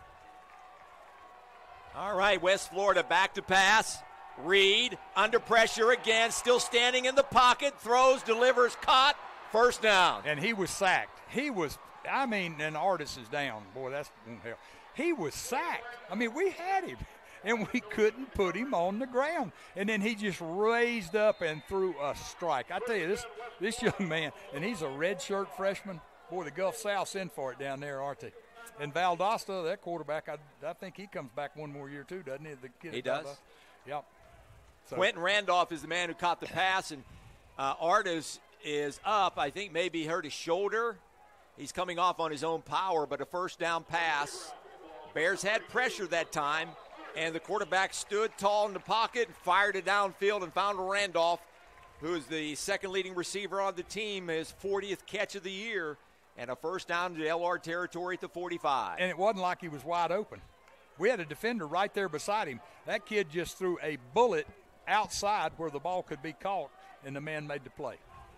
All right, West Florida back to pass. Reed under pressure again, still standing in the pocket, throws, delivers, caught, first down. And he was sacked. He was, I mean, and Artis is down. Boy, that's hell. He was sacked. I mean, we had him, and we couldn't put him on the ground. And then he just raised up and threw a strike. I tell you, this this young man, and he's a redshirt freshman. Boy, the Gulf South's in for it down there, aren't they? And Valdosta, that quarterback, I, I think he comes back one more year too, doesn't he? The kid He at does. Valdosta. Yep. So. Quentin Randolph is the man who caught the pass, and uh, Artis is up. I think maybe he hurt his shoulder. He's coming off on his own power, but a first down pass. Bears had pressure that time, and the quarterback stood tall in the pocket and fired it downfield and found Randolph who is the second leading receiver on the team, his fortieth catch of the year, and a first down to L R territory at the forty-five. And it wasn't like he was wide open. We had a defender right there beside him. That kid just threw a bullet outside where the ball could be caught, and the man made the play.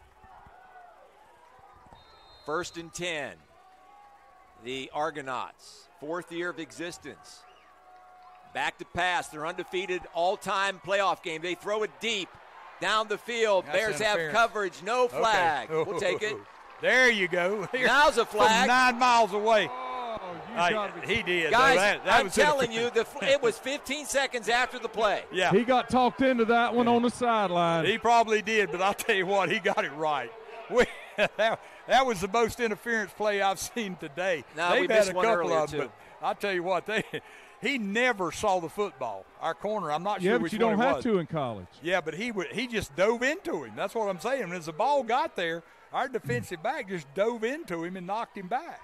First and ten. The Argonauts, fourth year of existence. Back to pass. They're undefeated all-time playoff game. They throw it deep down the field. That's Bears have coverage. No flag. Okay. We'll take it. There you go. Now's a flag. From nine miles away. Oh, you Uh, got he did. Guys, No, that, that I'm was telling you, the, it was fifteen seconds after the play. Yeah. He got talked into that one on the sideline. He probably did, but I'll tell you what, he got it right. We, that, that was the most interference play I've seen today. No, They've we had missed a one couple earlier, of them, too. but I'll tell you what, they he never saw the football. Our corner, I'm not yeah, sure but which you one don't it have was. to in college. Yeah, but he would, he just dove into him. That's what I'm saying. As the ball got there, our defensive back just dove into him and knocked him back.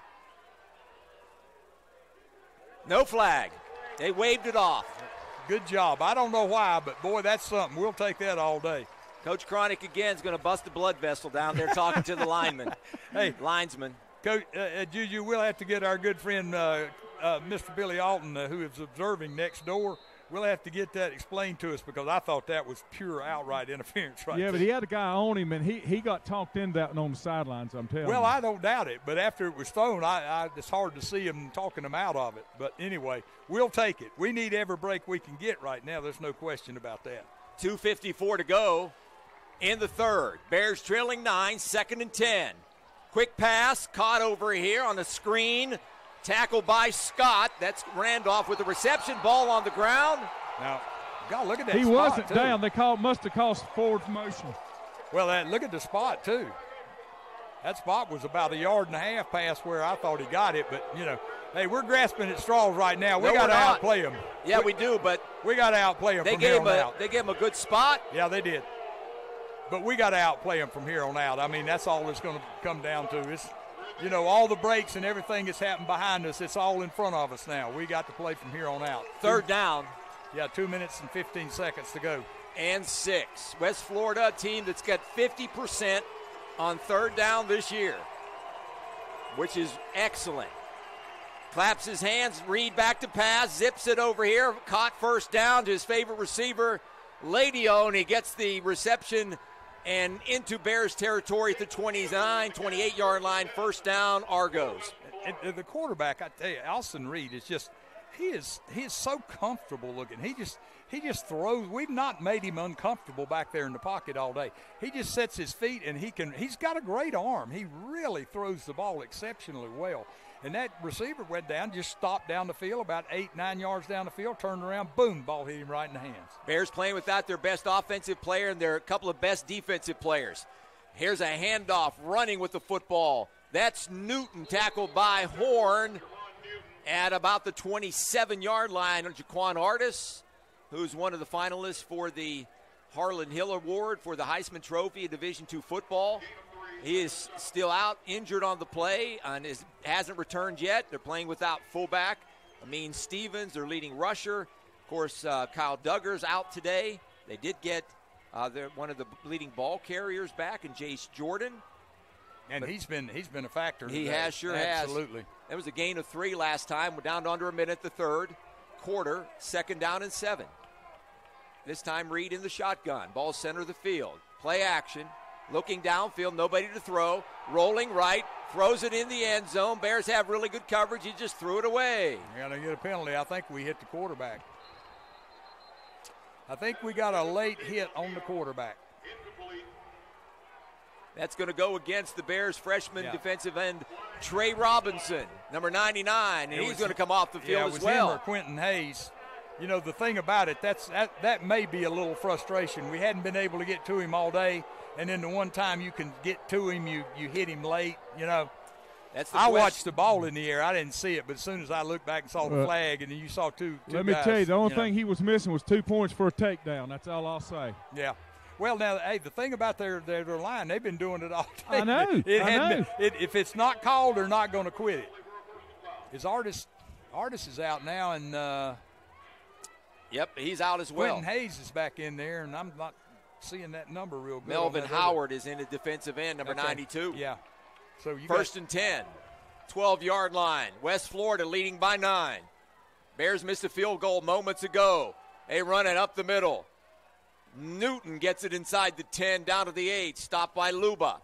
No flag. They waved it off. Good job. I don't know why, but, boy, that's something. We'll take that all day. Coach Cronick again is going to bust a blood vessel down there talking to the lineman. Hey, linesman. Coach uh, uh, Juju, we'll have to get our good friend uh, uh, Mister Billy Alton, uh, who is observing next door. We'll have to get that explained to us because I thought that was pure outright interference right Yeah, there. but he had a guy on him, and he, he got talked into that one on the sidelines, I'm telling Well, you. I don't doubt it, but after it was thrown, I, I, it's hard to see him talking him out of it. But anyway, we'll take it. We need every break we can get right now. There's no question about that. two fifty-four to go in the third. Bears trailing nine, second and ten. Quick pass, caught over here on a screen. Tackled by Scott. That's Randolph with the reception. Ball on the ground. Now, God, look at that He spot, wasn't too. down. They called, must have called forward motion. Well, that, look at the spot, too. That spot was about a yard and a half past where I thought he got it. But, you know, hey, we're grasping at straws right now. We No, got to we're not. outplay them. Yeah, we, we do, but we got to outplay them they from here gave on a, out. They gave him a good spot. Yeah, they did. But we got to outplay them from here on out. I mean, that's all it's going to come down to. It's, you know, all the breaks and everything that's happened behind us, it's all in front of us now. We got to play from here on out. Third down. Yeah, two minutes and fifteen seconds to go. And six. West Florida, a team that's got fifty percent on third down this year, which is excellent. Claps his hands, Reed back to pass, zips it over here, caught first down to his favorite receiver, Ladio, and he gets the reception and into Bears territory at the twenty-nine, twenty-eight-yard line, first down, Argos. And, and the quarterback, I tell you, Alston Reed is just he is he is so comfortable looking. He just he just throws. We've not made him uncomfortable back there in the pocket all day. He just sets his feet and he can. He's got a great arm. He really throws the ball exceptionally well. And that receiver went down, just stopped down the field, about eight, nine yards down the field, turned around, boom, ball hit him right in the hands. Bears playing without their best offensive player and their couple of best defensive players. Here's a handoff, running with the football. That's Newton, tackled by Horn at about the twenty-seven-yard line. Jaquan Artis, who's one of the finalists for the Harlan Hill Award for the Heisman Trophy in Division two football. He is still out, injured on the play, and is, hasn't returned yet. They're playing without fullback. Amin Stevens, their leading rusher. Of course, uh, Kyle Duggar's out today. They did get uh, their, one of the leading ball carriers back, and Jace Jordan. And But he's been he's been a factor. He today. has, sure Absolutely. has. Absolutely. That was a gain of three last time. We're down to under a minute the third quarter, second down and seven. This time Reed in the shotgun. Ball center of the field. Play action. Looking downfield, nobody to throw. Rolling right, throws it in the end zone. Bears have really good coverage. He just threw it away. We're going to get a penalty. I think we hit the quarterback. I think we got a late hit on the quarterback. That's going to go against the Bears freshman Yeah. defensive end, Trey Robinson, number ninety-nine, and It he's was- going to come off the yeah, field it as was well. him or Quentin Hayes. You know, the thing about it, that's that, that may be a little frustration. We hadn't been able to get to him all day, and then the one time you can get to him, you, you hit him late, you know. That's the I question. watched the ball in the air. I didn't see it, but as soon as I looked back and saw the Well, flag, and then you saw two, two Let me guys, tell you, the only know. thing he was missing was two points for a takedown. That's all I'll say. Yeah. Well, now, hey, the thing about their, their, their line, they've been doing it all day. I know, It I hadn't know. Been, it, if it's not called, they're not going to quit it. His artist, artist is out now, and uh, Yep, he's out as well. Quentin Hayes is back in there, and I'm not seeing that number real good. Melvin Howard is in at defensive end, number okay. ninety-two. Yeah. So you First got, and ten, twelve-yard line. West Florida leading by nine. Bears missed a field goal moments ago. They run it up the middle. Newton gets it inside the ten, down to the eight, stopped by Luba.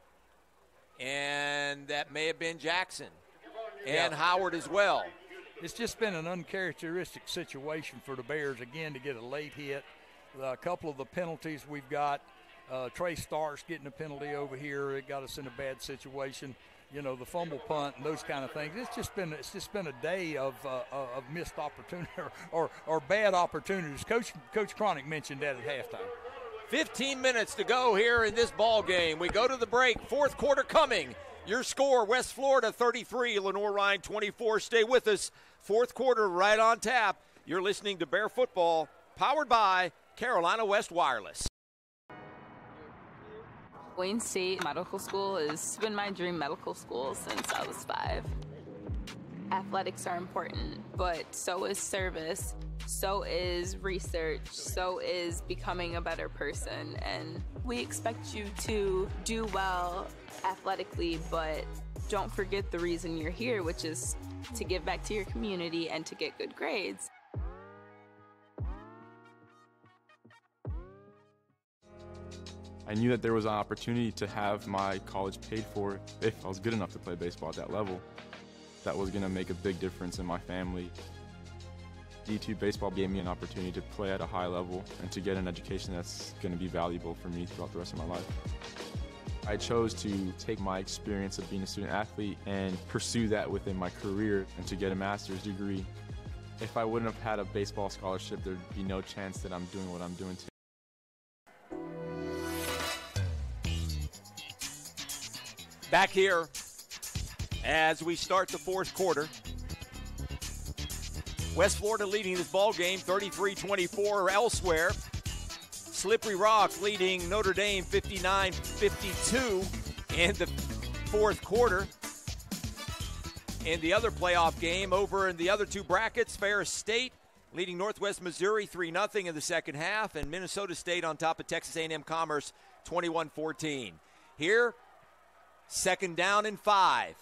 And that may have been Jackson. And yeah. Howard as well. It's just been an uncharacteristic situation for the Bears, again, to get a late hit. A couple of the penalties we've got, uh, Trey Starks getting a penalty over here. It got us in a bad situation. You know, the fumble punt and those kind of things. It's just been it's just been a day of uh, of missed opportunity or, or, or bad opportunities. Coach Coach Cronick mentioned that at halftime. fifteen minutes to go here in this ball game. We go to the break. Fourth quarter coming. Your score, West Florida thirty-three, Lenoir-Rhyne twenty-four. Stay with us. Fourth quarter right on tap. You're listening to Bear Football, powered by Carolina West Wireless. Wayne State Medical School has been my dream medical school since I was five. Athletics are important, but so is service, so is research, so is becoming a better person. And we expect you to do well athletically, but don't forget the reason you're here, which is to give back to your community and to get good grades. I knew that there was an opportunity to have my college paid for if I was good enough to play baseball at that level. That was going to make a big difference in my family. D two baseball gave me an opportunity to play at a high level and to get an education that's going to be valuable for me throughout the rest of my life. I chose to take my experience of being a student athlete and pursue that within my career and to get a master's degree. If I wouldn't have had a baseball scholarship, there'd be no chance that I'm doing what I'm doing today. Back here as we start the fourth quarter. West Florida leading this ball game thirty-three twenty-four elsewhere. Slippery Rock leading Notre Dame fifty-nine fifty-two in the fourth quarter. In the other playoff game over in the other two brackets, Ferris State leading Northwest Missouri three nothing in the second half, and Minnesota State on top of Texas A and M Commerce twenty-one fourteen. Here, second down and five.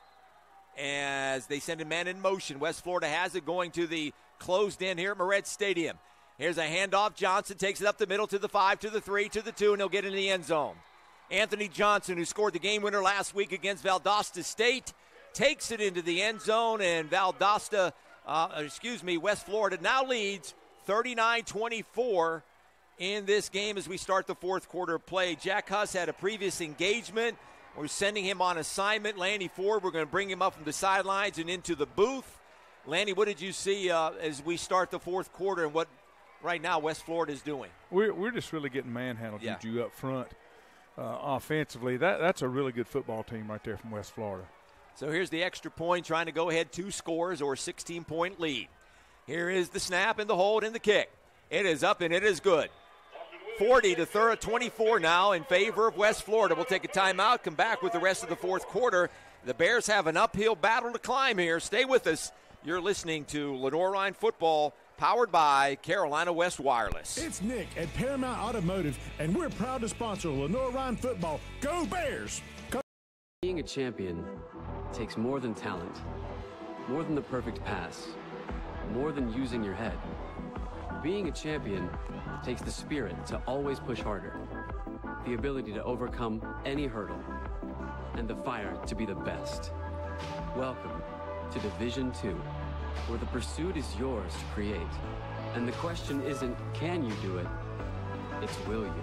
As they send a man in motion, West Florida has it going to the closed in here at Moretz Stadium. Here's a handoff. Johnson takes it up the middle to the five, to the three, to the two, and he'll get in the end zone. Anthony Johnson, who scored the game winner last week against Valdosta State, takes it into the end zone, and Valdosta, uh, excuse me, West Florida now leads thirty-nine twenty-four in this game as we start the fourth quarter of play. Jack Huss had a previous engagement. We're sending him on assignment. Lanny Ford, we're going to bring him up from the sidelines and into the booth. Lanny, what did you see uh, as we start the fourth quarter and what right now West Florida is doing? We're, we're just really getting manhandled, yeah. Juju, up front uh, offensively. That That's a really good football team right there from West Florida. So here's the extra point, trying to go ahead two scores or sixteen-point lead. Here is the snap and the hold and the kick. It is up and it is good. forty to twenty-four now in favor of West Florida. We'll take a timeout, come back with the rest of the fourth quarter. The Bears have an uphill battle to climb here. Stay with us. You're listening to Lenoir-Rhyne Football, powered by Carolina West Wireless. It's Nick at Paramount Automotive, and we're proud to sponsor Lenoir-Rhyne Football. Go Bears! Come- Being a champion takes more than talent, more than the perfect pass, more than using your head. Being a champion takes the spirit to always push harder, the ability to overcome any hurdle, and the fire to be the best. Welcome to Division Two, where the pursuit is yours to create. And the question isn't, can you do it? It's, will you?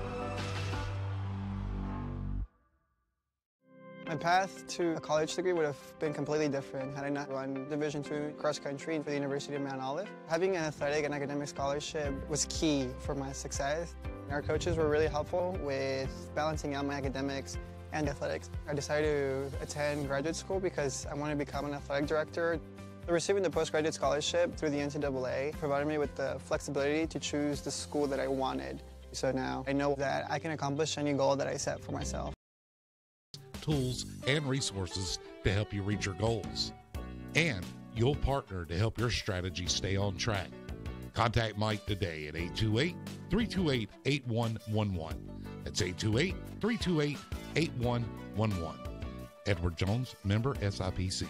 My path to a college degree would have been completely different had I not run Division two cross country for the University of Mount Olive. Having an athletic and academic scholarship was key for my success. Our coaches were really helpful with balancing out my academics and athletics. I decided to attend graduate school because I wanted to become an athletic director. Receiving the postgraduate scholarship through the N C double A provided me with the flexibility to choose the school that I wanted. So now I know that I can accomplish any goal that I set for myself. Tools and resources to help you reach your goals. And you'll partner to help your strategy stay on track. Contact Mike today at eight two eight, three two eight, eight one one one. That's eight two eight, three two eight, eight one one one. Edward Jones, member S I P C.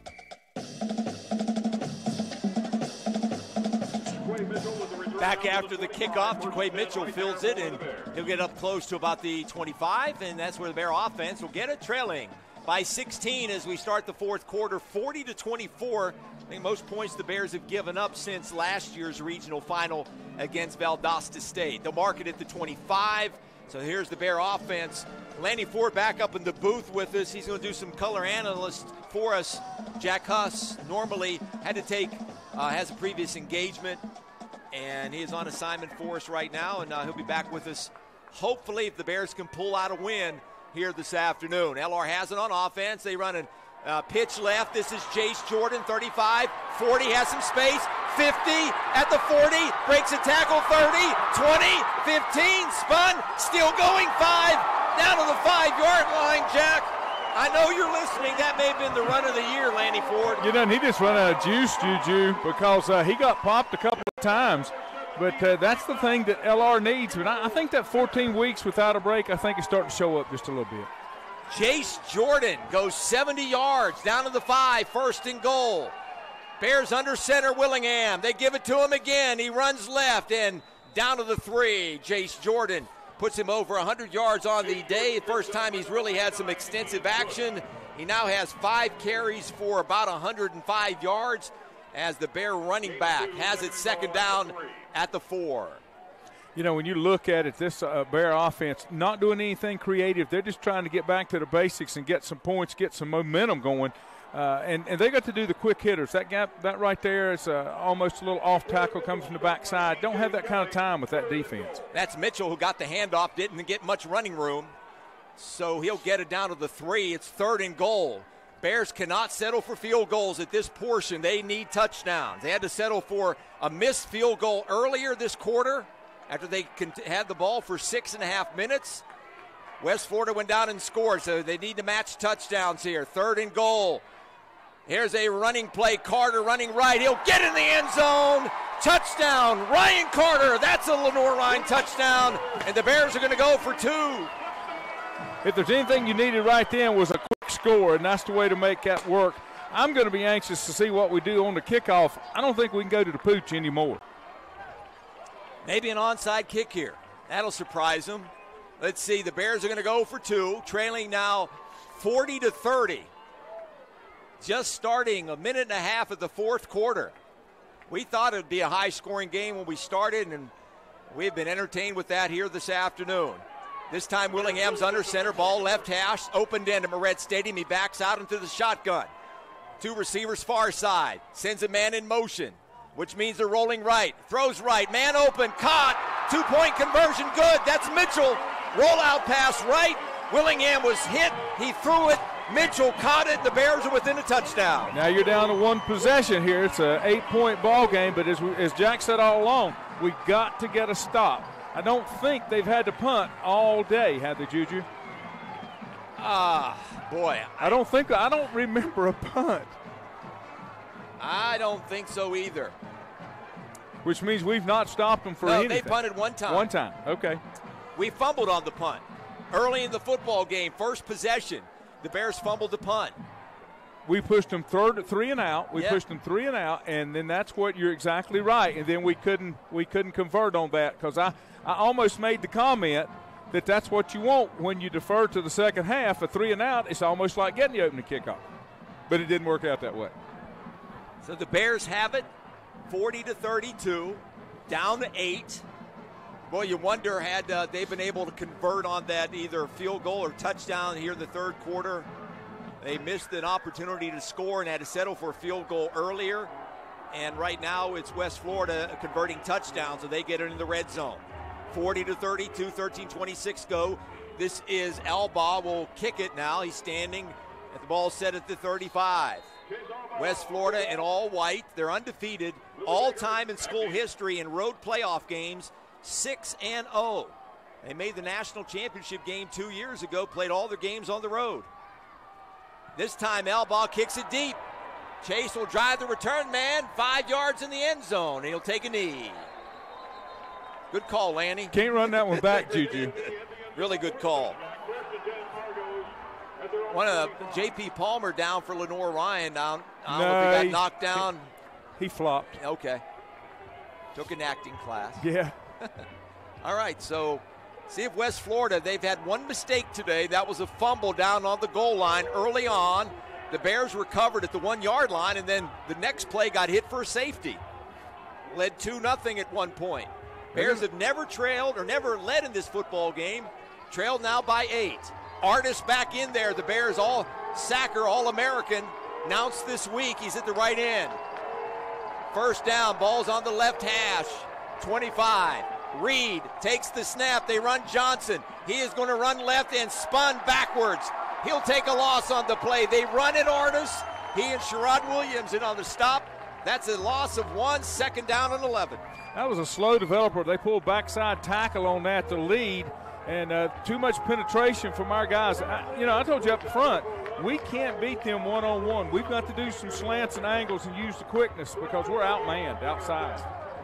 Back after the kickoff, Jaquay Mitchell fills it, and he'll get up close to about the twenty-five, and that's where the Bear offense will get it, trailing by sixteen as we start the fourth quarter, forty to twenty-four. I think most points the Bears have given up since last year's regional final against Valdosta State. They'll mark it at the twenty-five. So here's the Bear offense. Lanny Ford back up in the booth with us. He's going to do some color analyst for us. Jack Huss normally had to take, uh, has a previous engagement, and he is on assignment for us right now, and uh, he'll be back with us hopefully if the Bears can pull out a win here this afternoon. L R has it on offense. They run a uh, pitch left. This is Jace Jordan, thirty-five, forty, has some space, fifty at the forty, breaks a tackle, thirty, twenty, fifteen, spun, still going, five, down to the five-yard line, Jack. I know you're listening. That may have been the run of the year, Lanny Ford. You know, he just run out of juice, Juju, because uh, he got popped a couple of times. But uh, that's the thing that L R needs. But I, I think that fourteen weeks without a break, I think is starting to show up just a little bit. Jace Jordan goes seventy yards, down to the five, first and goal. Bears under center, Willingham. They give it to him again. He runs left and down to the three. Jace Jordan puts him over one hundred yards on the day. First time he's really had some extensive action. He now has five carries for about one hundred five yards as the Bear running back has it second down at the four. You know, when you look at it, this uh, Bear offense not doing anything creative. They're just trying to get back to the basics and get some points, get some momentum going. Uh, and, and they got to do the quick hitters. That gap, that right there is uh, almost a little off tackle, comes from the backside. Don't have that kind of time with that defense. That's Mitchell who got the handoff, didn't get much running room. So he'll get it down to the three. It's third and goal. Bears cannot settle for field goals at this portion. They need touchdowns. They had to settle for a missed field goal earlier this quarter after they had the ball for six and a half minutes. West Florida went down and scored, so they need to match touchdowns here. Third and goal. Here's a running play. Carter running right. He'll get in the end zone. Touchdown, Ryan Carter. That's a Lenoir-Rhyne touchdown, and the Bears are going to go for two. If there's anything you needed right then was a quick score, and that's the way to make that work. I'm going to be anxious to see what we do on the kickoff. I don't think we can go to the pooch anymore. Maybe an onside kick here. That'll surprise them. Let's see. The Bears are going to go for two, trailing now forty to thirty. Just starting a minute and a half of the fourth quarter. We thought it would be a high-scoring game when we started, and we've been entertained with that here this afternoon. This time Willingham's under center, ball left hash, opened end to Moret Stadium. He backs out into the shotgun. Two receivers far side, sends a man in motion, which means they're rolling right. Throws right, man open, caught, two-point conversion, good. That's Mitchell. Rollout pass right. Willingham was hit, he threw it. Mitchell caught it. The Bears are within a touchdown. Now you're down to one possession here. It's an eight-point ball game, but as, we, as Jack said all along, we got to get a stop. I don't think they've had to punt all day, have they, Juju? Ah, boy. I don't think, I don't remember a punt. I don't think so either. Which means we've not stopped them for no, anything. They punted one time. One time, okay. We fumbled on the punt. Early in the football game, first possession, the Bears fumbled the punt. We pushed them third, three and out. We yep. pushed them three and out, and then that's what you're exactly right. And then we couldn't we couldn't convert on that because I, I almost made the comment that that's what you want when you defer to the second half. A three and out, it's almost like getting the opening kickoff. But it didn't work out that way. So the Bears have it, forty to thirty-two, down to eight. Boy, you wonder had uh, they been able to convert on that either field goal or touchdown here in the third quarter. They missed an opportunity to score and had to settle for a field goal earlier. And right now it's West Florida converting touchdowns, so they get it in the red zone. forty to thirty-two, thirteen twenty-six go. This is Alba will kick it now. He's standing at the ball set at the thirty-five. West Florida in all white. They're undefeated all time in school history in road playoff games, six and oh. They made the national championship game two years ago, played all their games on the road. This time Alba kicks it deep. Chase will drive the return man five yards in the end zone, and he'll take a knee. Good call, Lanny. Can't run that one back, Juju. Really good call. One of J P Palmer down for Lenoir-Rhyne. Down. I don't no, know if he got he, knocked down. He, he flopped. Okay. Took an acting class. Yeah. All right, so see if West Florida, they've had one mistake today. That was a fumble down on the goal line early on. The Bears recovered at the one-yard line, and then the next play got hit for a safety. Led two nothing at one point. Bears have never trailed or never led in this football game. Trailed now by eight. Artis back in there. The Bears all Sacker, All-American, announced this week. He's at the right end. First down, ball's on the left hash. twenty-five. Reed takes the snap. They run Johnson. He is going to run left and spun backwards. He'll take a loss on the play. They run it, Artis. He and Sherrod Williams in on the stop. That's a loss of one, second down and eleven. That was a slow developer. They pulled backside tackle on that to lead, and uh, too much penetration from our guys. I, you know, I told you up front, we can't beat them one-on-one. We've got to do some slants and angles and use the quickness because we're outmanned outside.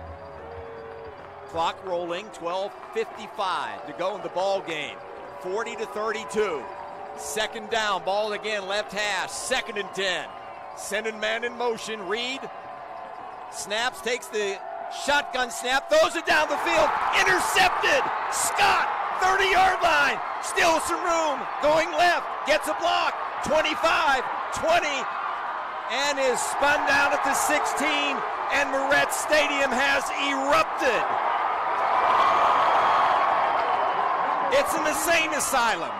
Clock rolling, twelve fifty-five to go in the ball game. forty to thirty-two. Second down, ball again, left hash, second and ten. Sending man in motion, Reed snaps, takes the shotgun snap, throws it down the field, intercepted. Scott, thirty-yard line, still some room, going left, gets a block, twenty-five, twenty, and is spun down at the sixteen, and Moretz Stadium has erupted. It's an insane asylum.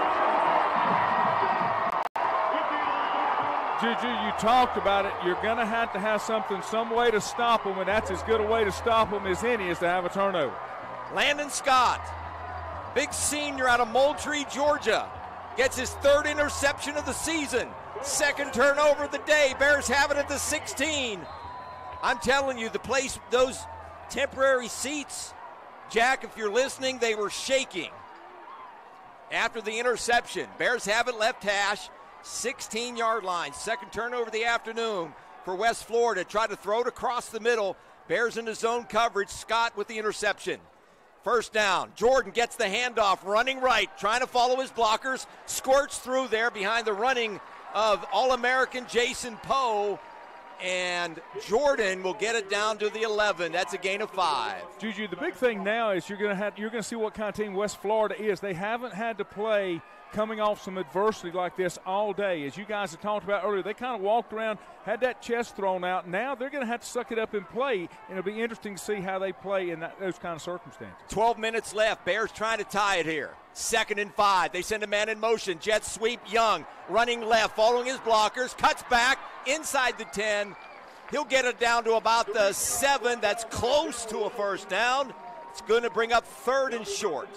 Juju, you talked about it. You're going to have to have something, some way to stop them, and that's as good a way to stop them as any is to have a turnover. Landon Scott, big senior out of Moultrie, Georgia, gets his third interception of the season. Second turnover of the day. Bears have it at the sixteen. I'm telling you, the place, those temporary seats, Jack, if you're listening, they were shaking after the interception. Bears have it left hash, sixteen-yard line. Second turnover of the afternoon for West Florida. Try to throw it across the middle. Bears into zone coverage. Scott with the interception. First down. Jordan gets the handoff, running right, trying to follow his blockers. Squirts through there behind the running of All-American Jason Poe. And Jordan will get it down to the eleven. That's a gain of five. Juju, the big thing now is you're going to have you're going to see what kind of team West Florida is. They haven't had to play coming off some adversity like this all day. As you guys have talked about earlier, they kind of walked around, had that chest thrown out. Now they're going to have to suck it up and play, and it'll be interesting to see how they play in that, those kind of circumstances. twelve minutes left. Bears trying to tie it here. Second and five. They send a man in motion. Jet sweep. Young running left, following his blockers. Cuts back inside the ten. He'll get it down to about the seven. That's close to a first down. It's going to bring up third and short.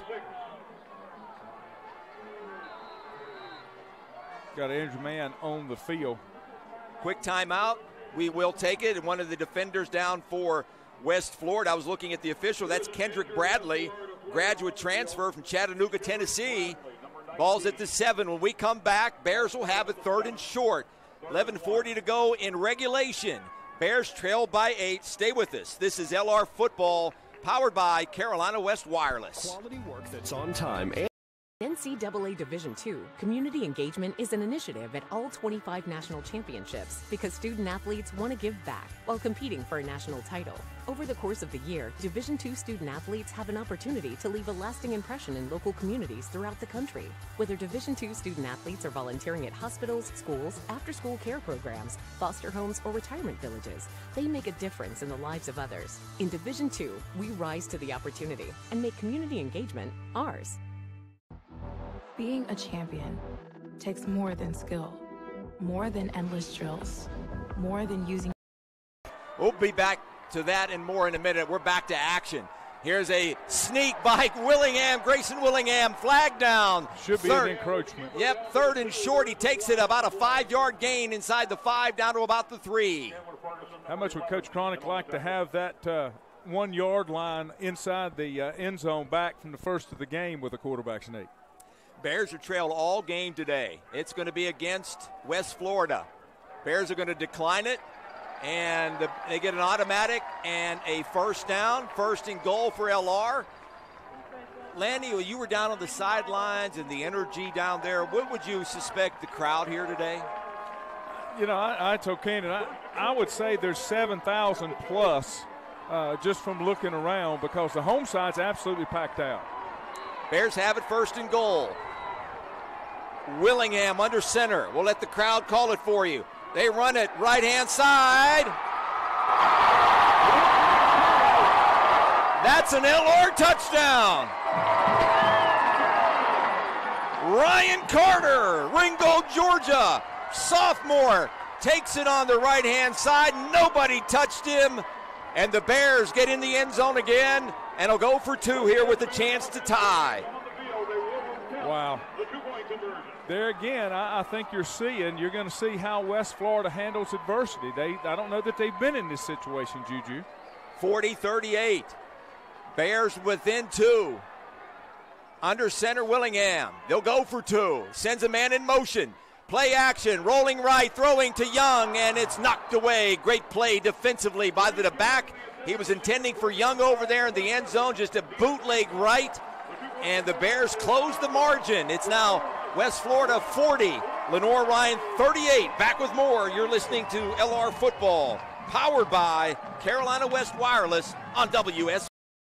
Got an injured man on the field. Quick timeout. We will take it. And one of the defenders down for West Florida. I was looking at the official. That's Kendrick Bradley, graduate transfer from Chattanooga, Tennessee. Ball's at the seven. When we come back, Bears will have it third and short. eleven forty to go in regulation. Bears trail by eight. Stay with us. This is L R Football, powered by Carolina West Wireless. Quality work that's on time and N C double A Division two, community engagement is an initiative at all twenty-five national championships because student athletes want to give back while competing for a national title. Over the course of the year, Division two student athletes have an opportunity to leave a lasting impression in local communities throughout the country. Whether Division two student athletes are volunteering at hospitals, schools, after-school care programs, foster homes, or retirement villages, they make a difference in the lives of others. In Division two, we rise to the opportunity and make community engagement ours. Being a champion takes more than skill, more than endless drills, more than using. We'll be back to that and more in a minute. We're back to action. Here's a sneak by Willingham, Grayson Willingham, flag down. Should be third, an encroachment. Yep, third and short. He takes it about a five-yard gain inside the five down to about the three. How much would Coach Cronick like to have that uh, one-yard line inside the uh, end zone back from the first of the game with a quarterback sneak? Bears are trailed all game today. It's going to be against West Florida. Bears are going to decline it, and the, they get an automatic and a first down, first and goal for L R. Lanny, you were down on the sidelines and the energy down there. What would you suspect the crowd here today? You know, I, I told Cannon, I, I would say there's seven thousand plus uh, just from looking around because the home side's absolutely packed out. Bears have it first and goal. Willingham under center. We'll let the crowd call it for you. They run it right-hand side. That's an L R touchdown. Ryan Carter, Ringgold, Georgia, sophomore, takes it on the right-hand side. Nobody touched him. And the Bears get in the end zone again, and will go for two here with a chance to tie. Wow. There again, I, I think you're seeing, you're going to see how West Florida handles adversity. They, I don't know that they've been in this situation, Juju. forty thirty-eight. Bears within two. Under center, Willingham. They'll go for two. Sends a man in motion. Play action, rolling right, throwing to Young, and it's knocked away. Great play defensively by the back. He was intending for Young over there in the end zone, just a bootleg right, and the Bears close the margin. It's now West Florida forty, Lenoir-Rhyne thirty-eight. Back with more. You're listening to L R Football, powered by Carolina West Wireless on W S.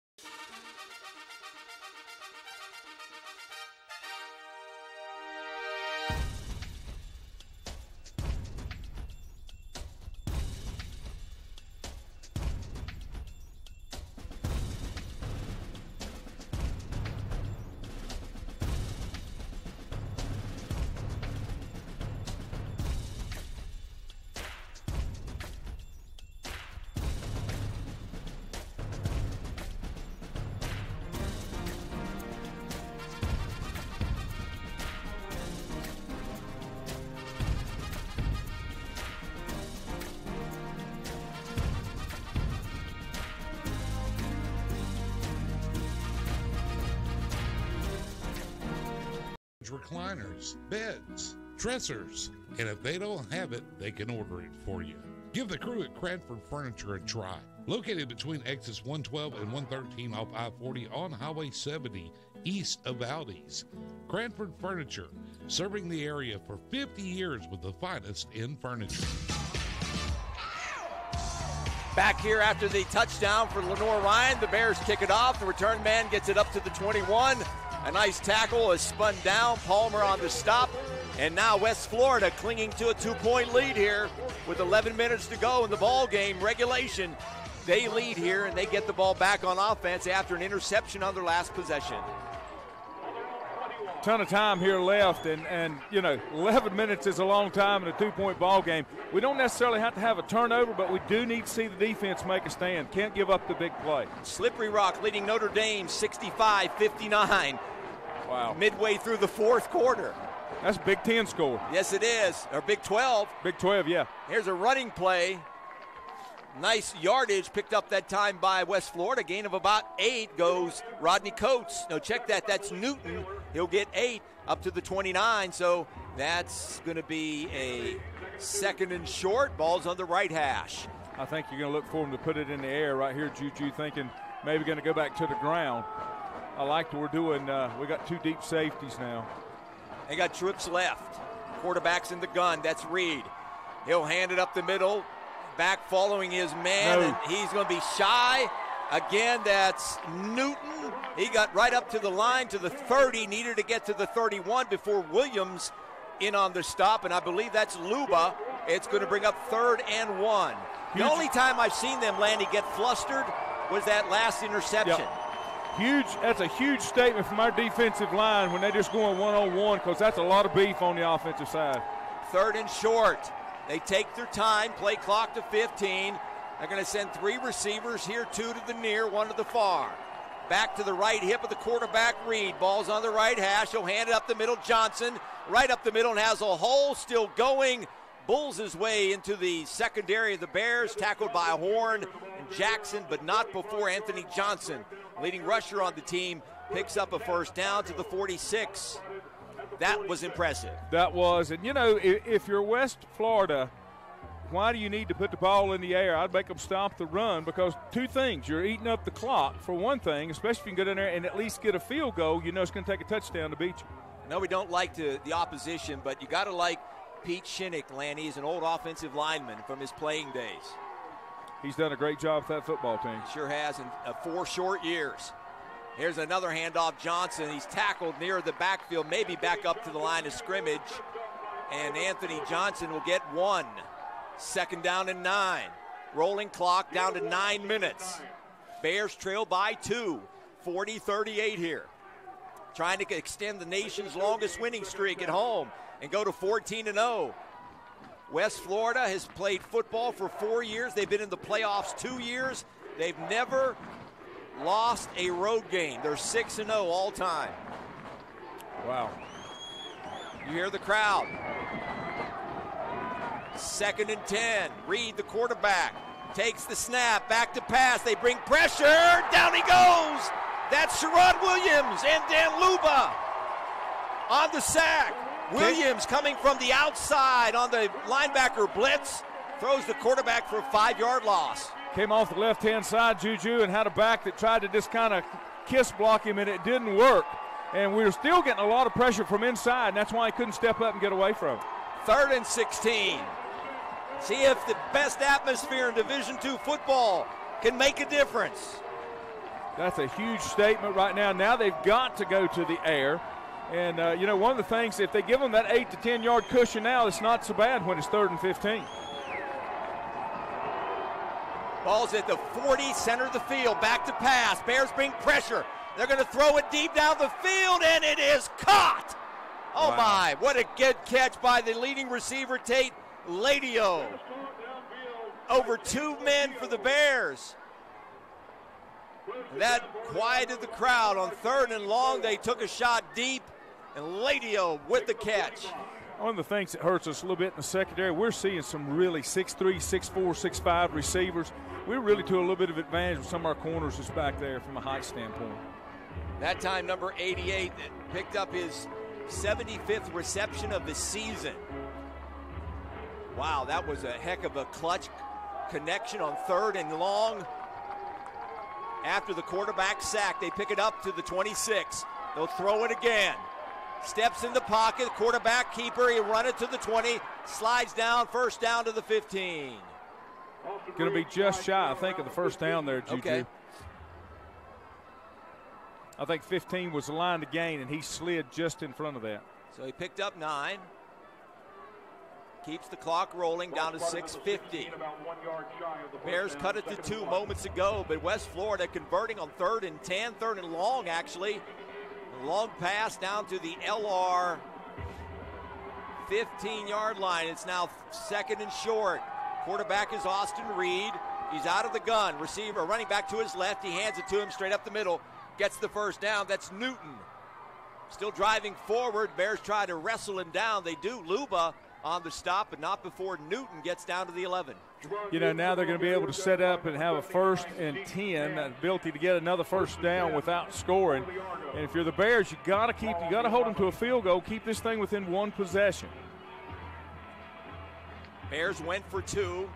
Recliners, beds, dressers, and if they don't have it, they can order it for you. Give the crew at Cranford Furniture a try. Located between exits one twelve and one thirteen off I forty on Highway seventy, east of Valdez. Cranford Furniture, serving the area for fifty years with the finest in furniture. Back here after the touchdown for Lenoir-Rhyne, the Bears kick it off. The return man gets it up to the twenty-one. A nice tackle is spun down. Palmer on the stop. And now West Florida clinging to a two-point lead here with eleven minutes to go in the ball game. Regulation, they lead here, and they get the ball back on offense after an interception on their last possession. Ton of time here left, and, and you know, eleven minutes is a long time in a two-point ball game. We don't necessarily have to have a turnover, but we do need to see the defense make a stand. Can't give up the big play. Slippery Rock leading Notre Dame sixty-five fifty-nine. Wow. Midway through the fourth quarter. That's Big Ten score. Yes, it is. Or Big twelve. Big twelve, yeah. Here's a running play. Nice yardage picked up that time by West Florida. Gain of about eight goes Rodney Coates. No, check that. That's Newton. He'll get eight up to the twenty-nine. So that's going to be a second and short. Ball's on the right hash. I think you're going to look for him to put it in the air right here, Juju, thinking maybe going to go back to the ground. I like what we're doing. Uh, we got two deep safeties now. They got trips left. Quarterback's in the gun. That's Reed. He'll hand it up the middle. Back following his man, no. and he's going to be shy. Again, that's Newton. He got right up to the line to the thirty, needed to get to the thirty-one before Williams in on the stop, and I believe that's Luba. It's going to bring up third and one. Huge. The only time I've seen them, Landy, get flustered was that last interception. Yep. Huge. That's a huge statement from our defensive line when they're just going one-on-one, because that's a lot of beef on the offensive side. Third and short. They take their time, play clock to fifteen. They're going to send three receivers here, two to the near, one to the far. Back to the right hip of the quarterback, Reed. Ball's on the right hash. He'll hand it up the middle, Johnson. Right up the middle and has a hole, still going. Bulls his way into the secondary of the Bears, tackled by Horn and Jackson, but not before Anthony Johnson, leading rusher on the team, picks up a first down to the forty-six. That was impressive. That was, and you know, if, if you're West Florida, why do you need to put the ball in the air? I'd make them stop the run because two things. You're eating up the clock, for one thing, especially if you can get in there and at least get a field goal. You know it's going to take a touchdown to beat you. No, we don't like to, the opposition, but you got to like Pete Shinnick, Lanny. He's an old offensive lineman from his playing days. He's done a great job with that football team. Sure has in uh, four short years. Here's another handoff, Johnson. He's tackled near the backfield, maybe back up to the line of scrimmage. And Anthony Johnson will get one. Second down and nine. Rolling clock down to nine minutes. Bears trail by two. forty thirty-eight here. Trying to extend the nation's longest winning streak at home and go to fourteen and oh. West Florida has played football for four years. They've been in the playoffs two years. They've never lost a road game. They're six and oh all time. Wow. You hear the crowd. Second and ten. Reed, the quarterback, takes the snap, back to pass. They bring pressure. Down he goes. That's Sherrod Williams and Dan Luba on the sack. Williams coming from the outside on the linebacker blitz. Throws the quarterback for a five-yard loss. Came off the left-hand side, Juju, and had a back that tried to just kind of kiss block him, and it didn't work. And we were still getting a lot of pressure from inside, and that's why he couldn't step up and get away from it. Third and sixteen. See if the best atmosphere in Division two football can make a difference. That's a huge statement right now. Now they've got to go to the air. And, uh, you know, one of the things, if they give them that eight to ten-yard cushion now, it's not so bad when it's third and fifteen. Ball's at the forty, center of the field, back to pass. Bears bring pressure. They're going to throw it deep down the field, and it is caught. Oh, wow. My, what a good catch by the leading receiver, Tate Ladio. Over two men for the Bears. That quieted the crowd. On third and long, they took a shot deep, and Ladio with the catch. One of the things that hurts us a little bit in the secondary, we're seeing some really six three, six four, six five receivers. We're really to a little bit of advantage with some of our corners that's back there from a height standpoint. That time, number eighty-eight picked up his seventy-fifth reception of the season. Wow, that was a heck of a clutch connection on third and long. After the quarterback sack, they pick it up to the twenty-six. They'll throw it again. Steps in the pocket, quarterback keeper, he'll run it to the twenty, slides down, first down to the fifteen. Going to be just shy, I think, of the first down there, Juju. Okay. I think fifteen was the line to gain, and he slid just in front of that. So he picked up nine. Keeps the clock rolling down to six fifty. Bears cut it to two moments ago, but West Florida converting on third and ten, third and long, actually. A long pass down to the L R fifteen-yard line. It's now second and short. Quarterback is Austin Reed. He's out of the gun. Receiver running back to his left. He hands it to him straight up the middle. Gets the first down. That's Newton. Still driving forward. Bears try to wrestle him down. They do. Luba on the stop, but not before Newton gets down to the eleven. You know, now they're going to be able to set up and have a first and ten, that ability to get another first down without scoring. And if you're the Bears, you got to keep, you got to hold them to a field goal, keep this thing within one possession. Bears went for two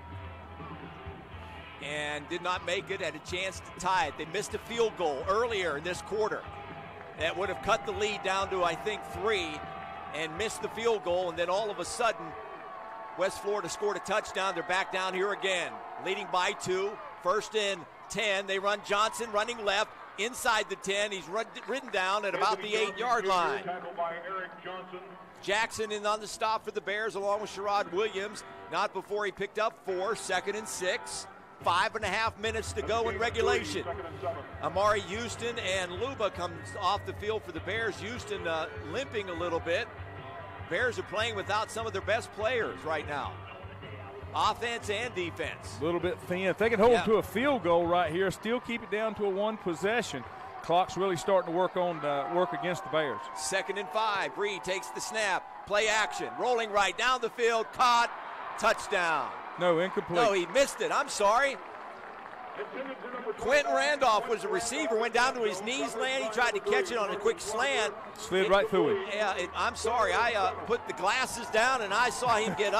and did not make it, had a chance to tie it. They missed a field goal earlier in this quarter. That would have cut the lead down to, I think, three, and missed the field goal, and then all of a sudden, West Florida scored a touchdown. They're back down here again, leading by two. First and ten. They run Johnson running left inside the ten. He's run, ridden down at about the eight-yard line. Jackson in on the stop for the Bears along with Sherrod Williams. Not before he picked up four, second and six. Five and a half minutes to go in regulation. Amari Houston and Luba comes off the field for the Bears. Houston uh, limping a little bit. Bears are playing without some of their best players right now. Offense and defense. A little bit thin. If they can hold yeah. to a field goal right here, still keep it down to a one possession. Clock's really starting to work on uh, work against the Bears. Second and five. Reed takes the snap. Play action. Rolling right down the field. Caught. Touchdown. No, incomplete. No, he missed it. I'm sorry. Quentin Randolph was a receiver, went down to his knees, land. He tried to catch it on a quick slant. Slid it, right through him. Yeah, it, I'm sorry. I uh, put the glasses down, and I saw him get up,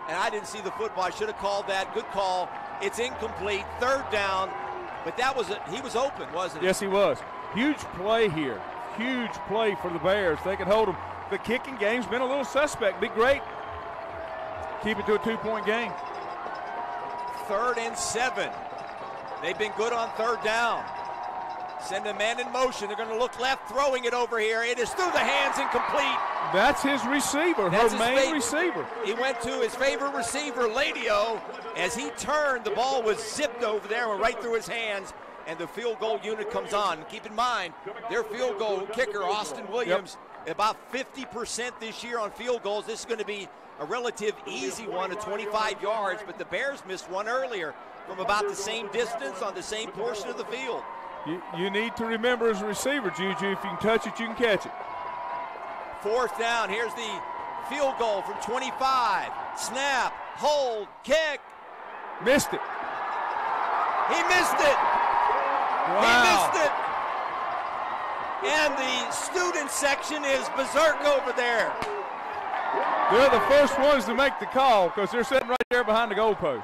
and I didn't see the football. I should have called that. Good call. It's incomplete. Third down. But that was a, he was open, wasn't he? Yes, he was. Huge play here. Huge play for the Bears. They could hold them. The kicking game's been a little suspect. Be great. Keep it to a two-point game. Third and seven. They've been good on third down. Send a man in motion. They're going to look left, throwing it over here. It is through the hands, incomplete. That's his receiver, That's her his main favorite, receiver. He went to his favorite receiver, Ladio. As he turned, the ball was zipped over there and right through his hands, and the field goal unit comes on. Keep in mind, their field goal kicker, Austin Williams, yep. about fifty percent this year on field goals. This is going to be a relative easy one at twenty-five yards, but the Bears missed one earlier from about the same distance on the same portion of the field. You, you need to remember as a receiver, Juju, if you can touch it, you can catch it. Fourth down, here's the field goal from twenty-five. Snap, hold, kick. Missed it. He missed it. Wow. He missed it. And the student section is berserk over there. They're the first ones to make the call because they're sitting right there behind the goalpost.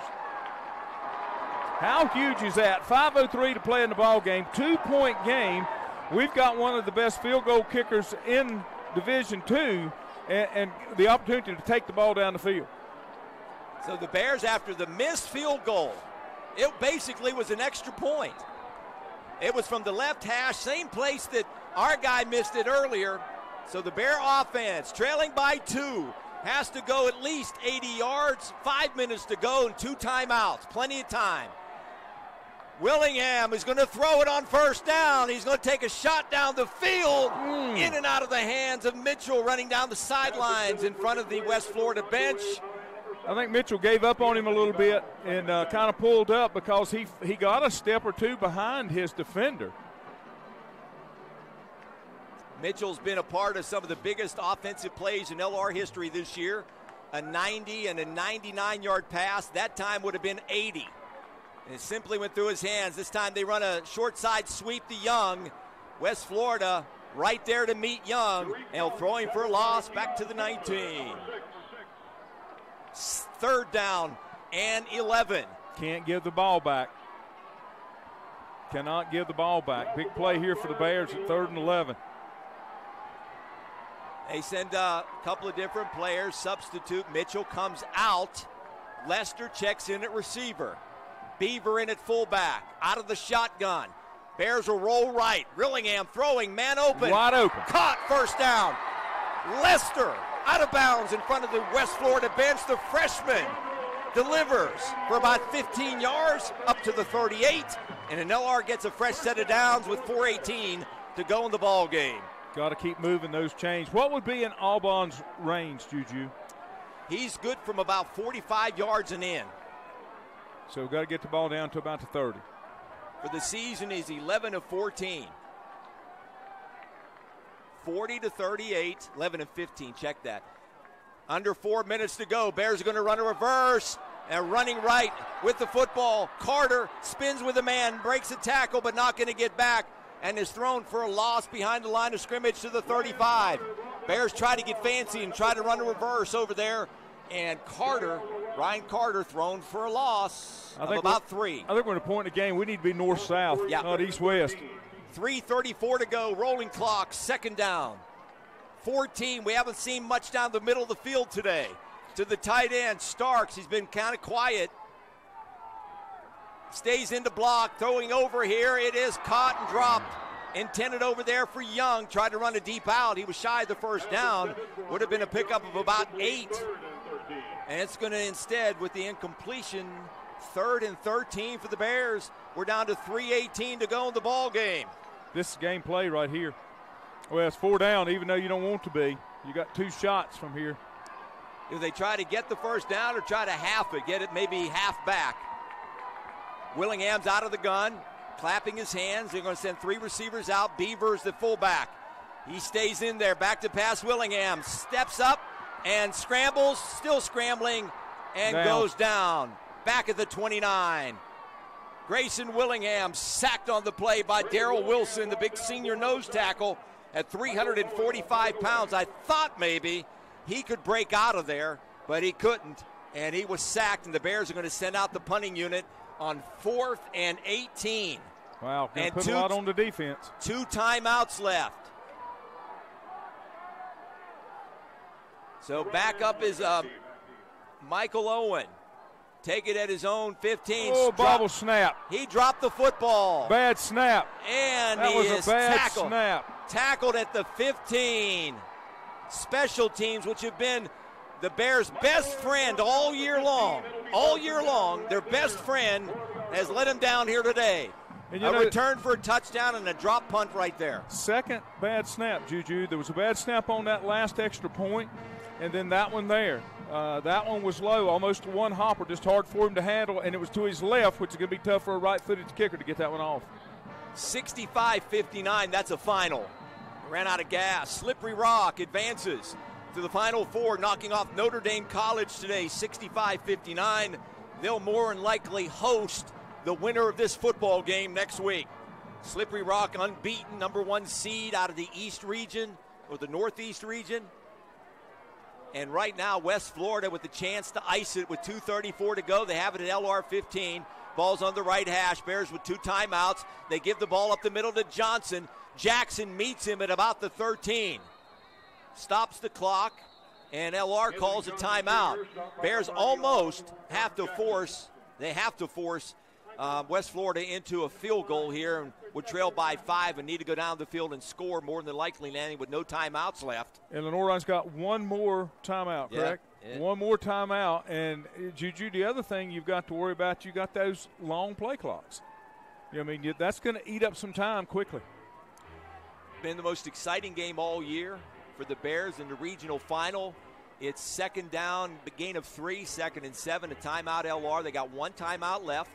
How huge is that? five oh three to play in the ball game, two-point game. We've got one of the best field goal kickers in Division Two, and, and the opportunity to take the ball down the field. So the Bears, after the missed field goal, it basically was an extra point. It was from the left hash, same place that our guy missed it earlier. So the Bear offense, trailing by two, has to go at least eighty yards, five minutes to go, and two timeouts, plenty of time. Willingham is going to throw it on first down. He's going to take a shot down the field, mm. in and out of the hands of Mitchell, running down the sidelines in front of the West Florida bench. I think Mitchell gave up on him a little bit and uh, kind of pulled up because he he got a step or two behind his defender. Mitchell's been a part of some of the biggest offensive plays in L R history this year. A ninety and a ninety-nine yard pass. That time would have been eighty. And it simply went through his hands. This time they run a short side sweep to Young. West Florida right there to meet Young. And he'll throw him for a loss back to the nineteen. Third down and eleven. Can't give the ball back. Cannot give the ball back. Big play here for the Bears at third and eleven. They send a couple of different players. Substitute. Mitchell comes out. Lester checks in at receiver. Beaver in at fullback. Out of the shotgun. Bears will roll right. Rillingham throwing. Man open. Wide open. Caught. First down. Lester out of bounds in front of the West Florida bench. The freshman delivers for about fifteen yards up to the thirty-eight. And an L R gets a fresh set of downs with four eighteen to go in the ball game. Got to keep moving those chains. What would be in Auburn's range, Juju? He's good from about forty-five yards and in. So we've got to get the ball down to about the thirty. For the season, he's eleven of fourteen. forty to thirty-eight, eleven and fifteen. Check that. Under four minutes to go. Bears are going to run a reverse. And running right with the football. Carter spins with a man, breaks a tackle, but not going to get back. And is thrown for a loss behind the line of scrimmage to the thirty-five. Bears try to get fancy and try to run a reverse over there. And Carter, Ryan Carter, thrown for a loss I of think about three. I think we're at a point in the game we need to be north-south, yeah. not east-west. three thirty-four to go, rolling clock, second down. fourteen, we haven't seen much down the middle of the field today. To the tight end, Starks, he's been kind of quiet. Stays into block, throwing over here. It is caught and dropped. Intended over there for Young. Tried to run a deep out. He was shy of the first down. Would have been a pickup of about eight. And it's going to instead, with the incompletion, third and thirteen for the Bears. We're down to three eighteen to go in the ball game. This is game play right here. Well, it's four down, even though you don't want to be. You got two shots from here. Do they try to get the first down or try to half it, get it maybe half back? Willingham's out of the gun, clapping his hands. They're going to send three receivers out. Beavers the fullback. He stays in there. Back to pass. Willingham steps up and scrambles, still scrambling, and down. goes down. Back at the twenty-nine. Grayson Willingham sacked on the play by Darrell Wilson, the big senior nose tackle at three hundred forty-five pounds. I thought maybe he could break out of there, but he couldn't. and he was sacked, and the Bears are going to send out the punting unit on fourth and eighteen. Wow, gonna and put two, a lot on the defense. Two timeouts left. So back up is uh, Michael Owen. Take it at his own fifteen. Oh, Drop, bobble snap. He dropped the football. Bad snap. And that he was is a bad tackled. snap. Tackled at the fifteen. Special teams, which have been the Bears' best friend all year long. All year long, their best friend has let him down here today. And you a know, return for a touchdown and a drop punt right there. Second bad snap, Juju. There was a bad snap on that last extra point, and then that one there. Uh, that one was low, almost one hopper, just hard for him to handle, and it was to his left, which is going to be tough for a right-footed kicker to get that one off. sixty-five fifty-nine, that's a final. Ran out of gas. Slippery Rock advances to the Final Four, knocking off Notre Dame College today, sixty-five fifty-nine. They'll more than likely host the winner of this football game next week. Slippery Rock unbeaten, number one seed out of the East region or the Northeast region. And right now, West Florida with the chance to ice it with two thirty-four to go. They have it at L R fifteen. Ball's on the right hash. Bears with two timeouts. They give the ball up the middle to Johnson. Jackson meets him at about the thirteen. Stops the clock, and L R calls a timeout. Bears almost have to force, they have to force uh, West Florida into a field goal here and would trail by five and need to go down the field and score, more than likely landing with no timeouts left. And Lenoir-Rhyne's got one more timeout, correct? Yeah, yeah. One more timeout. And, uh, Juju, the other thing you've got to worry about, you got those long play clocks. You know, I mean, you, that's going to eat up some time quickly. Been the most exciting game all year for the Bears in the regional final. It's second down, gain of three, second and seven, a timeout L R. They got one timeout left.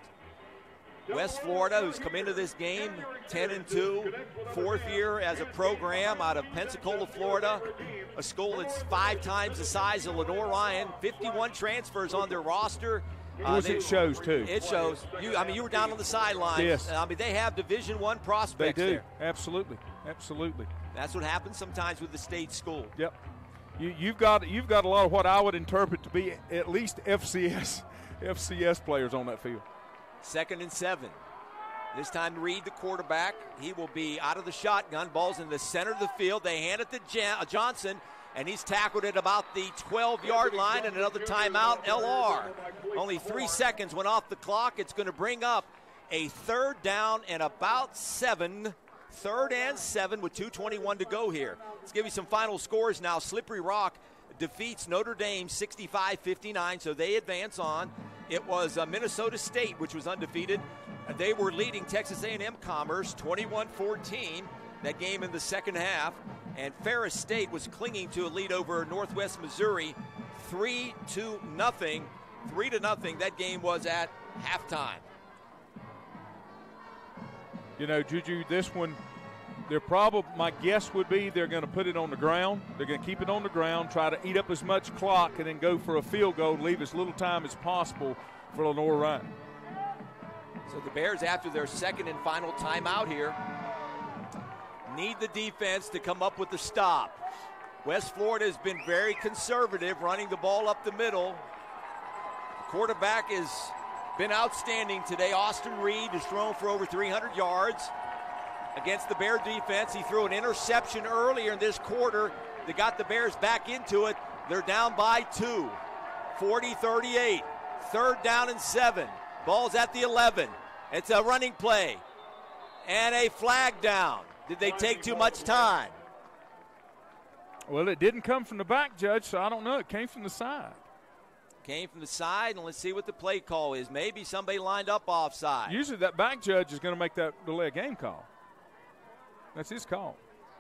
West Florida, who's come into this game ten and two, fourth year as a program out of Pensacola, Florida, a school that's five times the size of Lenoir-Rhyne, fifty-one transfers on their roster. Uh, they, it shows too. It shows. You, I mean, you were down on the sidelines. Yes. I mean, they have Division One prospects. They do. There. Absolutely, absolutely. That's what happens sometimes with the state school. Yep. You, you've got you've got a lot of what I would interpret to be at least F C S F C S players on that field. Second and seven. This time Reed, the quarterback, he will be out of the shotgun. Ball's in the center of the field. They hand it to Jan- Johnson, and he's tackled at about the twelve-yard line, and another timeout, L R. Only three seconds went off the clock. It's going to bring up a third down and about seven. Third and seven with two twenty-one to go here. Let's give you some final scores now. Slippery Rock defeats Notre Dame sixty-five fifty-nine, so they advance on. It was uh, Minnesota State, which was undefeated. They were leading Texas A and M Commerce twenty-one fourteen, that game in the second half. And Ferris State was clinging to a lead over Northwest Missouri, three to nothing. three to nothing, that game was at halftime. You know, Juju, this one, they're probably, my guess would be they're going to put it on the ground. They're going to keep it on the ground, try to eat up as much clock, and then go for a field goal, leave as little time as possible for Lenoir-Rhyne. So the Bears, after their second and final timeout here, need the defense to come up with the stop. West Florida has been very conservative, running the ball up the middle. The quarterback has been outstanding today. Austin Reed has thrown for over three hundred yards against the Bear defense. He threw an interception earlier in this quarter that got the Bears back into it. They're down by two, forty thirty-eight. Third down and seven. Ball's at the eleven. It's a running play and a flag down. Did they take too much time? Well, it didn't come from the back, Judge, so I don't know. It came from the side. Came from the side, and let's see what the play call is. Maybe somebody lined up offside. Usually that back judge is going to make that delay of game call. That's his call.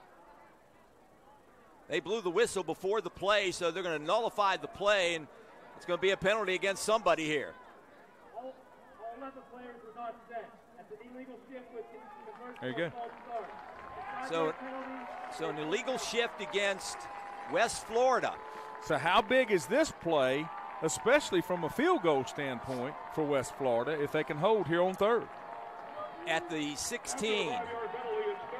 They blew the whistle before the play, so they're going to nullify the play, and it's going to be a penalty against somebody here. All, all eleven players were not set. That's an illegal shift with there you go. So, so an illegal shift against West Florida. So how big is this play, especially from a field goal standpoint for West Florida, if they can hold here on third? At the sixteen,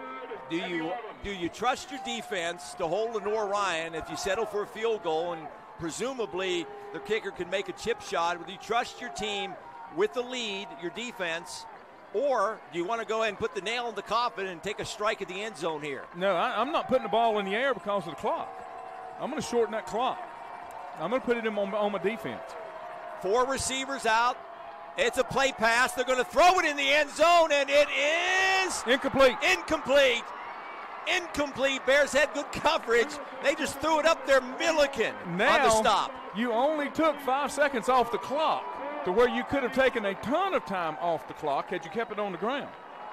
do you do you trust your defense to hold Lenoir-Rhyne if you settle for a field goal and presumably the kicker can make a chip shot. Would you trust your team with the lead, your defense, or do you want to go ahead and put the nail in the coffin and take a strike at the end zone here? No, I, I'm not putting the ball in the air because of the clock. I'm going to shorten that clock. I'm going to put it in on, on my defense. Four receivers out. It's a play pass. They're going to throw it in the end zone, and it is incomplete. Incomplete. Incomplete. Bears had good coverage. They just threw it up there. Milliken now, on the stop. You only took five seconds off the clock to where you could have taken a ton of time off the clock had you kept it on the ground.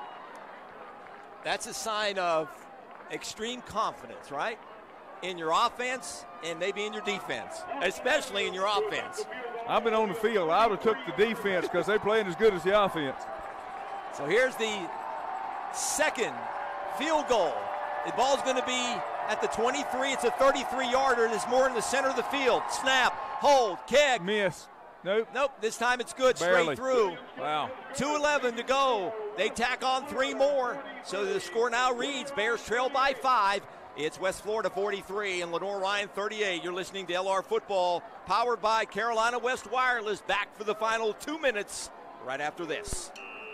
That's a sign of extreme confidence, right? In your offense and maybe in your defense, especially in your offense. I've been on the field. I would have took the defense because they're playing as good as the offense. So here's the second field goal. The ball's going to be at the twenty-three. It's a thirty-three yarder. It's more in the center of the field. Snap, hold, kick. Miss. Nope. Nope. This time it's good. Barely. Straight through. Wow. two eleven to go. They tack on three more. So the score now reads Bears trail by five. It's West Florida forty-three and Lenoir-Rhyne thirty-eight. You're listening to L R Football, powered by Carolina West Wireless. Back for the final two minutes right after this.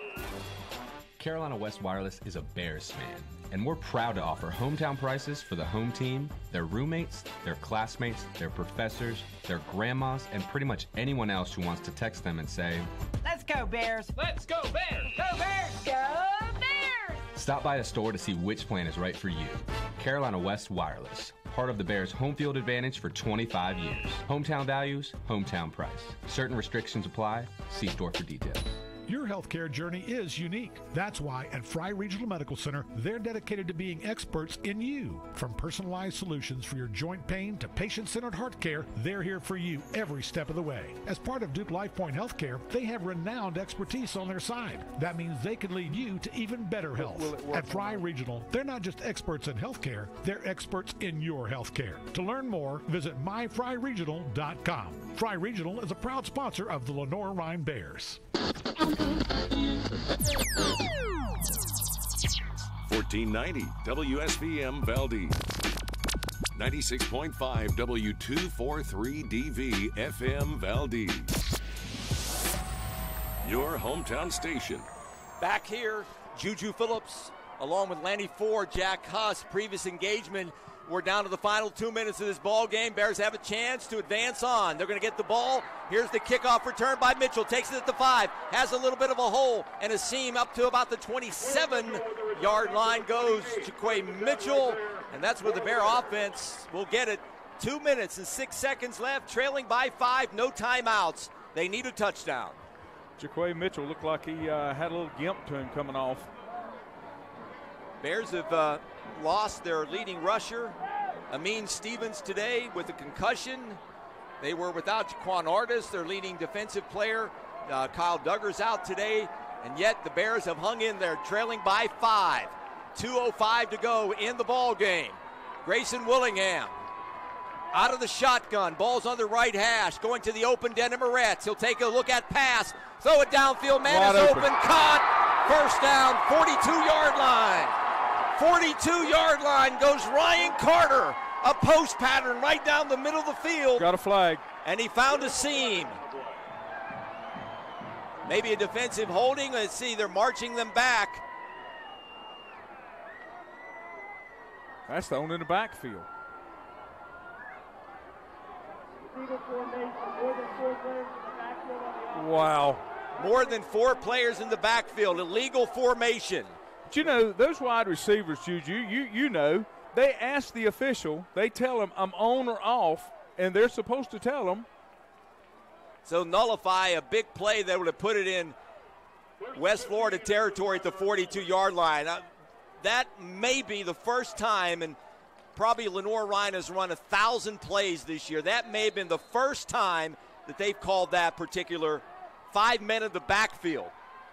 Carolina West Wireless is a Bears fan, and we're proud to offer hometown prices for the home team, their roommates, their classmates, their professors, their grandmas, and pretty much anyone else who wants to text them and say, "Let's go Bears! Let's go Bears! Go Bears! Go Bears!" Stop by a store to see which plan is right for you. Carolina West Wireless, part of the Bears' home field advantage for twenty-five years. Hometown values, hometown price. Certain restrictions apply. See store for details. Your healthcare journey is unique. That's why at Fry Regional Medical Center, they're dedicated to being experts in you. From personalized solutions for your joint pain to patient-centered heart care, they're here for you every step of the way. As part of Duke LifePoint Healthcare, they have renowned expertise on their side. That means they can lead you to even better health. At Fry Regional, they're not just experts in healthcare, they're experts in your healthcare. To learn more, visit my fry regional dot com. Fry Regional is a proud sponsor of the Lenoir-Rhyne Bears. fourteen ninety W S V M Valdez. ninety-six point five W two forty-three D V F M Valdez. Your hometown station. Back here, Juju Phillips, along with Lanny Ford, Jack Huss, previous engagement. We're down to the final two minutes of this ball game. Bears have a chance to advance on. They're going to get the ball. Here's the kickoff return by Mitchell. Takes it at the five. Has a little bit of a hole and a seam up to about the twenty-seven-yard line goes Jaquay Mitchell. And that's where the Bear offense will get it. Two minutes and six seconds left, trailing by five. No timeouts. They need a touchdown. Jaquay Mitchell looked like he uh, had a little gimp to him coming off. Bears have uh, lost their leading rusher, Amin Stevens, today with a concussion. They were without Jaquan Artis, their leading defensive player. Uh, Kyle Duggar's out today, and yet the Bears have hung in there, trailing by five. two oh five to go in the ball game. Grayson Willingham out of the shotgun. Ball's on the right hash, going to the open Denham Moretz. He'll take a look at pass, throw it downfield. Man Wide is open. open, caught. First down, forty-two-yard line. forty-two-yard line goes Ryan Carter. A post pattern right down the middle of the field. Got a flag. And he found a seam. Maybe a defensive holding. Let's see, they're marching them back. That's thrown in the backfield. Wow. More than four players in the backfield. Illegal formation. But you know, those wide receivers, Juju, you you know, they ask the official, they tell them, I'm on or off, and they're supposed to tell them. So nullify a big play that would have put it in West Florida territory at the forty-two-yard line. Uh, that may be the first time, and probably Lenoir-Rhyne has run a thousand plays this year. That may have been the first time that they've called that particular five men in the backfield.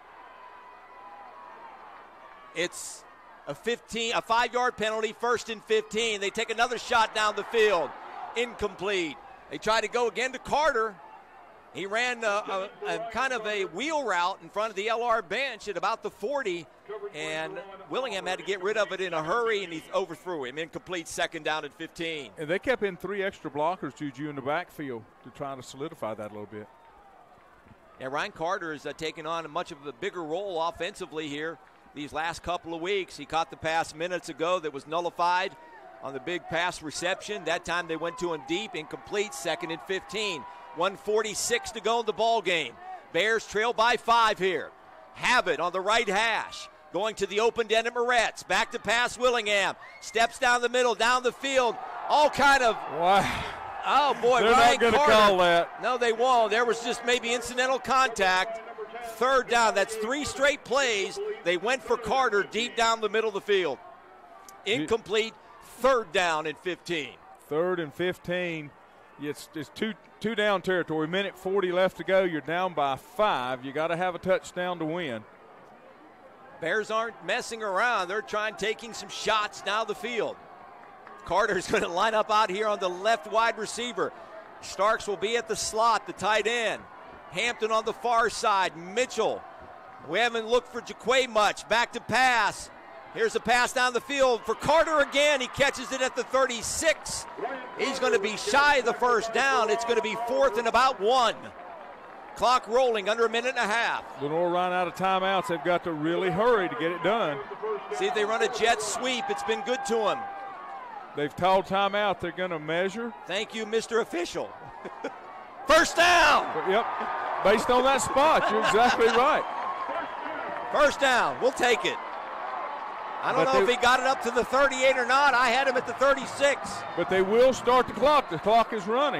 It's a fifteen, a five-yard penalty, first and fifteen. They take another shot down the field. Incomplete. They try to go again to Carter. He ran a, a, a kind of a wheel route in front of the L R bench at about the forty, and Willingham had to get rid of it in a hurry, and he overthrew him. Incomplete, second down at fifteen. And they kept in three extra blockers, Juju, in the backfield to try to solidify that a little bit. Yeah, Ryan Carter has uh, taken on much of a bigger role offensively here these last couple of weeks. He caught the pass minutes ago that was nullified on the big pass reception. That time they went to him deep, incomplete, second and fifteen. one forty-six to go in the ball game. Bears trail by five here. Have it on the right hash. Going to the open end at Moretz. Back to pass Willingham. Steps down the middle, down the field. All kind of. Wow. Oh, boy. They're Ryan not going to Carter. call that. No, they won't. There was just maybe incidental contact. Third down. That's three straight plays. They went for Carter deep down the middle of the field. Incomplete. Third down and fifteen. Third and fifteen. It's, it's two two down territory. Minute forty left to go. You're down by five. You got to have a touchdown to win. Bears aren't messing around. They're trying, taking some shots down the field. Carter's going to line up out here on the left wide receiver. Starks will be at the slot, the tight end. Hampton on the far side. Mitchell. We haven't looked for Jaquay much. Back to pass. Here's a pass down the field for Carter again. He catches it at the thirty-six. He's going to be shy of the first down. It's going to be fourth and about one. Clock rolling under a minute and a half. Lenoir-Rhyne out of timeouts. They've got to really hurry to get it done. See if they run a jet sweep. It's been good to them. They've called timeout. They're going to measure. Thank you, Mister Official. First down. Yep. Based on that spot, you're exactly right. First down. We'll take it. I don't but know they, if he got it up to the thirty-eight or not. I had him at the thirty-six. But they will start the clock. The clock is running.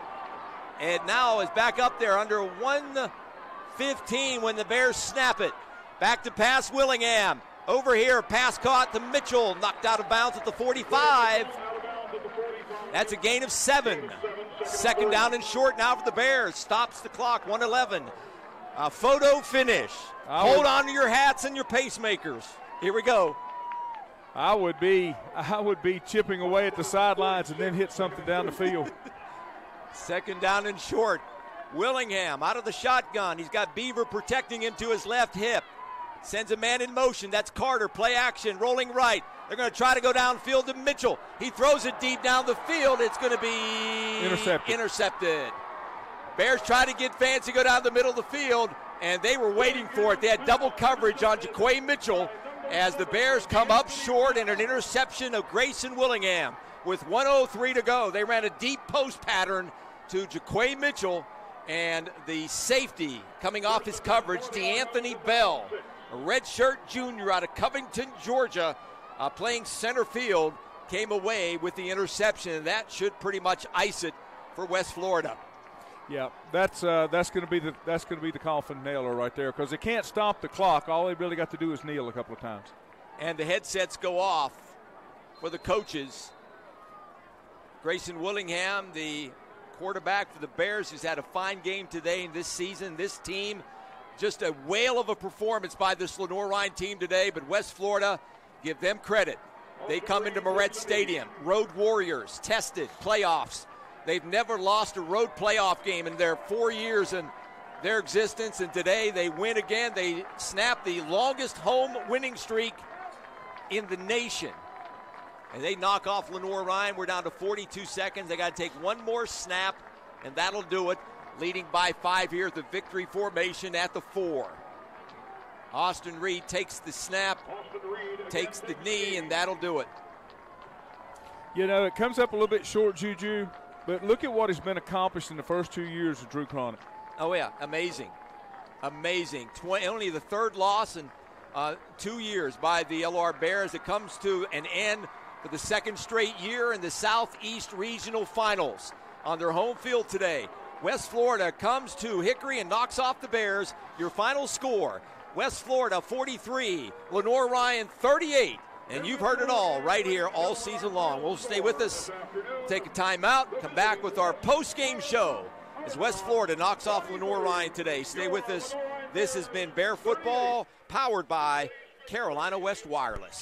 And now is back up there under one fifteen when the Bears snap it. Back to pass Willingham. Over here, pass caught to Mitchell. Knocked out of bounds at the forty-five. That's a gain of seven. Second down and short now for the Bears. Stops the clock, one eleven. A photo finish. I Hold would, on to your hats and your pacemakers. Here we go. I would be I would be chipping away at the sidelines and then hit something down the field. Second down and short. Willingham out of the shotgun. He's got Beaver protecting him to his left hip. Sends a man in motion. That's Carter. Play action. Rolling right. They're going to try to go downfield to Mitchell. He throws it deep down the field. It's going to be intercepted. intercepted. Bears try to get fancy, go down the middle of the field, and they were waiting for it. They had double coverage on Jaquay Mitchell as the Bears come up short in an interception of Grayson Willingham. With one oh three to go, they ran a deep post pattern to Jaquay Mitchell, and the safety coming off his coverage, DeAnthony Bell, a redshirt junior out of Covington, Georgia, uh, playing center field, came away with the interception, and that should pretty much ice it for West Florida. Yeah, that's uh, that's going to be the that's going to be the coffin nailer right there, because they can't stop the clock. All they really got to do is kneel a couple of times. And the headsets go off for the coaches. Grayson Willingham, the quarterback for the Bears, who's had a fine game today in this season. This team, just a whale of a performance by this Lenoir-Rhyne team today, but West Florida, give them credit. They come into Moretz Stadium, road warriors, tested, playoffs. They've never lost a road playoff game in their four years in their existence, and today they win again. They snap the longest home winning streak in the nation. And they knock off Lenoir-Rhyne. We're down to forty-two seconds. They got to take one more snap, and that'll do it. Leading by five here at the victory formation at the four. Austin Reed takes the snap, takes the knee, and that'll do it. You know, it comes up a little bit short, Juju, but look at what has been accomplished in the first two years of Drew Cronick. Oh, yeah, amazing. Amazing. Tw- only the third loss in uh, two years by the L R Bears. It comes to an end for the second straight year in the Southeast Regional Finals on their home field today. West Florida comes to Hickory and knocks off the Bears. Your final score, West Florida forty-three, Lenoir-Rhyne thirty-eight. And you've heard it all right here all season long. We'll stay with us, take a timeout, come back with our post-game show as West Florida knocks off Lenoir-Rhyne today. Stay with us. This has been Bear Football, powered by Carolina West Wireless.